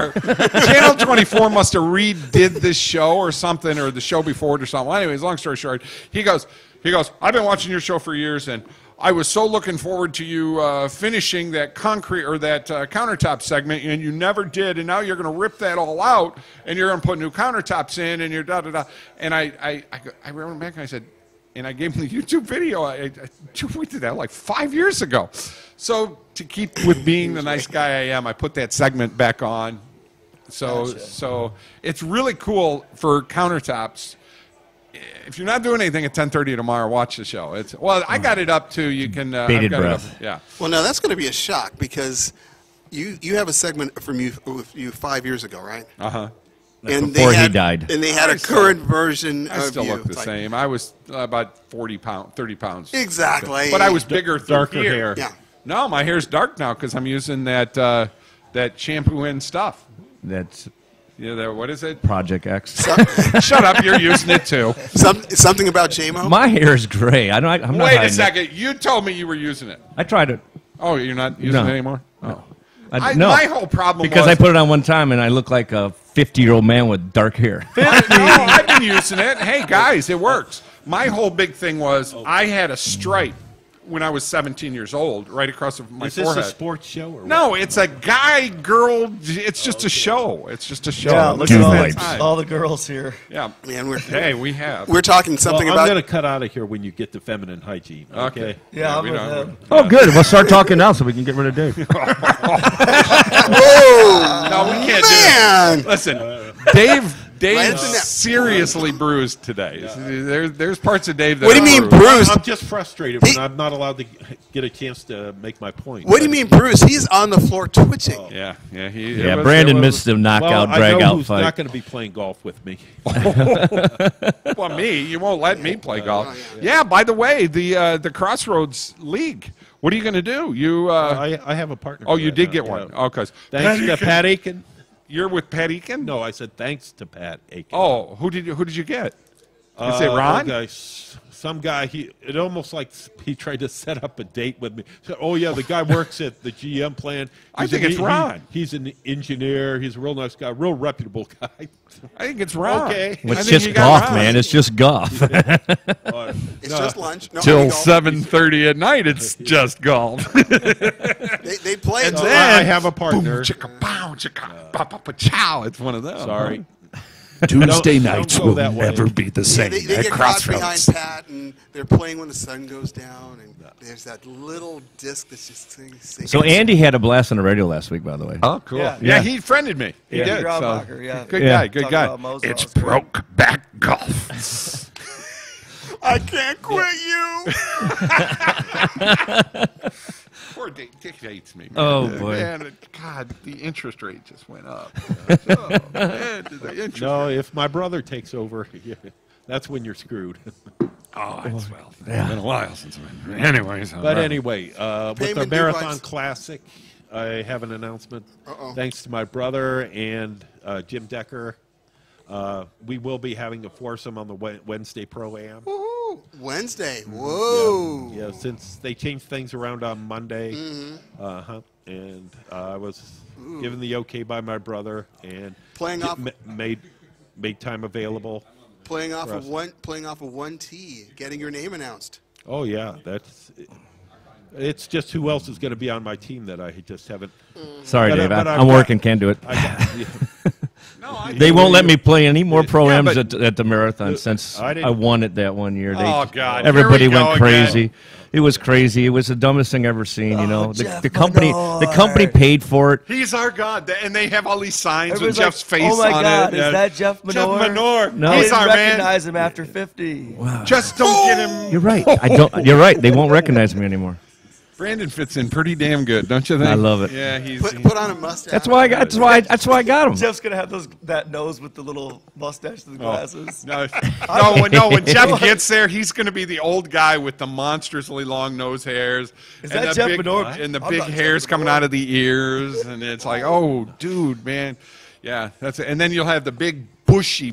have redid this show or something, or the show before it or something. Well, anyways, long story short, he goes, I've been watching your show for years, and I was so looking forward to you finishing that concrete or that countertop segment, and you never did, and now you're going to rip that all out, and you're going to put new countertops in, and you're da-da-da. And I remember back and I said, and I gave him the YouTube video. We did that like 5 years ago. So to keep with being the nice guy I am, I put that segment back on. So it's really cool for countertops. If you're not doing anything at 10:30 tomorrow, watch the show. I got it up too. You can bated breath. Yeah. Well, now that's going to be a shock because you have a segment from you 5 years ago, right? And before he died. And they had a current version I of still you. look the same. I was about 30 pounds. Exactly. But I was bigger through Darker here. hair. Yeah. No, my hair's dark now because I'm using that shampoo and stuff. That's what is it? Project X. Shut up, you're using it too. Something about JMO? My hair is gray. I'm not Wait a hiding second. it. You told me you were using it. I tried it. Oh, you're not using it anymore? No. No. My whole problem because was... I put it on one time and I look like a 50-year-old man with dark hair. No, I've been using it. Hey, guys, it works. My whole big thing was I had a stripe when I was 17 years old, right across my forehead. Is this a sports show? Or no, it's a guy-girl. It's just a show. It's just a show. Yeah, look at all the girls here. Yeah, man. We have. We're talking something I'm about. I'm going to cut out of here when you get to feminine hygiene. Okay. Yeah, we don't. Oh, good. We'll start talking now so we can get rid of Dave. Whoa! No, we can't do that. Listen, Dave's seriously bruised today. There's parts of Dave that What do you mean bruised? I'm just frustrated when I'm not allowed to get a chance to make my point. What do you mean bruised? He's on the floor twitching. Yeah. Brandon missed the knockout, I drag know out who's fight. not going to be playing golf with me. Well, you won't let me play golf. Yeah, by the way, the Crossroads League What are you going to do? You? I have a partner. Oh, for you that did now, get one. yeah. Oh, because Thanks to Pat Aiken. You're with Pat Aiken? No, I said thanks to Pat Aiken. Oh, who did you get? Is it Ron? Some guy. It almost like he tried to set up a date with me. So, oh yeah, the guy works at the GM plant. I think it's Ron. He's an engineer. He's a real nice guy, real reputable guy. I think it's Ron. Okay, Well, it's just golf, man. It's just golf. It's just lunch. No, Till 7:30 at night, it's just golf. They play. And until- then I have a partner. Boom, chicka, pow, chicka, pa, pa, pa, chow. It's one of them. Sorry. Tuesday Don't nights go will that way. never be the same They at get caught behind Crossroads. Pat, and they're playing when the sun goes down, and there's that little disc that's just singing. So Andy had a blast on the radio last week, by the way. Oh, cool. Yeah, he friended me. He did. So. Graubacher, yeah. Good Yeah. guy. Good Talking guy. about Moses, It's that was great. broke back golf. I can't quit you. Poor Dick hates me. Man. Oh, boy. Man, God, the interest rate just went up. Oh, man, the interest No, rate. if my brother takes over, that's when you're screwed. Oh, it's it's been a while since I've been. Anyways. But anyway, with the Payment Marathon device. Classic, I have an announcement. Uh-oh. Thanks to my brother and Jim Decker, we will be having a foursome on the Wednesday Pro-Am. Woohoo. Wednesday. Whoa. Yeah, since they changed things around on Monday. Mhm. And I was given the okay by my brother and Playing off- made time available. Playing off for of us. Playing off of 1T, getting your name announced. Oh yeah, it's just who else is going to be on my team that I just haven't. Sorry, But, Dave. but I'm working. Can't do it. They won't let me play any more pro-ams at the marathon since I won it that one year. Oh, God. Everybody Here we went go crazy. again. It was crazy. It was the dumbest thing I've ever seen. You know, Jeff the company paid for it. He's our God. And they have all these signs Everybody's with Jeff's like, face oh my on God, it. is that Jeff Minor? Jeff Minor. No. I He's didn't our man. recognize him after 50. Just don't get him. You're right. I don't. You're right. They won't recognize me anymore. Brandon fits in pretty damn good, don't you think? I love it. Yeah, he's Put on a mustache. That's why I got. That's why I got him. Jeff's gonna have that nose with the little mustache and the glasses. No, when Jeff gets there, he's going to be the old guy with the monstrously long nose hairs. Is and that the Jeff big, Minor? And the I'm big not hairs Jeff coming Minor. out of the ears. And it's like, oh, dude, man. Yeah, that's it. And then you'll have the big bushy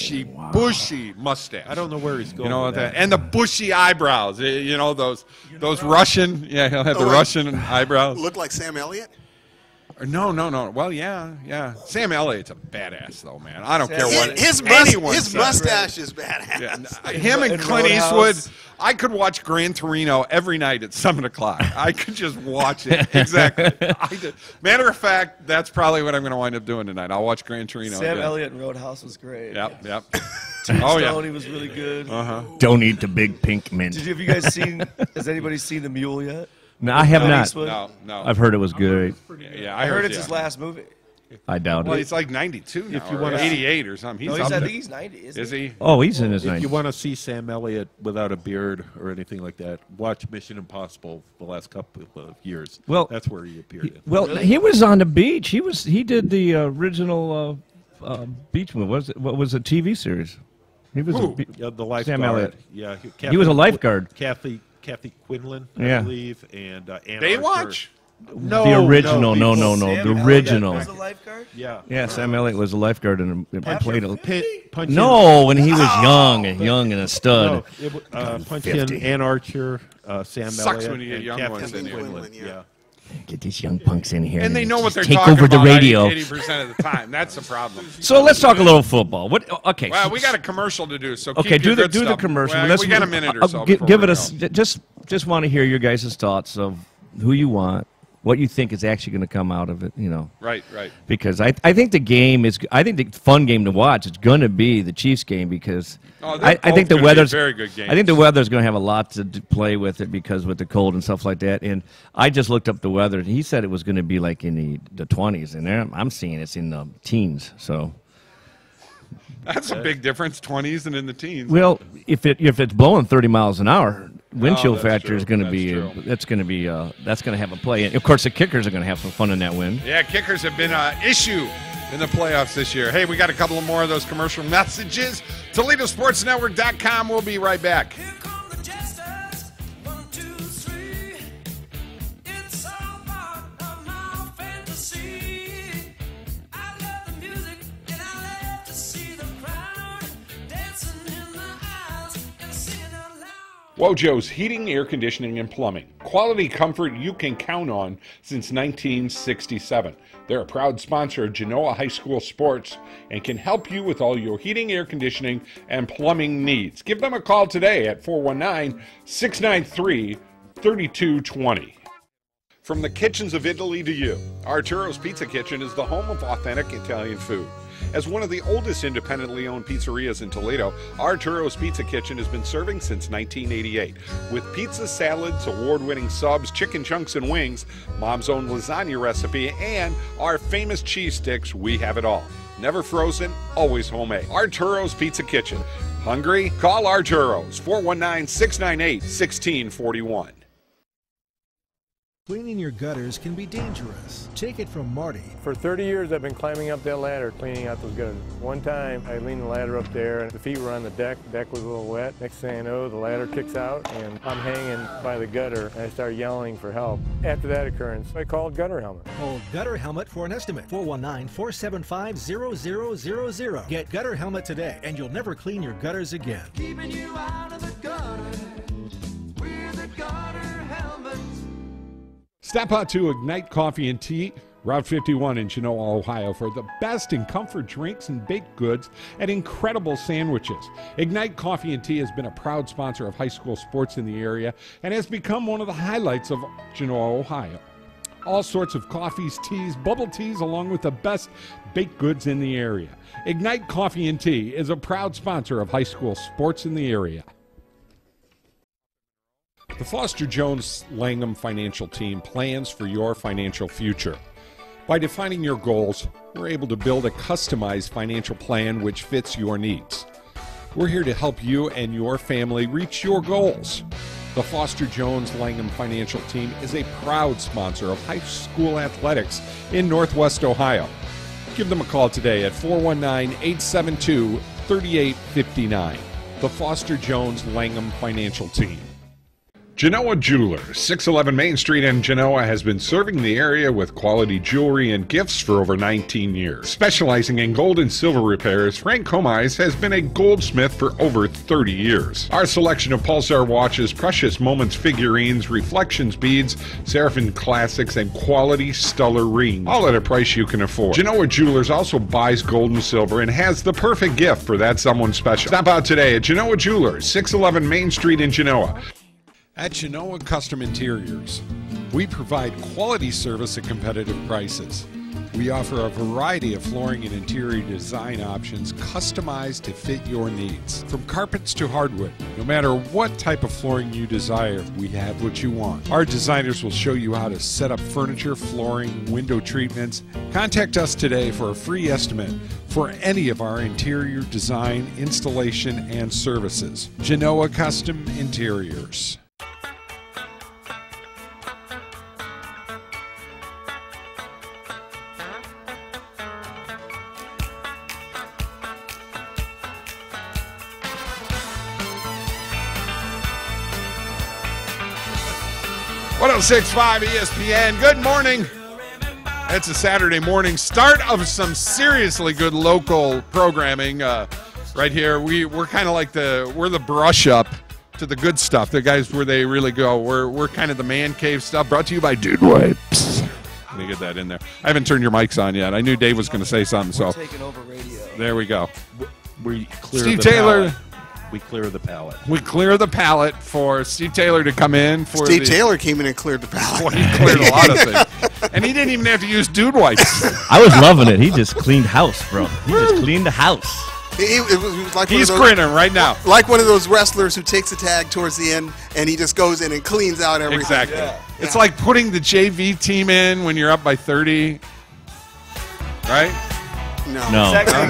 mustache. I don't know where he's going. You know with that, and the bushy eyebrows. You know those Russian. Yeah, he'll have the wait. Russian eyebrows. Look like Sam Elliott? No. Well, yeah. Sam Elliott's a badass, though, man. I don't care what His anyone says. mustache is badass. Yeah, him and Clint Eastwood. I could watch Gran Torino every night at 7 o'clock. I could just watch it. Exactly. Matter of fact, that's probably what I'm going to wind up doing tonight. I'll watch Gran Torino. Sam again. Elliott in Roadhouse was great. Yep. Oh yeah. he was really good. Don't eat the big pink mint. Have you guys seen? Has anybody seen The Mule yet? No, I have Clint not. Eastwood? No. I've heard it was good. Yeah, I heard it's his last movie. I doubt Well, it. he's like 92 now, If you or wanna- 88 or something. No, He's I up think there. he's 90. Is he? Oh, he's in his If 90s. you want to see Sam Elliott without a beard or anything like that, watch Mission Impossible the last couple of years. Well, that's where he appeared. in. Well, he was on the beach. He did the original beach movie. What was a TV series? He was Yeah, the lifeguard. Sam Elliott. Yeah, He was a lifeguard. Kathy Quinlan, I Yeah. believe, and Ann Baywatch? Archer. No, the original. No. Sam The Elliott original. was a lifeguard? Yeah. Yeah, Sam Elliott was a lifeguard and played a. Punch No, when he was young and a stud. No, punch in Ann Archer, Sam Sucks Elliott, when you get and young Kathy ones in here. Quinlan. Yeah. Get these young punks in here. And they know what just they're take talking over the about radio. 80% of the time. That's the problem. So let's talk a little football. What? Okay. Well, we got a commercial to do, so Okay, keep your do good the stuff. commercial. Well, Let's- we got a minute or so. Give before it we us. go. Just want to hear your guys' thoughts of who you want, what you think is actually going to come out of it. You know. Right. Because I think the game is. I think the fun game to watch is going to be the Chiefs game because I think the both gonna be weather's very good games. I think the weather's going to have a lot to play with it because with the cold and stuff like that. And I just looked up the weather and he said it was going to be like in the 20s, and there I'm seeing it's in the teens. So. That's a big difference, 20s and in the teens. Well, if it's blowing 30 miles an hour, wind chill that's factor true. is going to That's be true. that's going to have a play. And of course, the kickers are going to have some fun in that wind. Yeah, kickers have been an issue in the playoffs this year. Hey, we got a couple of more of those commercial messages. ToledoSportsNetwork.com. We'll be right back. Wojo's Heating, Air Conditioning, and Plumbing. Quality comfort you can count on since 1967. They're a proud sponsor of Genoa High School sports and can help you with all your heating, air conditioning, and plumbing needs. Give them a call today at 419-693-3220. From the kitchens of Italy to you, Arturo's Pizza Kitchen is the home of authentic Italian food. As one of the oldest independently owned pizzerias in Toledo, Arturo's Pizza Kitchen has been serving since 1988. With pizza, salads, award-winning subs, chicken chunks and wings, Mom's own lasagna recipe, and our famous cheese sticks, we have it all. Never frozen, always homemade. Arturo's Pizza Kitchen. Hungry? Call Arturo's, 419-698-1641. Cleaning your gutters can be dangerous. Take it from Marty. For 30 years, I've been climbing up that ladder, cleaning out those gutters. One time, I leaned the ladder up there, and the feet were on the deck. The deck was a little wet. Next thing I know, the ladder kicks out, and I'm hanging by the gutter, and I start yelling for help. After that occurrence, I called Gutter Helmet. Call Gutter Helmet for an estimate. 419-475-0000. Get Gutter Helmet today, and you'll never clean your gutters again. Keeping you out of the gutter. We're the Gutter Helmet. Stop out to Ignite Coffee and Tea, Route 51 in Genoa, Ohio, for the best in comfort drinks and baked goods and incredible sandwiches. Ignite Coffee and Tea has been a proud sponsor of high school sports in the area and has become one of the highlights of Genoa, Ohio. All sorts of coffees, teas, bubble teas, along with the best baked goods in the area. Ignite Coffee and Tea is a proud sponsor of high school sports in the area. The Foster Jones Langham Financial Team plans for your financial future. By defining your goals, we're able to build a customized financial plan which fits your needs. We're here to help you and your family reach your goals. The Foster Jones Langham Financial Team is a proud sponsor of high school athletics in Northwest Ohio. Give them a call today at 419-872-3859. The Foster Jones Langham Financial Team. Genoa Jewelers, 611 Main Street in Genoa, has been serving the area with quality jewelry and gifts for over 19 years. Specializing in gold and silver repairs, Frank Comise has been a goldsmith for over 30 years. Our selection of Pulsar watches, Precious Moments figurines, Reflections beads, Seraphim classics, and quality stellar rings, all at a price you can afford. Genoa Jewelers also buys gold and silver and has the perfect gift for that someone special. Stop out today at Genoa Jewelers, 611 Main Street in Genoa. At Genoa Custom Interiors, we provide quality service at competitive prices. We offer a variety of flooring and interior design options customized to fit your needs. From carpets to hardwood, no matter what type of flooring you desire, we have what you want. Our designers will show you how to set up furniture, flooring, window treatments. Contact us today for a free estimate for any of our interior design, installation, and services. Genoa Custom Interiors. Oh 106.5 ESPN. Good morning. It's a Saturday morning. Start of some seriously good local programming right here. We're kind of like we're the brush up to the good stuff. The guys where they really go. We're kind of the man cave stuff. Brought to you by Dude Wipes. Let me get that in there. I haven't turned your mics on yet. I knew Dave was going to say something. We're so taking over radio. There we go. We clear Steve the Taylor. palette. We clear the palette. We clear the palette for Steve Taylor to come in. For Steve Taylor came in and cleared the palette. Well, he cleared a lot of things. And he didn't even have to use Dude Wipes. I was loving it. He just cleaned house, bro. He just cleaned the house. It was like He's grinning right now. Like one of those wrestlers who takes a tag towards the end and he just goes in and cleans out everything. Exactly. Yeah. It's like putting the JV team in when you're up by 30, right? No.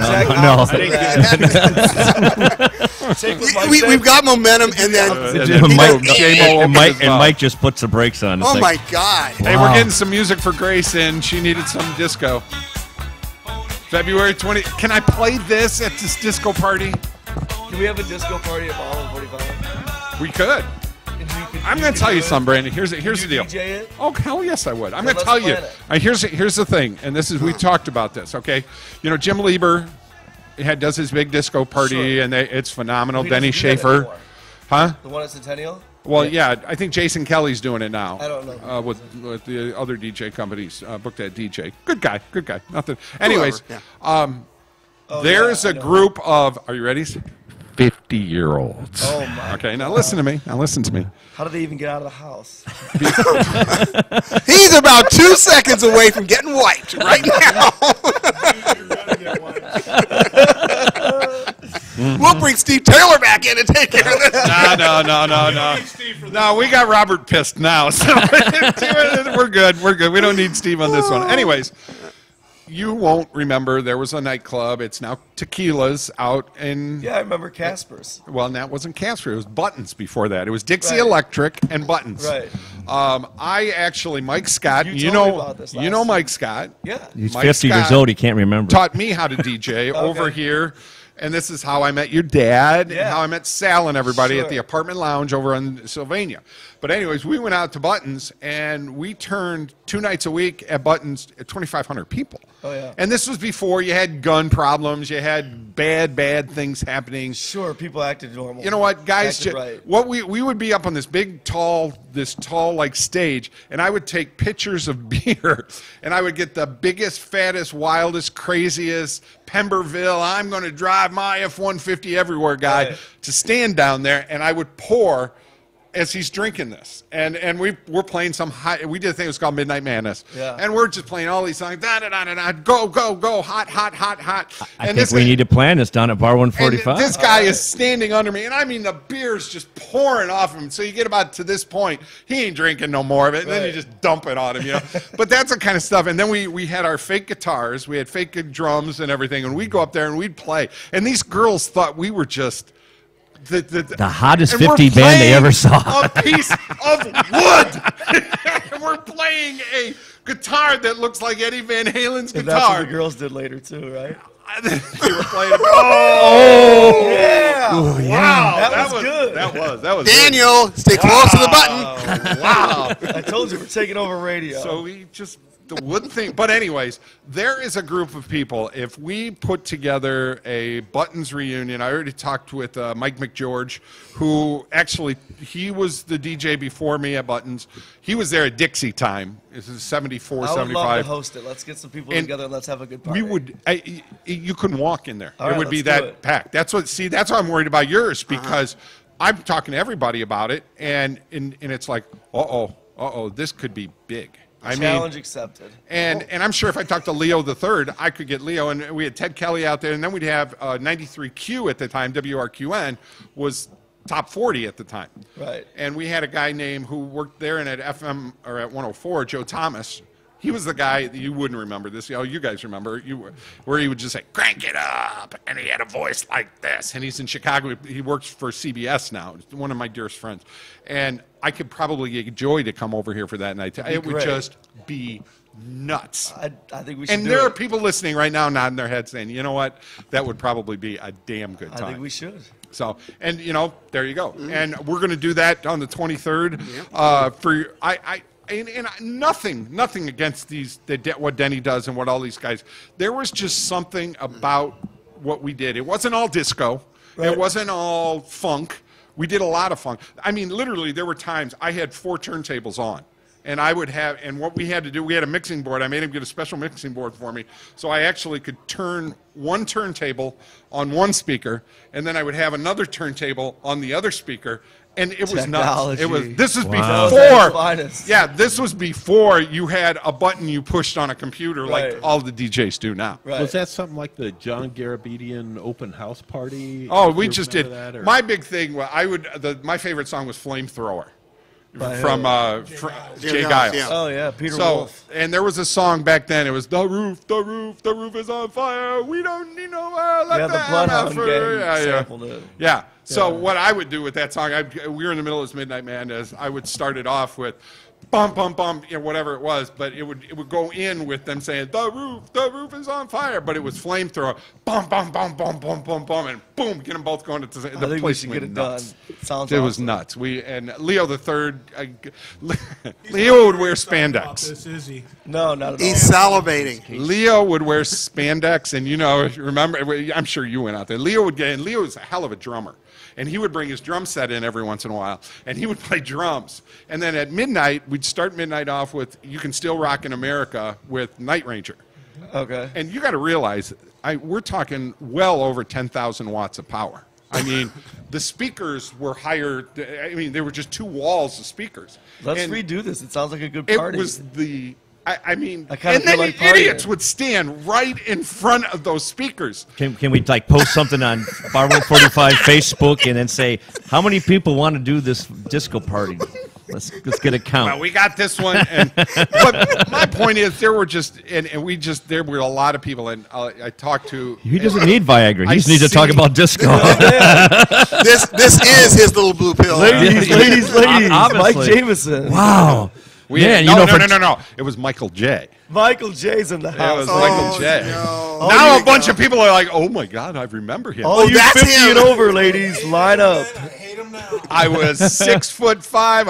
We've got momentum, and then Mike just puts the brakes on. It's oh my God! Hey, we're getting some music for Grace, and she needed some disco. February 20. Can I play this at this disco party? Can we have a disco party at Ball 45? We could. I'm going to tell you something, Brandon. Here's the deal. DJ it? Oh, hell yes, I would. I'm going to tell you. Here's the thing, and this is we talked about this. Okay, you know Jim Lieber does his big disco party, and it's phenomenal. Denny Schaefer. Huh? The one at Centennial? Well, yeah, I think Jason Kelly's doing it now. I don't know. With the other DJ companies, booked that DJ. Good guy. Nothing. Anyways, there's a group of, are you ready? 50-year-olds. Oh, my Okay, now listen to me. How did they even get out of the house? He's about 2 seconds away from getting wiped right now. We'll bring Steve Taylor back in and take care of this. No. No, we got Robert pissed now. So we're good. We don't need Steve on this one. Anyways, you won't remember there was a nightclub. It's now Tequila's out in... Yeah, I remember Casper's. Well, that wasn't Casper. It was Buttons before that. It was Dixie Electric and Buttons. Right. I actually, Mike Scott, You told me about this last Mike Scott. Yeah. He's Mike 50 years Scott old. He can't remember. Taught me how to DJ over here. And this is how I met your dad and how I met Sal and everybody at the apartment lounge over in Sylvania. But anyways, we went out to Buttons, and we turned 2 nights a week at Buttons at 2,500 people. Oh, yeah. And this was before you had gun problems. You had bad things happening. Sure, people acted normal. You know what, guys? Right. What we would be up on this big, tall like stage, and I would take pictures of beer, and I would get the biggest, fattest, wildest, craziest Pemberville. I'm going to drive my F-150 everywhere guy to stand down there, and I would pour as he's drinking this, and we're playing some high. We did a thing that was called Midnight Madness, and we're just playing all these songs. Da da da da da. Go go go. Hot hot hot hot. I think we need to plan this down at Bar 145. And this guy is standing under me, and I mean the beer's just pouring off him. So you get about to this point, he ain't drinking no more of it, and then you just dump it on him, you know. But that's the kind of stuff. And then we had our fake guitars, we had fake drums and everything, and we'd go up there and we'd play. And these girls thought we were just the hottest 50 band they ever saw. A piece of wood. And we're playing a guitar that looks like Eddie Van Halen's guitar. And that's what the girls did later too, right? They were playing. Yeah! Ooh, wow, that was good. That was Daniel, good. stay close to the button. Wow. I told you we're taking over radio. So we just the wood thing. But anyways, there is a group of people. If we put together a Buttons reunion, I already talked with Mike McGeorge, who actually, he was the DJ before me at Buttons. He was there at Dixie time. This is 74, 75. I would love to host it. Let's get some people together and let's have a good party. We would. You couldn't walk in there. All It right, would be let's do that it. packed. That's why I'm worried about yours, because I'm talking to everybody about it, and it's like, this could be big. Challenge accepted. And I'm sure if I talked to Leo the Third, I could get Leo. And we had Ted Kelly out there, and then we'd have 93Q at the time. WRQN was top 40 at the time. Right. And we had a guy named who worked there and at FM or at 104, Joe Thomas. He was the guy that you wouldn't remember this. Oh, you guys remember where he would just say, "Crank it up," and he had a voice like this. And he's in Chicago. He works for CBS now. He's one of my dearest friends. And I could probably get Joy to come over here for that night. It would just be nuts. I think we should. And there are people listening right now nodding their heads saying, "You know what? That would probably be a damn good time." I think we should. So, and there you go. And we're going to do that on the 23rd. And nothing against what Denny does and what all these guys. There was just something about what we did. It wasn't all disco. Right. It wasn't all funk. We did a lot of funk. I mean, literally, there were times I had 4 turntables on. And what we had to do, we had a mixing board. I made him get a special mixing board for me. So I actually could turn one turntable on one speaker, and then I would have another turntable on the other speaker. And it was nuts. This was before. Yeah, this was before you had a button you pushed on a computer like all the DJs do now. Right. Was that something like the John Garabedian open house party? Oh, we just did. That, my big thing, my favorite song was Flamethrower. From Jay Giles. Yeah. Oh yeah, Peter So, Wolf. and there was a song back then. It was the roof is on fire. We don't need no Yeah, the Bloodhound Gang sampled it. Yeah. So what I would do with that song, we were in the middle of this Midnight Madness. I would start it off with, bum, bum, bum, whatever it was, but it would go in with them saying, the roof is on fire, but it was flamethrower, bum, bum, bum, bum, bum, bum, bum, and boom, get them both going to the I think we should get it done. Sounds awesome. was nuts. And Leo the Third, Leo would wear spandex. This is he. No, not at all. He's salivating. Leo would wear spandex, and remember, I'm sure you went out there. Leo was a hell of a drummer. And he would bring his drum set in every once in a while, and he would play drums. And then at midnight, we'd start midnight off with "You Can Still Rock in America" with Night Ranger. Okay. And you got to realize, we're talking well over 10,000 watts of power. I mean, the speakers were higher. I mean, there were just 2 walls of speakers. Let's redo this. It sounds like a good party. It was I mean, I kinda and then feel like the idiots partying. would stand right in front of those speakers. Can we like post something on Bar 145 Facebook and then say how many people want to do this disco party? Let's get a count. Well, we got this one, but my point is there were there were a lot of people, and I talked to. He doesn't need Viagra. He just needs to talk about disco. This is his little blue pill. Ladies, Mike Jameson. Wow. No. It was Michael J. Michael J's in the house. It was Michael J. No. Now a bunch of people are like, "Oh my God, I remember him." All you that's 50 him. and over, ladies, line up. I was 6'5",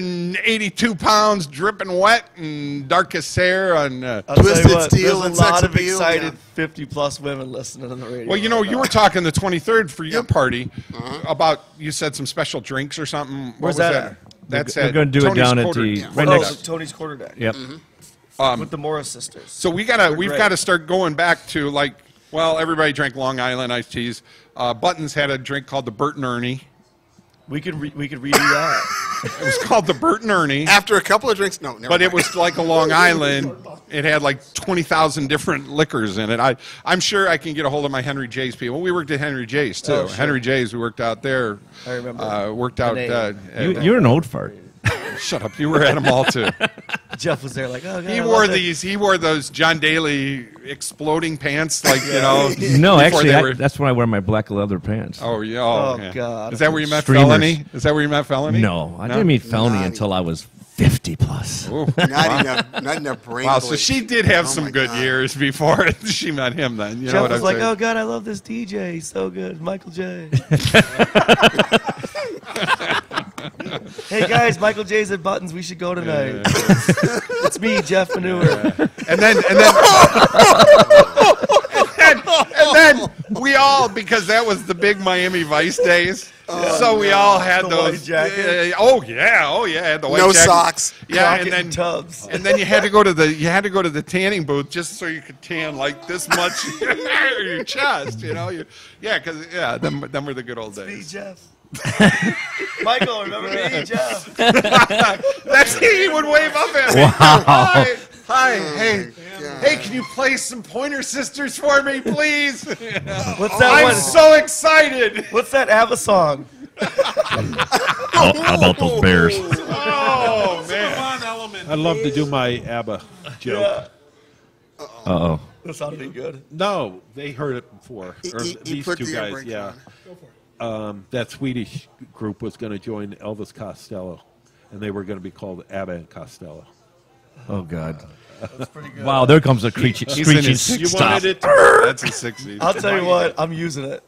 182 pounds, dripping wet, and darkest hair on. Twisted Steel and There's a lot Sex of Appeal, excited 50-plus women listening to the radio. Well, you were talking the 23rd for your party about, you said some special drinks or something. What Where's was that that? at? That's We're at going to do it Tony's down at Quarter- the right right next. next. Tony's quarterdeck. Yep. With the Morris sisters. So we've got to start going back to everybody drank Long Island iced teas. Buttons had a drink called the Bert and Ernie. We could redo that. It was called the Bert and Ernie. After a couple of drinks, no, never But mind. it was like a Long Island. It had like 20,000 different liquors in it. I'm sure I can get a hold of my Henry J's people. We worked at Henry J's too. Oh, sure. Henry J's, we worked out there. I remember. Worked out. You're an old fart. Shut up! You were at them all too. Jeff was there like, oh, God, He wore those John Daly exploding pants, No, actually, that's when I wear my black leather pants. Oh yeah. Oh, yeah. God. Is that where you met Streamers. Felony? Is that where you met Felony? No, I didn't meet Felony until I was 50 plus. Ooh, not enough brain. Wow, so bleed. she did have Oh some my good God. years before she met him. Then you know Jeff what was I'm like, saying? oh, God, I love this DJ. He's so good. Michael J. Hey, guys, Michael J's at Buttons. We should go tonight. It's me, Jeff Manure. And then we all, because that was the big Miami Vice days. So we all had The those. white jacket? Oh yeah, had the white No jacket. socks. Yeah, Crockett and then and Tubbs. And then you had to go to the tanning booth just so you could tan like this much your chest. Them were the good old Me, days. Jeff. Michael, remember me, Jeff? That's he would wave up at me. Wow. Hi, hey, can you play some Pointer Sisters for me, please? What's that I'm one? so excited. What's that ABBA song? How about those bears? Oh man, I'd love to do my ABBA joke. Uh-oh. That sounded good. No, they heard it before. Or He these put two the guys, brakes yeah. That Swedish group was going to join Elvis Costello, and they were going to be called ABBA and Costello. Oh, God. That's pretty good. Wow, there comes a screeching You stop. wanted it to, that's a 60s. I'll tell you what, I'm using it.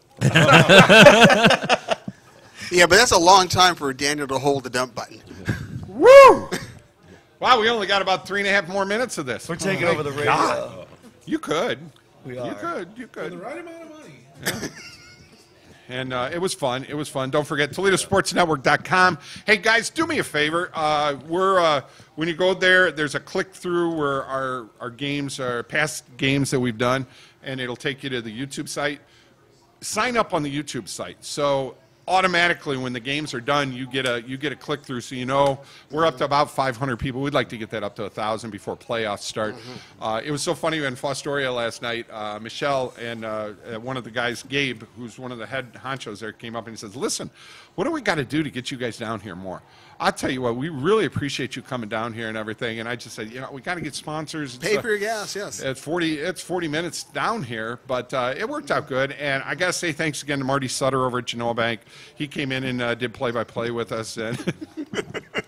Yeah, but that's a long time for Daniel to hold the dump button. Woo! Wow, we only got about 3.5 more minutes of this. We're taking over the radio. God. You could. We are. You could. For the right amount of money. And it was fun. It was fun. Don't forget, ToledoSportsNetwork.com. Hey, guys, do me a favor. When you go there, there's a click-through where our games, our past games that we've done, and it'll take you to the YouTube site. Sign up on the YouTube site. So automatically, when the games are done, you get a click-through, so you know we're up to about 500 people. We'd like to get that up to 1,000 before playoffs start. It was so funny in Fostoria last night. Michelle and one of the guys, Gabe, who's one of the head honchos there, came up and he says, "Listen, what do we got to do to get you guys down here more? I'll tell you what, we really appreciate you coming down here and everything." And I just said, we got to get sponsors. Pay for your gas, yes. It's 40 minutes down here, but it worked out good. And I got to say thanks again to Marty Sutter over at Genoa Bank. He came in and did play-by-play with us. And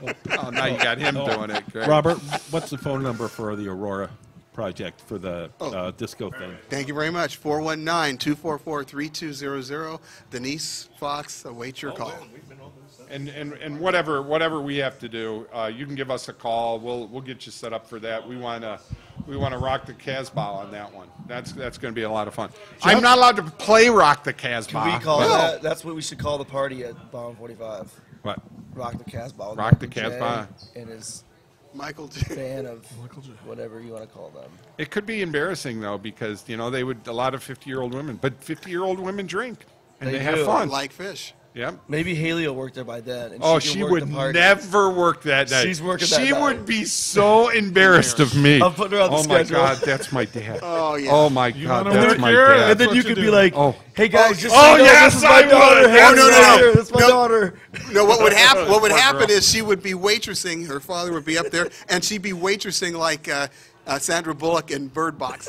Oh, now you got him doing it. Great. Robert, what's the phone number for the Aurora project for the disco thing? Thank you very much. 419-244-3200. Denise Fox awaits your call. And whatever we have to do, you can give us a call. We'll get you set up for that. We want to rock the Casbah on that one. That's going to be a lot of fun. I'm not allowed to play rock the Casbah. Can we call that? That's what we should call the party at Bomb 45. What? Rock the Casbah. Rock the Casbah. And his Michael J. fan of whatever you want to call them. It could be embarrassing though, because a lot of 50-year-old women, but 50-year-old women drink and they have fun. Like fish. Yep. Maybe Haley will work there by then. And she would never work that night. She's working that night. She would be so embarrassed of me. I'm putting her on the schedule. Oh my God, that's my dad. Oh yeah. Oh my God, that's my dad. And then you could be like, "Hey guys, just yes, this is my daughter. Hey, no. This is my daughter." No, what would happen? What would happen is she would be waitressing. Her father would be up there, and she'd be waitressing like Sandra Bullock in Bird Box.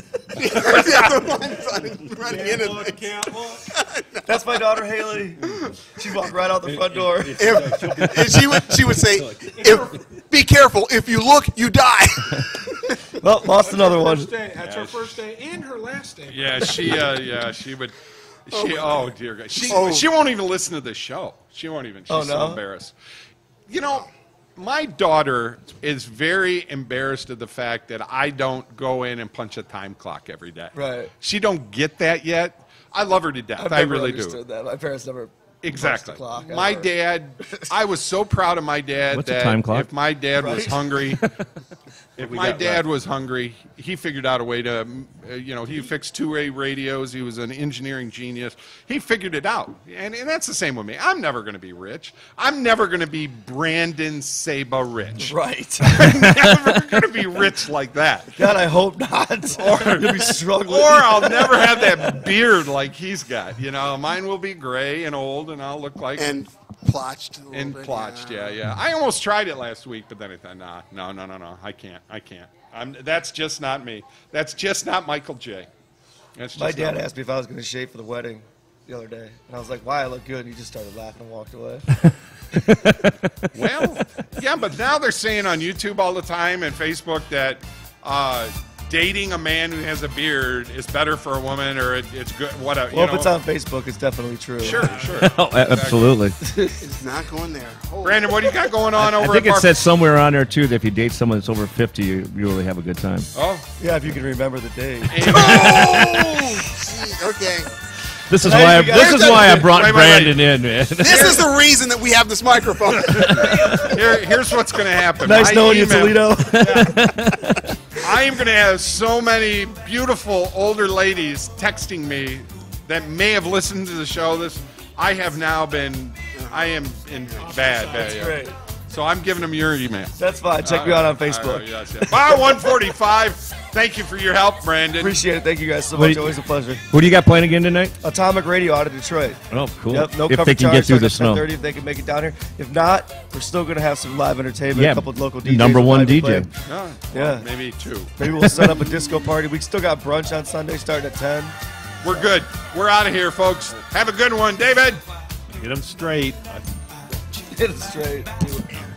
That's my daughter Haley. She'd walk right out the front door. She would say, "Be careful. If you look, you die." Well, lost another one. That's her first day and her last day. Yeah, she would. Oh dear God, she won't even listen to the show. She won't even. She's so embarrassed. My daughter is very embarrassed of the fact that I don't go in and punch a time clock every day. Right. She don't get that yet. I love her to death. I really do. That. My parents never. Exactly. The clock, my dad, I was so proud of my dad. What's that a time clock? If my dad was hungry, was hungry, he figured out a way to, he fixed two-way radios. He was an engineering genius. He figured it out. And that's the same with me. I'm never going to be rich. I'm never going to be Brandon Saba rich. Right. I'm never going to be rich like that. God, I hope not. You'll be struggling. Or I'll never have that beard like he's got. Mine will be gray and old, and I'll look like plotched. Yeah. I almost tried it last week, but then I thought, no, I can't. That's just not me. That's just not Michael J. My dad asked me if I was going to shave for the wedding the other day, and I was like, "Why? I look good." And he just started laughing and walked away. Well, yeah, but now they're saying on YouTube all the time and Facebook that dating a man who has a beard is better for a woman, or it's good. Whatever. Well, if it's on Facebook, it's definitely true. Sure. Oh, absolutely. It's not going there. Brandon, what do you got going on over? I think it said somewhere on there too that if you date someone that's over 50, you really have a good time. Oh, yeah, if you can remember the date. Okay. This is why I brought Brandon in, man. This is the reason that we have this microphone. Here's what's going to happen. Nice knowing you, Toledo. I am going to have so many beautiful older ladies texting me that may have listened to the show. I am in bad. That's great. So I'm giving them your email. That's fine. Check me out on Facebook. Yes. Bar 145. Thank you for your help, Brandon. Appreciate it. Thank you guys so much. Always a pleasure. What do you got playing again tonight? Atomic Radio out of Detroit. Oh, cool. Yep, no if cover they can charge, get through the snow. 10:30 if they can make it down here. If not, we're still going to have some live entertainment. A couple of local DJs. Number one DJ. Well, maybe two. Maybe we'll set up a disco party. We still got brunch on Sunday starting at 10. We're good. We're out of here, folks. Have a good one. David. Get them straight. Get them straight.